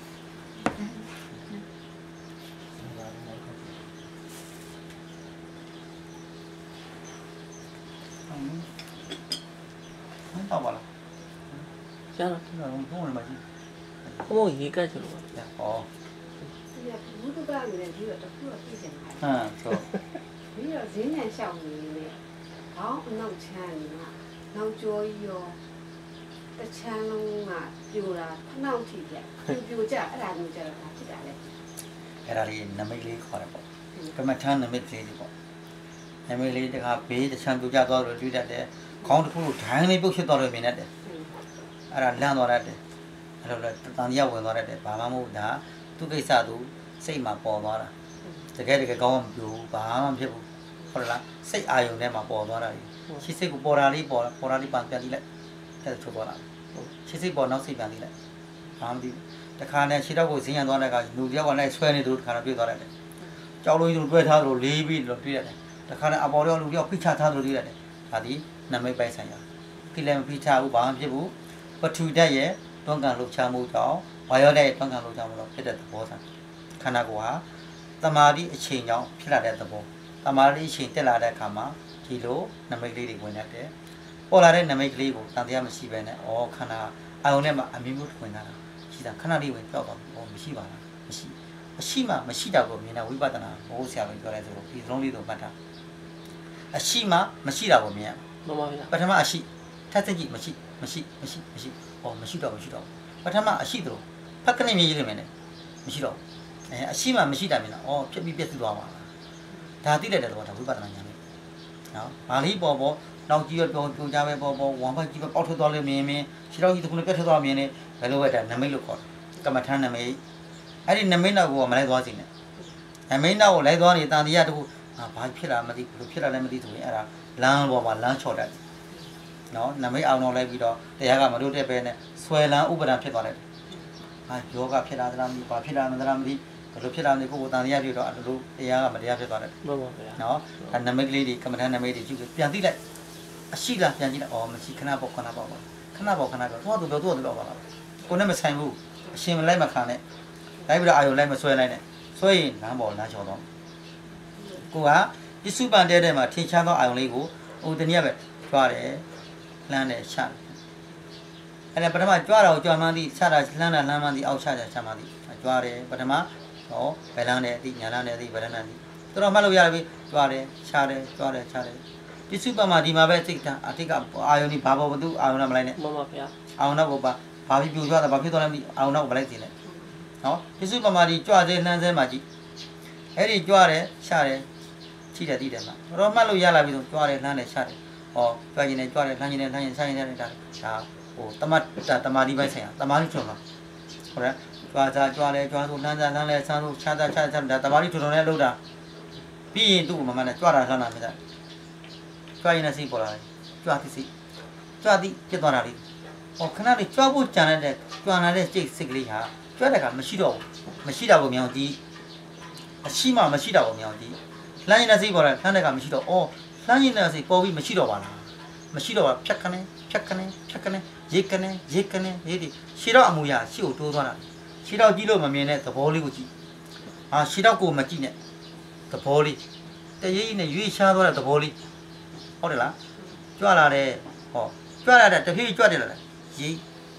ဟုတ်ပါလားကျန်တော့ဘုံဝင်မှာကြီးဘုံရေကတ်ချလို့ပါဩဒီကဘုဒ္ဓဘာသာနဲ့ဒီတော့တခုတော့သိချင်တာဟုတ်ပြီးတော့ဈေးနဲ့ရှောက်နေနေခေါင်းအနောက်ချမ်းနေတာနောက်ကျော်ရောတချမ်းလုံးကပြိုတာခဏထိပြပြိုကြအဲ့ဒါမျိုးကြတော့ဒါဖြစ်တာလေအဲ့ဒါလေးနမိတ်လေးခေါ်တယ်ပေါ့ကမ္မထမ်းနမိတ်လေးပေါ့နမိတ်လေးတခါဘေးတချမ်းပြိုကြသွားလို့တွေ့တတ်တယ်ခေါင်းတစ်ခုလိုဒိုင်းလေးပုတ်ဖြစ်သွားလို့မြင်တတ်တယ်အဲ့ဒါလန့်သွားတတ်တယ်အဲ့လိုလဲတန်တရားဝင်သွားတတ်တယ်ဘာမှမဟုတ်ဒါသူကိစ္စသူစိတ်မှာပေါ်သွားတာတကယ်ကောင်းမပြိုဘူးဘာမှမဖြစ်ဘူးဟုတ်လားစိတ်အာယုံထဲမှာပေါ်သွားတာရှိစိတ်ကိုပေါ်တာလေးပန်ပြန်ကြည့်လိုက်အဲ့ဒါထုတ်သွားတာရှိစိတ်ပေါ်နောက်စိတ်ပြန်ကြည့်လိုက်ဘာမှမသိတခါနဲ့ခြေတော့ကိုဇင်းရံသွားတဲ့အခါလူတယောက်ကလည်းဆွဲနေသူတခါတော့ပြေးသွားတယ်ကြောက်လို့သူတွဲထားသလိုလေးပြီးတော့တွေ့ရတယ်တခါနဲ့အပေါ်တော့လူတယောက်ဖိချထားသလိုတွေ့ရတယ်ဒါဒီနမိတ်ပိုက်ဆိုင်ရာဖိလည်းမဖိချဘူးဘာမှဖြစ်ဘူးပထူတက်ရဲ့တွန်းကန်လှုပ်ရှားမှုကြောင့်ဘာရောတဲ့တွန်းကန်လှုပ်ရှားမှုတော့ဖြစ်တဲ့သဘောဆိုင်ခန္ဓာကိုယ်ဟာတမာတိအချိန်ကြောင့်ဖြစ်လာတဲ့သဘောတမာတိအချိန်တက်လာတဲ့အခါမှာဒီလိုနမိတ်လေးတွေဝင်တတ်တယ်ပေါ်လာတဲ့နမိတ်ကလေးကိုတန်တရားမရှိဘဲနဲ့ဩခန္ဓာအာယုံထဲမှာအမြင်မှုဝင်လာတာရှိတာခဏလေးဝင်ကြောက်တော့မရှိပါလားမရှိမရှိတာကိုမြင်တဲ့ဝိပဿနာဘိုးဆရာပဲပြောလိုက်ဆိုတော့ဒီလုံးလေးတော့မှတ်တာအရှိမှမရှိတာကိုမြင်ရမှန်ပါဗျာပထမအရှိထပ်သိကြည့်မရှိမရှိတော့ပထမအရှိတော့ဖက်ကနေမြင်ရလိမ့်မယ်မရှိတော့အရှိမှမရှိတာမြင်တာဩဖြစ်ပြီးပြည့်စုံသွားပါလားဒါသိလိုက်တဲ့တော့ဒါဝိပဿနာဉာဏ်ပဲနော်ဘာလေးပေါ်နောက်ကြီးပြောကြပဲပေါ်ဝမ်ဖတ်ကြီးပဲပေါက်ထွက်သွားလို့မြင်ခြေတော်ကြီးတစ်ခုနဲ့ပြတ်ထွက်သွားမြင်နေဘယ်လိုပဲဒါနမိတ်လို့ခေါ်တယ်ကမ္မထမ်းနမိတ်အဲ့ဒီနမိတ်နောက်ကိုမလိုက်သွားစေနဲ့နမိတ်နောက်ကိုလိုက်သွားနေတန်တရားတခုဘာဖြစ်လာမသိဘူးဖြစ်လာလည်းမသိဆိုရင်အဲ့ဒါလမ်းပေါ်မှာလမ်းချော်တတ်တယ်နော်နမိတ်အောင်တော့လိုက်ပြီးတော့တရားကမတို့တဲ့ပဲနဲ့ဆွဲလန်းဥပဒံဖြစ်သွားတယ်ယောဂဖြစ်လာသလားမသိဘာဖြစ်လာမလားမသိဘယ်လိုဖြစ်လာလဲကိုယ်တန်တရားပြတော့အဲ့လိုတရားကမတရားဖြစ်သွားတယ်မှန်ပါဗျာနော်ဒါနမိတ်ကလေးတွေကမ္မထမ်းနမိတ်တွေကြည့်ပြန်သိလိုက်အရှိလားပြန်ကြည့်လိုက်မရှိခဏပေါ့တော့သူ့တော့ပါလားကိုနဲ့မဆိုင်ဘူးအရှင်မလိုက်မခံနဲ့လိုက်ပြီးတော့အာယုံလိုက်မဆွဲလိုက်နဲ့ဆွဲရင်လမ်းပေါ်လမ်းချော်တော့ကိုကပစ္စုပန်တဲမှာထင်ရှားသောအာယုံလေးကိုတနည်းပဲကြွားတယ်လှမ်းတယ်ချတယ်အဲ့ဒါပထမကြွားတာကိုကြွားမှန်းသည်ချတာလှမ်းတာလှမ်းမှန်းသည်အောက်ချတာချမှန်းသည်ကြွားတယ်ပထမဘယ်လမ်းနဲ့အသိညာလမ်းနဲ့အသိဘယ်လမ်းနဲ့အသိတော်မှတ်လို့ရပြီကြွားတယ်ချတယ်ပစ္စုပန်မှာဒီမှာပဲစိတ်ထားအတိတ်ကအာယုန်ဒီဘာဘောဘသူအာယုန်နဲ့မလိုက်နဲ့မှန်ပါဗျာအာယုန်တော့ဘာဖြစ်ပြိုကြတာဘာဖြစ်သွားလဲမသိအာယုန်တော့မလိုက်သေးနဲ့နော်ပစ္စုပန်မှာဒီကြွစေလှမ်းစဲမှာကြည့်အဲ့ဒီကြွတယ်ချတယ်ထိတယ်တိတယ်မှာတော်မှတ်လို့ရလာပြီဆိုကြွတယ်လှမ်းတယ်ချတယ်ကြွရင်လည်းကြွတယ်လှမ်းရင်လည်းလှမ်းရင်ဆိုင်ရင်လည်းဒါတမာတိပိုင်းဆိုင်ရာတမာတိထုံတော့ဟုတ်တယ်ကြွတယ်ကြွဆိုလှမ်းစားလှမ်းလဲဆန်းလို့ချတာဒါတမာတိထုံနဲ့လှုပ်တာပြီးရင်သူ့ကိုမမှန်နဲ့ကြွတာလှမ်းတာမြင်တယ်ကြွရင်လည်းစိတ်ပေါ်လာတယ်ကြွသည်ပြတ်သွားတာလေးခဏလေးကြွဖို့ကြံတဲ့ကြွလာတဲ့စိတ်ကလေးဟာကြွတဲ့ကမရှိတော့ဘူးမရှိတာကိုမြောင်ကြည့်အရှိမှမရှိတာကိုမြောင်ကြည့်လှမ်းရင်လည်းစိတ်ပေါ်လာလှမ်းတဲ့ကမရှိတော့လှမ်းရင်လည်းစိတ်ပေါ်ပြီးမရှိတော့ပါလားမရှိတော့ဖြတ်ခနဲ့ရေကနေရေးဒီရှည်တော့အမူအရာရှေ့ကိုတိုးသွားတာရှည်တော့ကြည့်လို့မမြင်တဲ့သဘောလေးကိုကြည့်ရှည်တော့ကိုမကြည့်နဲ့သဘောလေးတတရေးနဲ့ရွေးရှားသွားတဲ့သဘောလေးဟုတ်တယ်လားကြွလာတဲ့ဟောကြွလာတဲ့တဖြည်းကြွတယ်လားရေး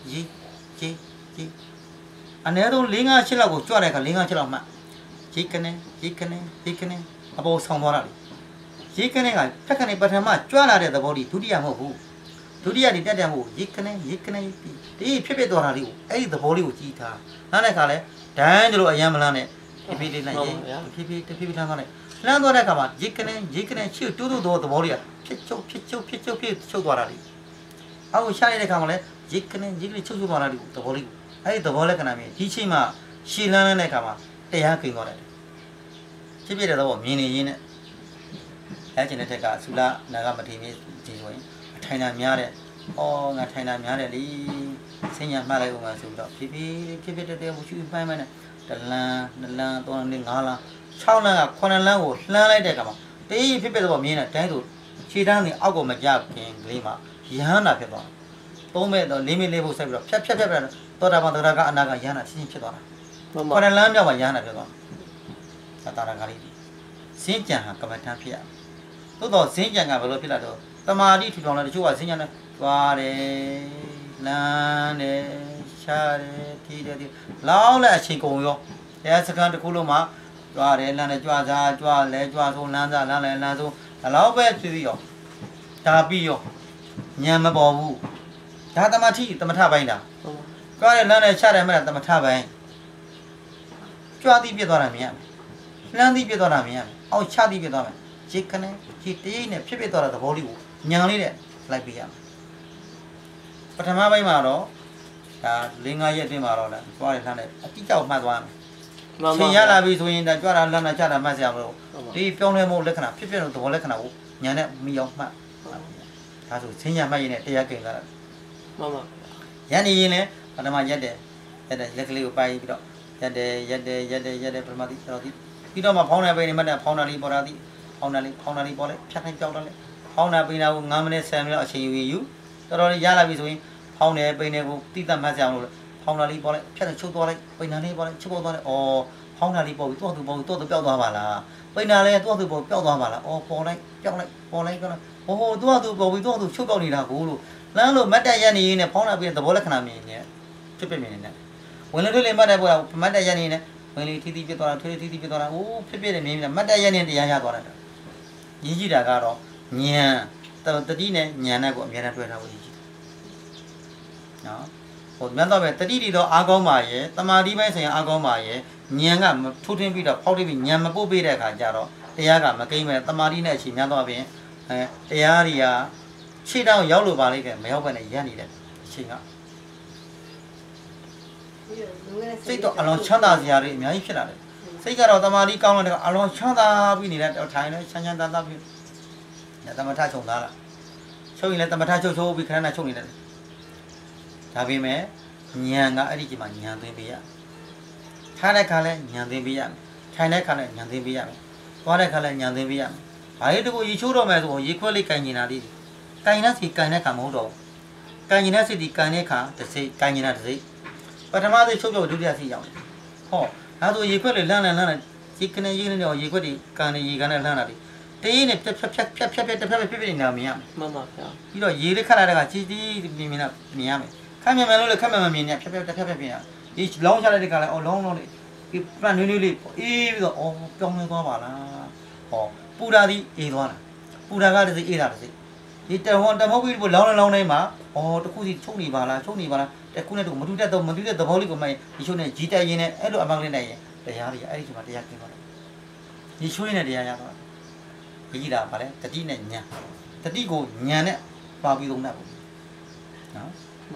အနည်းဆုံး4-5 6လောက်ကိုကြွတဲ့အခါ4-5 6လောက်မှရေးကနေအပေါ်ဆောင်သွားတာလေရေးကနေကဖက်ကနေပထမကြွလာတဲ့သဘောလေးဒုတိယမဟုတ်ဘူးဒုတိယဒီတက်တယ်မဟုတ်ရေးကနေဒီဖြစ်သွားတာလေးကိုအဲ့ဒီသဘောလေးကိုကြည်ထားနောက်တဲ့ခါလဲဒန်းတို့အယံမလန်းနဲ့ဖြည်းဖြည်းလေးလိုက်ရေးဖြည်းဖြည်းလှမ်းသွားလိုက်လှမ်းသွားတဲ့အခါမှာရေးကနေချစ်တူးတော့သဘောလေးကဖြစ်ချုပ်သွားတာလေအောက်ရှာရတဲ့အခါမှာလဲရေးကနေချုပ်သွားတာလေသဘောလေးအဲ့ဒီသဘောလက္ခဏာမျိုးဒီချိန်မှာရှည်လန်းတဲ့အခါမှာတရားကိန်းသွားတယ်ဖြစ်တဲ့တော့မြင်နေရင်းနဲ့အဲ့ကျင်တဲ့ထက်ကဆူလာနာဂမထေမြေဒီဆိုရင်အထိုင်တာများတဲ့ငါထိုင်တာများတယ်လေဆင်းညာမှတ်လိုက်အောင်ဆိုပြီးတော့ဖြည်းဖြည်းတဲ့ဝှရှူပိုင်းမဲ့နဲ့တလန်း2လန်း3လန်း5လန်း6လန်းက9လန်းကိုလှမ်းလိုက်တဲ့အခါမှာတေးဖြစ်တော့မြင်တဲ့တိုင်းဆိုခြေတန်းနေအောက်ကိုမကြခင်ကလေးမှာရဟန္တာဖြစ်သွား3မဲ့တော့4မိနစ်ဖို့ဆက်ပြီးတော့ဖြတ်သောတာပန်သရကအနာကရဟန္တာချင်းဖြစ်သွားတာ9လန်းမြောက်မှာရဟန္တာဖြစ်သွားတာတာရကလေးစင်းကြံဟာကမ္မထမ်းဖြစ်ရသို့တော့စင်းကြံကဘယ်လိုဖြစ်လာတော့တမာတိထူထောင်လာတချို့ကစင်းကြံနဲ့သွားတယ်လမ်းတယ်ရှားတယ်တီးတယ်လောင်းလက်အချိန်ကုန်ရောတရားစကန်တစ်ခုလုံးမှာသွားတယ်လမ်းတယ်ကြွားစားကြွားလဲကြွားဆုံးလမ်းစားလမ်းလဲလမ်းဆုံးဒါလောက်ပဲဖြစ်ပြီးရောဒါပြီးရောညံမပေါ်ဘူးဒါတမထပိုင်းတာကြွားတယ်လမ်းတယ်ရှားတယ်မဲ့တမထပိုင်းကြွားသည်ပြသွားတာမြင်ရမယ်လမ်းသည်ပြသွားတာမြင်ရမယ်အောက်ချသည်ပြသွားမယ်ခြေကနေခြေတေးနဲ့ဖြစ်သွားတဲ့သဘောလေးကိုညံလေးနဲ့လိုက်ပေးရမယ်ပထမပိုင်းမှာတော့ဒါ4-5 ရက်အတွင်းမှာတော့လည်းကြွားတယ်လှမ်းတယ်အတိအကျမှတ်သွားမယ်ရှင်ရလာပြီဆိုရင်ဒါကြွားတာလှမ်းတာချတာမှတ်စရာမလိုဒီပြောင်းလဲမှုလက္ခဏာဖြစ်တဲ့သဘောလက္ခဏာကိုညံနဲ့မိအောင်မှတ်ဒါဆိုဆင်းရဲမှတ်ရင်တရားကိန်းလာတာမှန်ပါရန်နေရင်လည်းပထမရက်တယ်လက်ကလေးကိုပိုက်ပြီးတော့ရက်တယ်ပထမတိတော့ဒီပြီးတော့မှဖောင်းနေပဲနေမှတ်တယ်ဖောင်းတာလေးပေါ်တာဒီဖောင်းတာလေးပေါ်လဲဖြတ်ခိုင်းကြောက်တော့လဲဖောင်းတာပိန်တာကို9မိနစ်10မိနစ်အချိန်ယူတော်တော်လေးရလာပြီဆိုရင်ဖောင်းတယ်ပိန်တယ်ကိုတိတက်မှတ်စရာမလိုဖောင်းတာလေးပေါ်လဲဖြတ်တယ်ချုပ်သွားလိုက်ပိန်တာလေးပေါ်လဲချုပ်ပေါ်သွားလဲဖောင်းတာလေးပေါ်ပြီးတော့သူပျောက်သွားပါလားပိန်တာလေးတော့သူပေါ်ပျောက်သွားပါလားပေါ်လိုက်ပျောက်လိုက်တော့တော့သူပေါ်ပြီးတော့သူချုပ်ပျောက်နေတာကိုလို့လမ်းလို့မတ်တက်ရနေရင်းနဲ့ဖောင်းတာပြီးသဘောလက္ခဏာမြင်နေဖြစ်မြင်နေတယ်ဝင်လေထွက်လေမတ်တက်ပေါ်တာမတ်တက်ရနေနဲ့ဝင်လေထီးထီးပြသွားတာထွေးထီးထီးပြသွားတာဖြစ်နေမြင်နေမတ်တက်ရနေတရားရသွားတာရည်ကြည့်တာကတော့ဉာဏ်တတိနဲ့ဉာဏ်နဲ့ကိုအများနဲ့တွေ့ထားဖို့ရည်ကြည့်နော်ဟိုမြန်တော့ပဲတတိတီတော့အားကောင်းပါရဲ့တမာတိပိုင်းဆိုင်ရာအားကောင်းပါရဲ့ဉာဏ်ကထိုးထွင်းပြီးတော့ဖောက်ပြီးဉာဏ်မပို့ပေးတဲ့အခါကျတော့တရားကမကိမ့်မဲ့တမာတိနဲ့အချိန်များတော့ပြင်တရားတွေကခြေတောင်ရောက်လို့ပါလိမ့်မယ်မရောက်ဘဲနဲ့ရပ်နေတဲ့အချိန်ကစိတ်တော့အလုံးချမ်းသာစရာတွေအများကြီးဖြစ်လာတယ်စိတ်ကတော့တမာတိကောင်းတဲ့အလုံးချမ်းသာပြီးနေတဲ့ထိုင်နေချမ်းသာပြီးတမထချုပ်သားလားချုပ်ရင်လည်းတမထချုပ်ပြီးခဏချုပ်နေတယ်ဒါပေမဲ့ဉာဏ်ကအဲ့ဒီချိန်မှာဉာဏ်သိပေးရထားတဲ့ခါလဲဉာဏ်သိပေးရထိုင်တဲ့ခါလဲဉာဏ်သိပေးရသွားတဲ့ခါလဲဉာဏ်သိပေးရဘာလို့တကူရေချိုးတော့မယ်ဆိုရေခွက်လေးကန်နေတာလေးကန်နေတဲ့စီကန်တဲ့ခါမဟုတ်တော့ကန်နေတဲ့စီဒီကန်တဲ့ခါတစ်စိကန်နေတာတစ်စိပထမစိချုပ်ဒုတိယစိရောက်ဟောဒါဆိုရေခွက်လေးလှမ်းရေကနေတော့ရေခွက်ဒီကန်နေရေကန်နဲ့လှမ်းတာဒီတေးနဲ့ဖြတ်နေတာမြင်ရမယ်မှန်ပါဗျာပြီးတော့ရေလေးခတ်လာတဲ့ကကြီးမြင်ရမယ်ခက်မြင်မယ်လို့လည်းခက်မြင်မြင်နေဖြတ်ပြင်ရဒီလောင်းချလိုက်တဲ့ကလည်းလောင်းလေးဒီပန်နွေးလေးအေးပြီးတော့ပြောင်းလဲသွားပါလားပူတာဒီအေးသွားတာပူတာကတည်းကအေးတာတည်းဒီတမဟုတ်ပြီးလောင်းတိုင်းမှာတခုစီချုပ်နေပါလားတခုနဲ့တခုမတူတဲ့သဘောလေးကိုမှဒီချိုးနဲ့ကြီးတက်ရင်းနဲ့အဲ့လိုအမောင်းလေးနိုင်ရင်တရားတွေအဲ့ဒီချိန်မှာတရားကျင်းသွားတယ်ဒီချိုးရင်းနဲ့တရားရသွားတယ်ကြီးတာဗါလဲတတိနဲ့ညာတတိကိုညာနဲ့ပါပြီးသုံးတတ်ဘူးနော်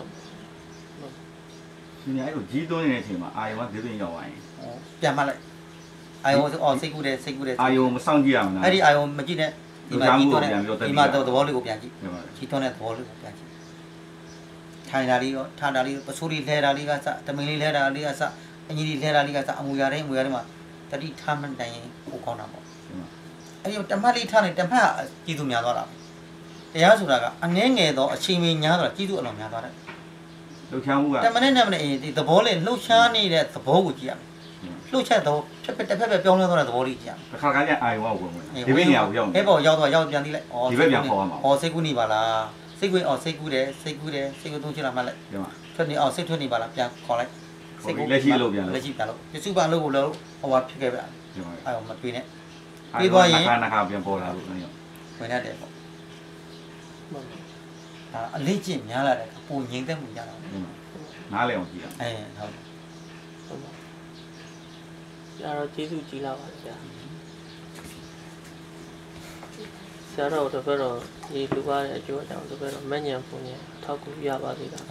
ဒီနေ့အဲ့လိုကြီးသွင်းနေတဲ့အချိန်မှာအာယုံကဒေသင်းရောက်သွားရင်ပြန်မှလိုက်အာယုံစိတ်ကူးတယ်အာယုံမဆောင်ကြည့်ရမလားအဲ့ဒီအာယုံမကြည့်နဲ့ဒီမှာကြီးသွင်းဒီမှာသဘောလေးကိုပြန်ကြည့်ကြီးသွင်းတဲ့သဘောလေးကိုပြန်ကြည့်ထိုင်တာလေးရောထားတာလေးပစိုးလေးလဲတာလေးကစတမင်လေးလဲတာလေးကစအညီလေးလဲတာလေးကစအမူရတိုင်းမှာတတိထားမှန်တိုင်ရင်ကိုကောင်းတာပေါ့အဲ့ဒီတမတ်လေးထားနေတမတ်ကြီးသူများသွားတာတရားဆိုတာကအငဲငယ်တော့အချိန်မီညားတော့ကြီးသူအလုံးများသွားတယ်လှုပ်ရှားမှုကတမနဲ့ဒီသဘောလေးလှုပ်ရှားနေတဲ့သဘောကိုကြည့်ရမယ်လှုပ်ရှားတော့ဖြတစ်ဖက်ပဲပြောင်းလဲသွားတဲ့သဘောလေးကြာတစ်ခါကျအာယုံကဝင်ဒီဘက်နေရာကိုရောက်အဲ့ပေါ်ရောက်တော့ရောက်ပြန်သေးလိုက်ဩဒီဘက်ပြန်ခေါ်ရမှာဩစိတ်ကူးနေပါလားစိတ်ကူးစိတ်ကူးတယ်စိတ်ကူးတယ်စိတ်ကူးသုံးချလာမှလိုက်ဒီမှာထွက်နေထွက်နေပါလားပြန်ခေါ်လိုက်လက်ရှိလို့ပြန်လို့လက်ရှိပြန်လို့ပြစုပါလို့ကိုလည်းဟိုဟာဖြစ်ခဲ့ဗျဒီမှာအဲ့မပေးနဲ့ပြီးသွားရင်နှစ်ခါပြန်ပေါ်လာလို့အဲ့ရောဝင်ရတယ်ပေါ့အလေးကျင့်များလာတယ်ပူငြိမ်သက်မှုရတာဒီမှာနားလည်အောင်ကြည့်တာဟုတ်ဆရာတော်ကျေးဇူးကြီးလာပါဆရာဆရာတော်တပည့်တော်ဒီလူပါတဲ့အကျိုးအကြောင်းတပည့်တော်မဉ္ဇဉ်ပုံနဲ့ထောက်ကူရပါသေးတာဆ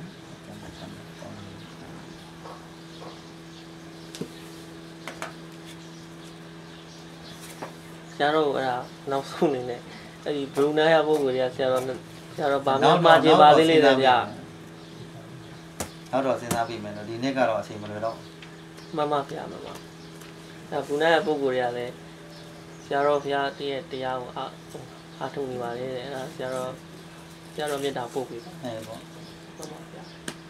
ရာတော်အဲ့ဒါနောက်ဆုံးနေနဲ့အဲ့ဒီဘရူနိုင်းရပုံကိုဆရာတော်ဗာများမှာကြပါသေးလေးတယ်ဗျာနောက်တော့စဉ်းစားပြီးမယ်နော်ဒီနေ့ကတော့အချိန်မလွယ်တော့မမဗျာမမအဲ့ဘရူနိုင်းရပုံကိုလည်းဆရာတော်ဘုရားတည့်ရဲ့တရားကိုအားထုတ်နေပါလေတဲ့အဲ့ဒါဆရာတော်မြတ်တာပို့ပြီးပါပေါ့မမဗျာ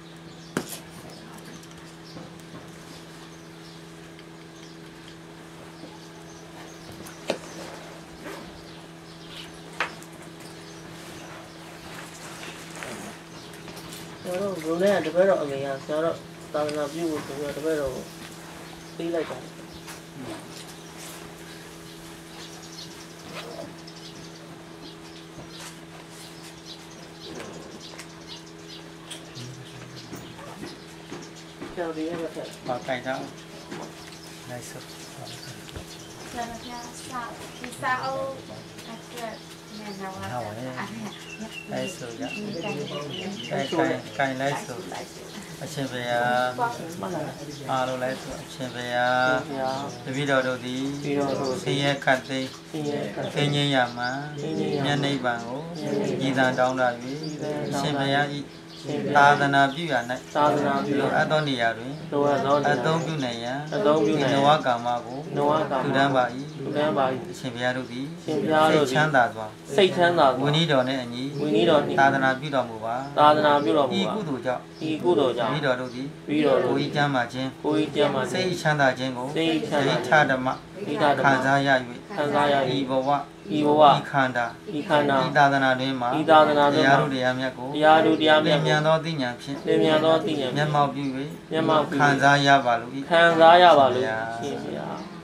ဆရာတော်ဘုန်းနဲ့တပည့်တော်အမေကဆရာတော်သာသနာပြုဖို့ဆိုပြီးတပည့်တော်ကိုပေးလိုက်တာဆရာတော်ရဲ့ဘာကြိုက်တာလိုက်စပ်ဆရာတော်ဒီစာအုပ်အတွက်နဲ့တော့အဲ့ဆိုရကိုင်လိုက်ဆိုအရှင်ဘုရားအားလုံးလိုက်ဆိုအရှင်ဘုရားတပည့်တော်တို့သည်ဆင်းရဲခတ်သိမ်းဆင်းရဲရမှာမြတ်နိဗ္ဗာန်ကိုရည်တန်တောင်းတ၍အရှင်ဘုရားဤသာသနာပြုရာ၌လိုအပ်သောနေရာတွင်အသုံးပြုနိုင်ရန်နဝကာမကိုထူထမ်းပါ၏အရှင်ဘုရားတို့သည်စိတ်ချမ်းသာစွာဝိနည်းတော်နှင့်အညီသာသနာပြုတော်မူပါဤကုသိုလ်ကြောင့်ပြီးတော်တို့သည်ကိုယ်ဤကျမ်းမာခြင်းစိတ်ချမ်းသာခြင်းကိုဒိဋ္ဌဓမ္မခံစားရ၍ဤဘဝဤခန္ဓာဤသာသနာတွင်မှာတရားတို့တရားမြတ်ကိုမြန်သောသိဉာဏ်ဖြင့်မျက်မှောက်ပြု၍ခံစားရပါလို့ရှင်ဗျာ